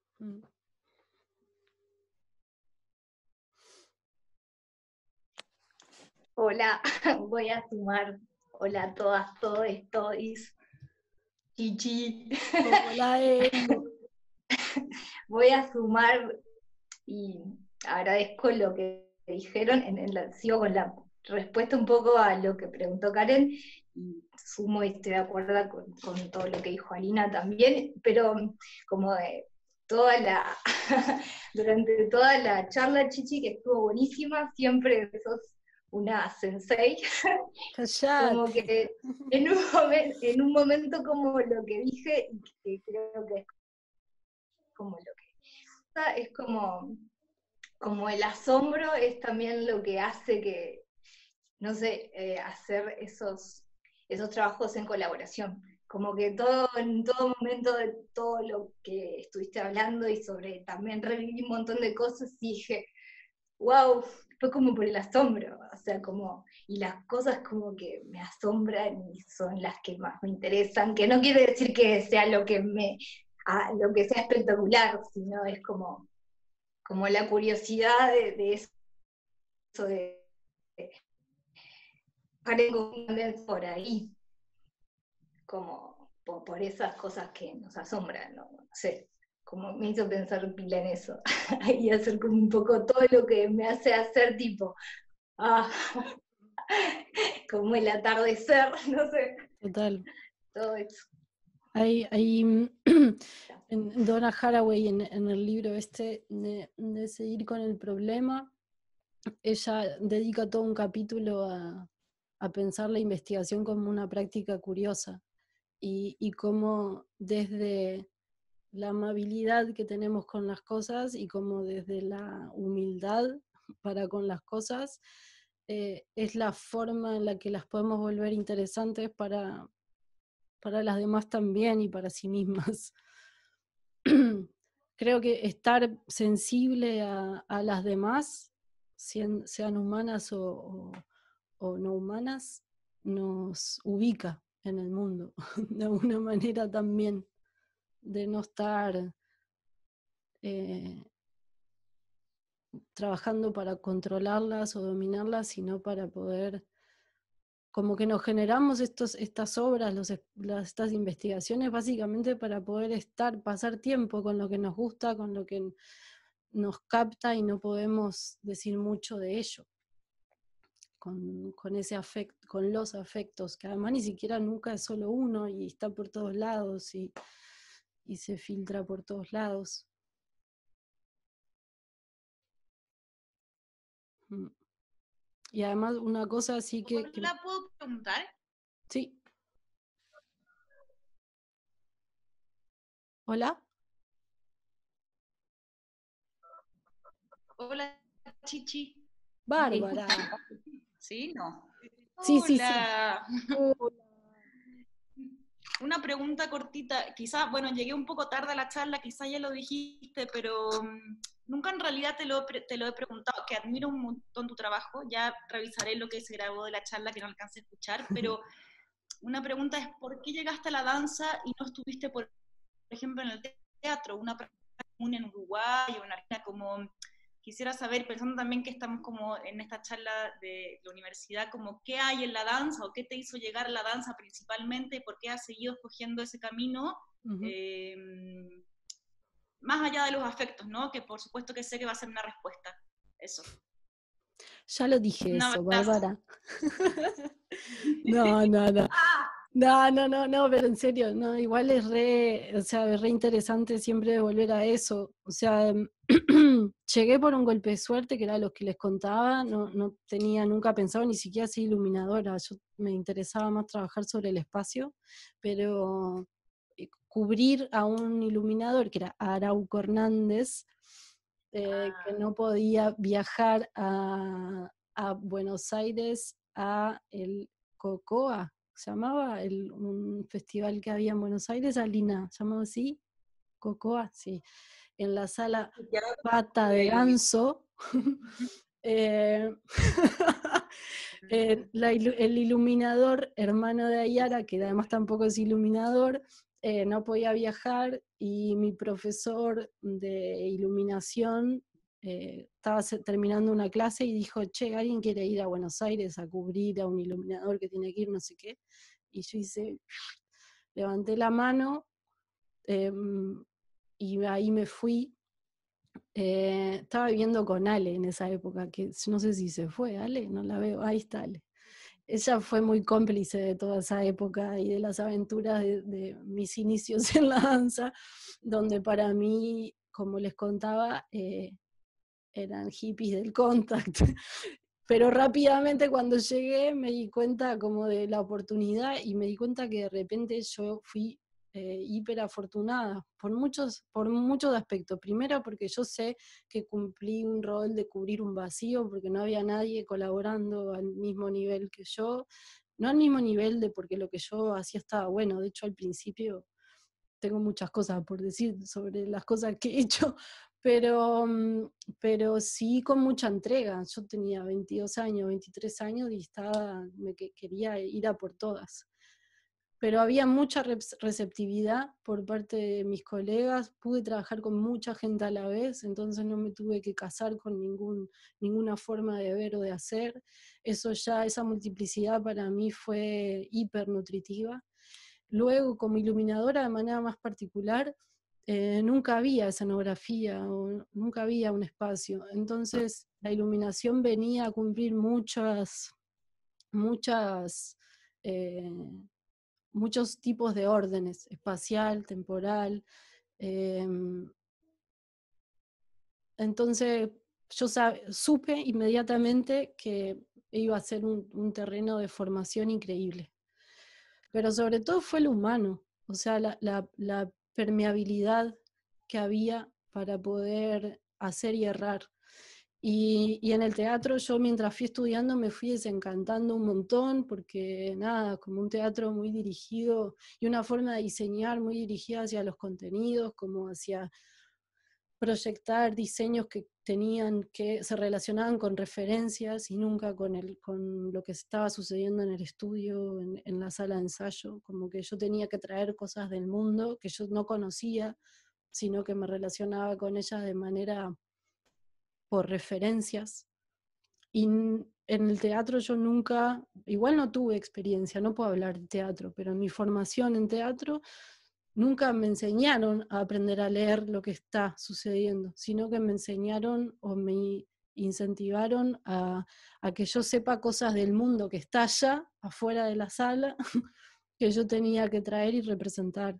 Hola, voy a sumar. Hola a todas, todos, todis. Chichi. Hola, Voy a sumar y agradezco lo que dijeron, sigo con la respuesta un poco a lo que preguntó Karen, y sumo y estoy de acuerdo con todo lo que dijo Alina también, pero como durante toda la charla, Chichi, que estuvo buenísima, siempre sos una sensei, como que en un momento como lo que dije, y que creo que es como lo que es como el asombro es también lo que hace que, no sé, hacer esos trabajos en colaboración, como que en todo momento de todo lo que estuviste hablando y sobre también reviví un montón de cosas y dije, wow, fue como por el asombro, o sea, como, y las cosas como que me asombran y son las que más me interesan, que no quiere decir que sea lo que lo que sea espectacular, sino es como la curiosidad de eso de por ahí, como por esas cosas que nos asombran, no sé, como me hizo pensar pila en eso, y hacer como un poco todo lo que me hace hacer tipo, ah, como el atardecer, no sé, Total. todo eso. Hay en Donna Haraway, en el libro este de Seguir con el problema, ella dedica todo un capítulo a pensar la investigación como una práctica curiosa y cómo desde la amabilidad que tenemos con las cosas y como desde la humildad para con las cosas, es la forma en la que las podemos volver interesantes para las demás también y para sí mismas. Creo que estar sensible a las demás, sean humanas o no humanas, nos ubica en el mundo, de alguna manera también, de no estar trabajando para controlarlas o dominarlas, sino para poder, como que nos generamos estas obras, estas investigaciones, básicamente para poder pasar tiempo con lo que nos gusta, con lo que nos capta y no podemos decir mucho de ello. Con ese afecto, con los afectos, que además ni siquiera nunca es solo uno y está por todos lados y se filtra por todos lados. Y además una cosa así que... ¿La puedo preguntar? Sí. ¿Hola? Hola, Chichi. Bárbara. ¿Sí? No. Sí, Hola. sí, sí. Una pregunta cortita. Quizá, bueno, llegué un poco tarde a la charla, quizá ya lo dijiste, pero nunca en realidad te lo he preguntado, que admiro un montón tu trabajo. Ya revisaré lo que se grabó de la charla que no alcancé a escuchar, pero una pregunta es, ¿por qué llegaste a la danza y no estuviste, por ejemplo, en el teatro? Una práctica común en Uruguay o en Argentina, como... Quisiera saber, pensando también que estamos como en esta charla de la universidad, como qué hay en la danza o qué te hizo llegar a la danza principalmente, por qué has seguido escogiendo ese camino, más allá de los afectos, ¿no? Que por supuesto que sé que va a ser una respuesta. Eso. Ya lo dije Un eso, abrazo. Bárbara. No, pero en serio, no, igual es re interesante siempre volver a eso. O sea, llegué por un golpe de suerte, que era lo que les contaba, no tenía nunca pensado ni siquiera ser iluminadora. Yo me interesaba más trabajar sobre el espacio, pero cubrir a un iluminador, que era Arauco Hernández, que no podía viajar a Buenos Aires a el Cocoa, se llamaba un festival que había en Buenos Aires, Alina, llamado así, Cocoa, sí, en la sala Pata de Ganso. El iluminador, hermano de Ayara, que además tampoco es iluminador, no podía viajar y mi profesor de iluminación estaba terminando una clase y dijo, che, ¿alguien quiere ir a Buenos Aires a cubrir a un iluminador que tiene que ir no sé qué? Y yo levanté la mano y ahí me fui. Estaba viviendo con Ale en esa época, que no sé si se fue, Ale, no la veo, ahí está Ale. Ella fue muy cómplice de toda esa época y de las aventuras de mis inicios en la danza, donde para mí, como les contaba, eran hippies del contact. Pero rápidamente cuando llegué me di cuenta como de la oportunidad y me di cuenta que de repente yo fui hiper afortunada por muchos aspectos. Primero porque yo sé que cumplí un rol de cubrir un vacío porque no había nadie colaborando al mismo nivel que yo, no al mismo nivel de porque lo que yo hacía estaba bueno, de hecho al principio tengo muchas cosas por decir sobre las cosas que he hecho, pero sí con mucha entrega. Yo tenía 22 años, 23 años y quería ir a por todas. Pero había mucha receptividad por parte de mis colegas, pude trabajar con mucha gente a la vez, entonces no me tuve que casar con ninguna forma de ver o de hacer. Esa multiplicidad para mí fue hipernutritiva. Luego, como iluminadora de manera más particular, nunca había escenografía o nunca había un espacio. Entonces, la iluminación venía a cumplir muchos tipos de órdenes, espacial, temporal. Entonces, yo supe inmediatamente que iba a ser un terreno de formación increíble. Pero sobre todo fue lo humano, o sea, la permeabilidad que había para poder hacer y errar. Y en el teatro yo mientras fui estudiando me fui desencantando un montón porque nada, como un teatro muy dirigido y una forma de diseñar muy dirigida hacia los contenidos, como hacia proyectar diseños que se relacionaban con referencias y nunca con lo que estaba sucediendo en el estudio, en la sala de ensayo, como que yo tenía que traer cosas del mundo que yo no conocía, sino que me relacionaba con ellas de manera por referencias. Y en el teatro yo nunca, igual no tuve experiencia, no puedo hablar de teatro, pero en mi formación en teatro nunca me enseñaron a aprender a leer lo que está sucediendo, sino que me enseñaron o me incentivaron a que yo sepa cosas del mundo que está allá, afuera de la sala, que yo tenía que traer y representar.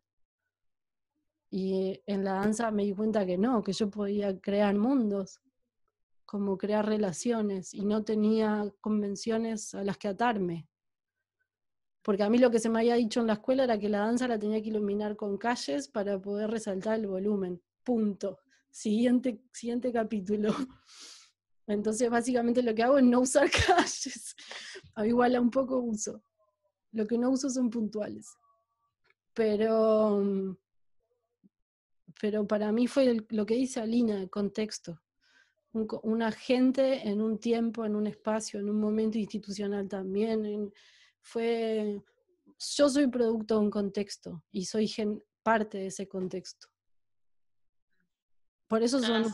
Y en la danza me di cuenta que no, que yo podía crear mundos, como crear relaciones, y no tenía convenciones a las que atarme. Porque a mí lo que se me había dicho en la escuela era que la danza la tenía que iluminar con calles para poder resaltar el volumen. Punto. Siguiente capítulo. Entonces básicamente lo que hago es no usar calles. Igual a un poco uso. Lo que no uso son puntuales. Pero para mí fue lo que dice Alina, el contexto. Un agente en un tiempo, en un espacio, en un momento institucional también. Yo soy producto de un contexto y soy parte de ese contexto. Por eso son...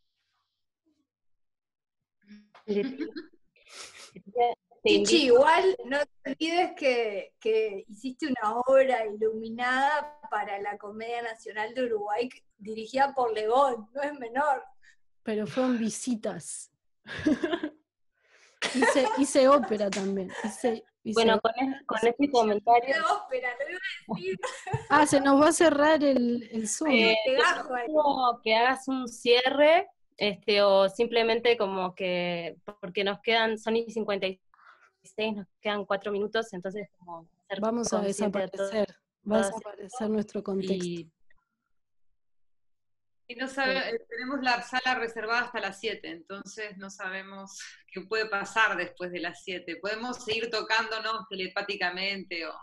Chichi, igual no te olvides que hiciste una obra iluminada para la Comedia Nacional de Uruguay dirigida por Legón, no es menor. Pero fueron visitas. hice ópera también. Bueno, con este comentario... ópera, lo iba a decir. Se nos va a cerrar el Zoom. Que hagas un cierre, o simplemente como que, porque son y 56, nos quedan 4 minutos, entonces como vamos a desaparecer, va a desaparecer nuestro contexto. Y no tenemos la sala reservada hasta las 7, entonces no sabemos qué puede pasar después de las 7. Podemos seguir tocándonos telepáticamente o...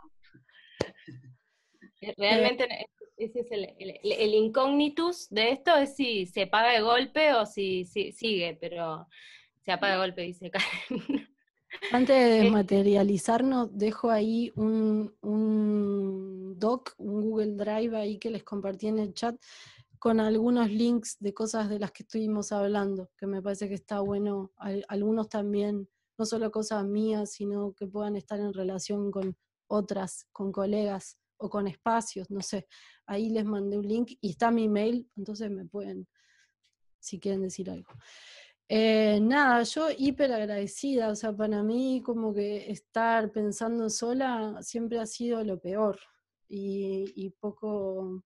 Realmente ese es el incógnitus de esto, es si se apaga de golpe o si sigue, pero se apaga de golpe, dice Karen. Antes de desmaterializarnos, dejo ahí un doc, un Google Drive ahí que les compartí en el chat, con algunos links de cosas de las que estuvimos hablando, que me parece que está bueno, algunos también, no solo cosas mías, sino que puedan estar en relación con otras, con colegas o con espacios, no sé. Ahí les mandé un link y está mi mail, entonces me pueden, si quieren decir algo. Nada, yo hiper agradecida, o sea, para mí como que estar pensando sola siempre ha sido lo peor y poco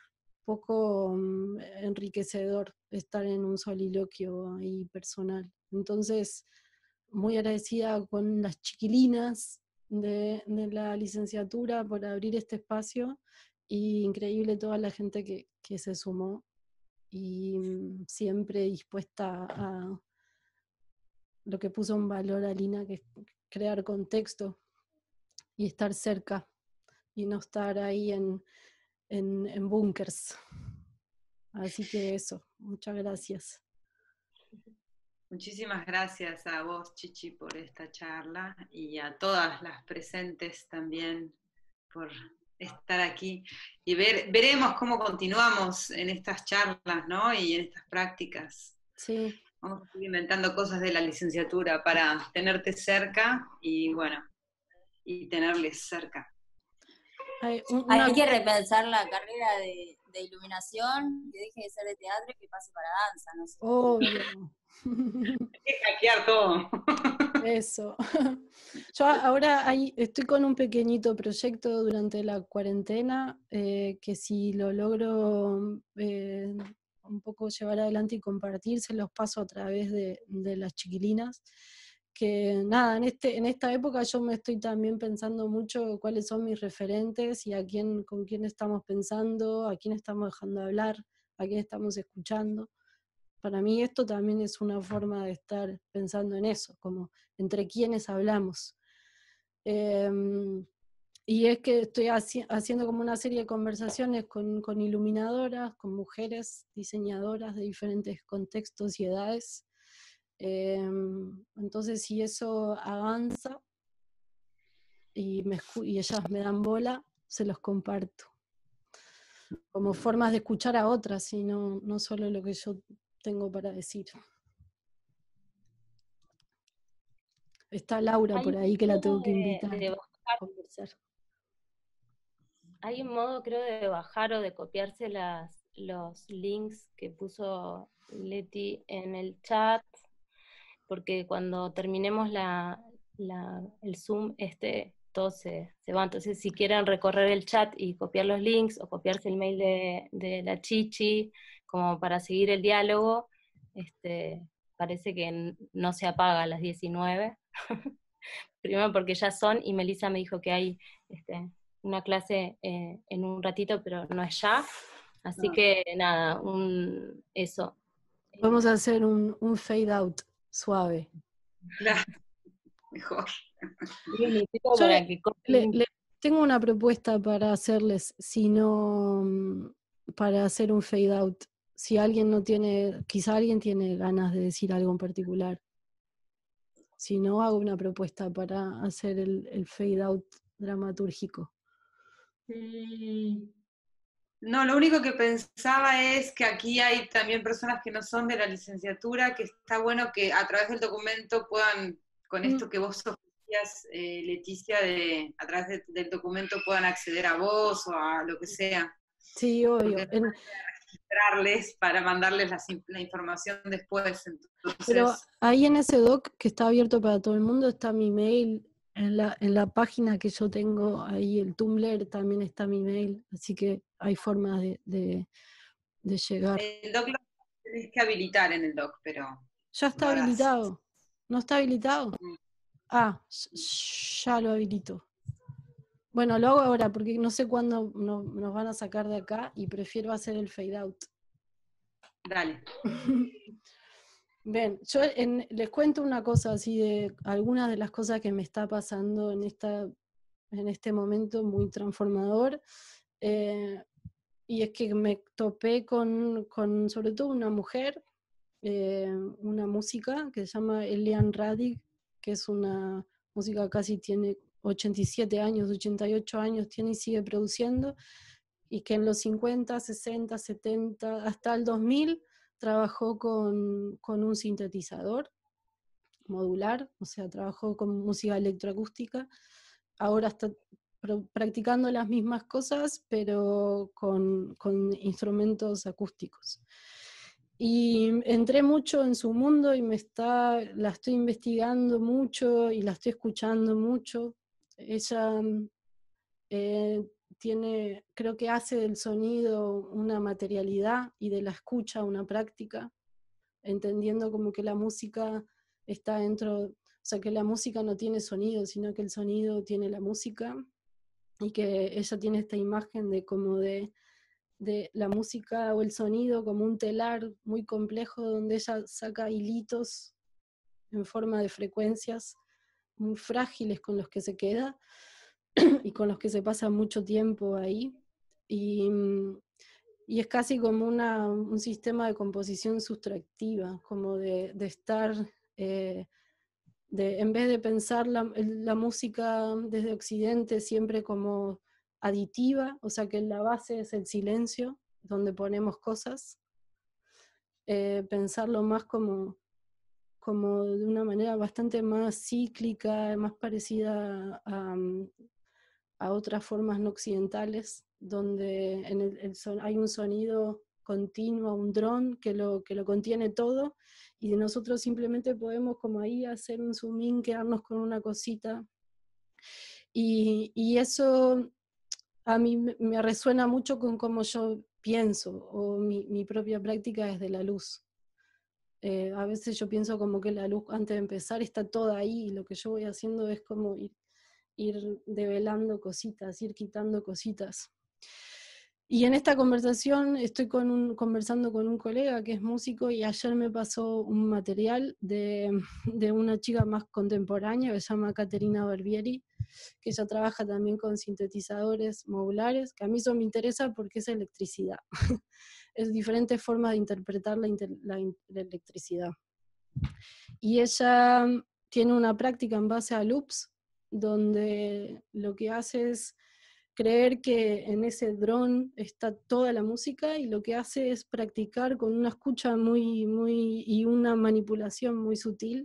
enriquecedor estar en un soliloquio ahí personal. Entonces, muy agradecida con las chiquilinas de la licenciatura por abrir este espacio, y increíble toda la gente que se sumó y siempre dispuesta a lo que puso en valor Alina, que es crear contexto. y estar cerca y no estar ahí en búnkers. Así que eso, muchas gracias. Muchísimas gracias a vos, Chichi, por esta charla y a todas las presentes también por estar aquí. Y veremos cómo continuamos en estas charlas, ¿no? Y en estas prácticas. Sí. Vamos a seguir inventando cosas de la licenciatura para tenerte cerca y, bueno, y tenerles cerca. Hay que repensar la carrera de iluminación, que deje de ser de teatro y que pase para danza, no sé. Obvio. Hay que hackear todo. Eso. Yo ahora estoy con un pequeñito proyecto durante la cuarentena, que si lo logro un poco llevar adelante y compartir, se los paso a través de las chiquilinas. Que nada, en esta época yo me estoy también pensando mucho cuáles son mis referentes y con quién estamos pensando, a quién estamos dejando hablar, a quién estamos escuchando. Para mí esto también es una forma de estar pensando en eso, como entre quiénes hablamos. Y es que estoy haciendo como una serie de conversaciones con iluminadoras, con mujeres diseñadoras de diferentes contextos y edades. Entonces, si eso avanza y ellas me dan bola, se los comparto. Como formas de escuchar a otras y no solo lo que yo tengo para decir. Está Laura por ahí que la tengo que invitar a conversar. Hay un modo, creo, de bajar o de copiarse los links que puso Leti en el chat, porque cuando terminemos el Zoom, todo se va. Entonces, si quieren recorrer el chat y copiar los links o copiarse el mail de la Chichi, como para seguir el diálogo, parece que no se apaga a las 19. Primero porque ya son, y Melissa me dijo que hay una clase en un ratito, pero no es ya. Así que nada, eso. Vamos a hacer un fade out suave. Mejor. Yo tengo una propuesta para hacerles, para hacer un fade out. Si alguien no tiene, quizá alguien tiene ganas de decir algo en particular. Si no, hago una propuesta para hacer el fade out dramatúrgico. No, lo único que pensaba es que aquí hay también personas que no son de la licenciatura, que está bueno que a través del documento puedan, con esto que vos ofrecías, Leticia, a través del documento puedan acceder a vos o a lo que sea. Sí, obvio. Registrarles para mandarles la información después. Entonces... Pero ahí en ese doc que está abierto para todo el mundo está mi mail. En la página que yo tengo ahí, el Tumblr, también está mi mail, así que hay formas de llegar. El doc lo tenés que habilitar en el doc, pero... Ya está habilitado. ¿No está habilitado? Ah, ya lo habilito. Bueno, lo hago ahora porque no sé cuándo nos van a sacar de acá y prefiero hacer el fade out. Dale. Bien, yo les cuento una cosa así de algunas de las cosas que me está pasando en este momento muy transformador, y es que me topé con sobre todo una mujer, una música que se llama Eliane Radig, que es una música casi tiene 87 años, 88 años tiene y sigue produciendo, y que en los 50, 60, 70, hasta el 2000 trabajó con un sintetizador modular, o sea, trabajó con música electroacústica. Ahora está practicando las mismas cosas, pero con instrumentos acústicos. Y entré mucho en su mundo y la estoy investigando mucho y la estoy escuchando mucho. Ella creo que hace del sonido una materialidad y de la escucha una práctica, entendiendo como que la música está dentro, o sea, que la música no tiene sonido, sino que el sonido tiene la música, y que ella tiene esta imagen de la música o el sonido como un telar muy complejo donde ella saca hilitos en forma de frecuencias muy frágiles con los que se queda, y con los que se pasa mucho tiempo ahí. Y es casi como un sistema de composición sustractiva, como de estar, en vez de pensar la música desde Occidente siempre como aditiva, o sea que la base es el silencio, donde ponemos cosas, pensarlo más como de una manera bastante más cíclica, más parecida a otras formas no occidentales, donde hay un sonido continuo, un dron que lo contiene todo, y nosotros simplemente podemos como ahí hacer un zoom in, quedarnos con una cosita. Y eso a mí me resuena mucho con cómo yo pienso, o mi propia práctica desde la luz. A veces yo pienso como que la luz antes de empezar está toda ahí, y lo que yo voy haciendo es como ir develando cositas, ir quitando cositas. Y en esta conversación estoy conversando con un colega que es músico, y ayer me pasó un material de una chica más contemporánea que se llama Caterina Barbieri, que ella trabaja también con sintetizadores modulares, que a mí eso me interesa porque es electricidad. Es diferentes formas de interpretar la electricidad. Y ella tiene una práctica en base a loops, donde lo que hace es creer que en ese dron está toda la música, y lo que hace es practicar con una escucha y una manipulación muy sutil,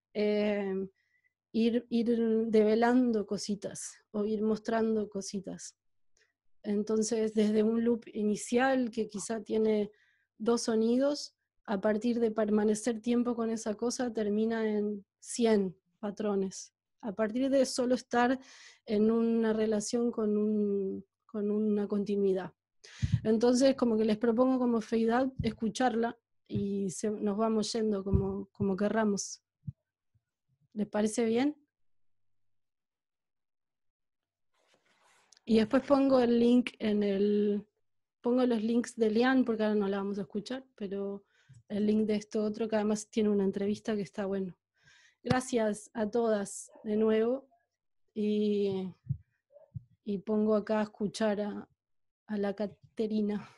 ir develando cositas, o ir mostrando cositas. Entonces, desde un loop inicial que quizá tiene 2 sonidos, a partir de permanecer tiempo con esa cosa, termina en 100 patrones. A partir de solo estar en una relación con una continuidad. Entonces, como que les propongo como fade out escucharla, y nos vamos yendo como querramos. ¿Les parece bien? Y después pongo el link pongo los links de Lian, porque ahora no la vamos a escuchar, pero el link de esto otro, que además tiene una entrevista que está bueno. Gracias a todas de nuevo, y pongo acá a escuchar a la Caterina.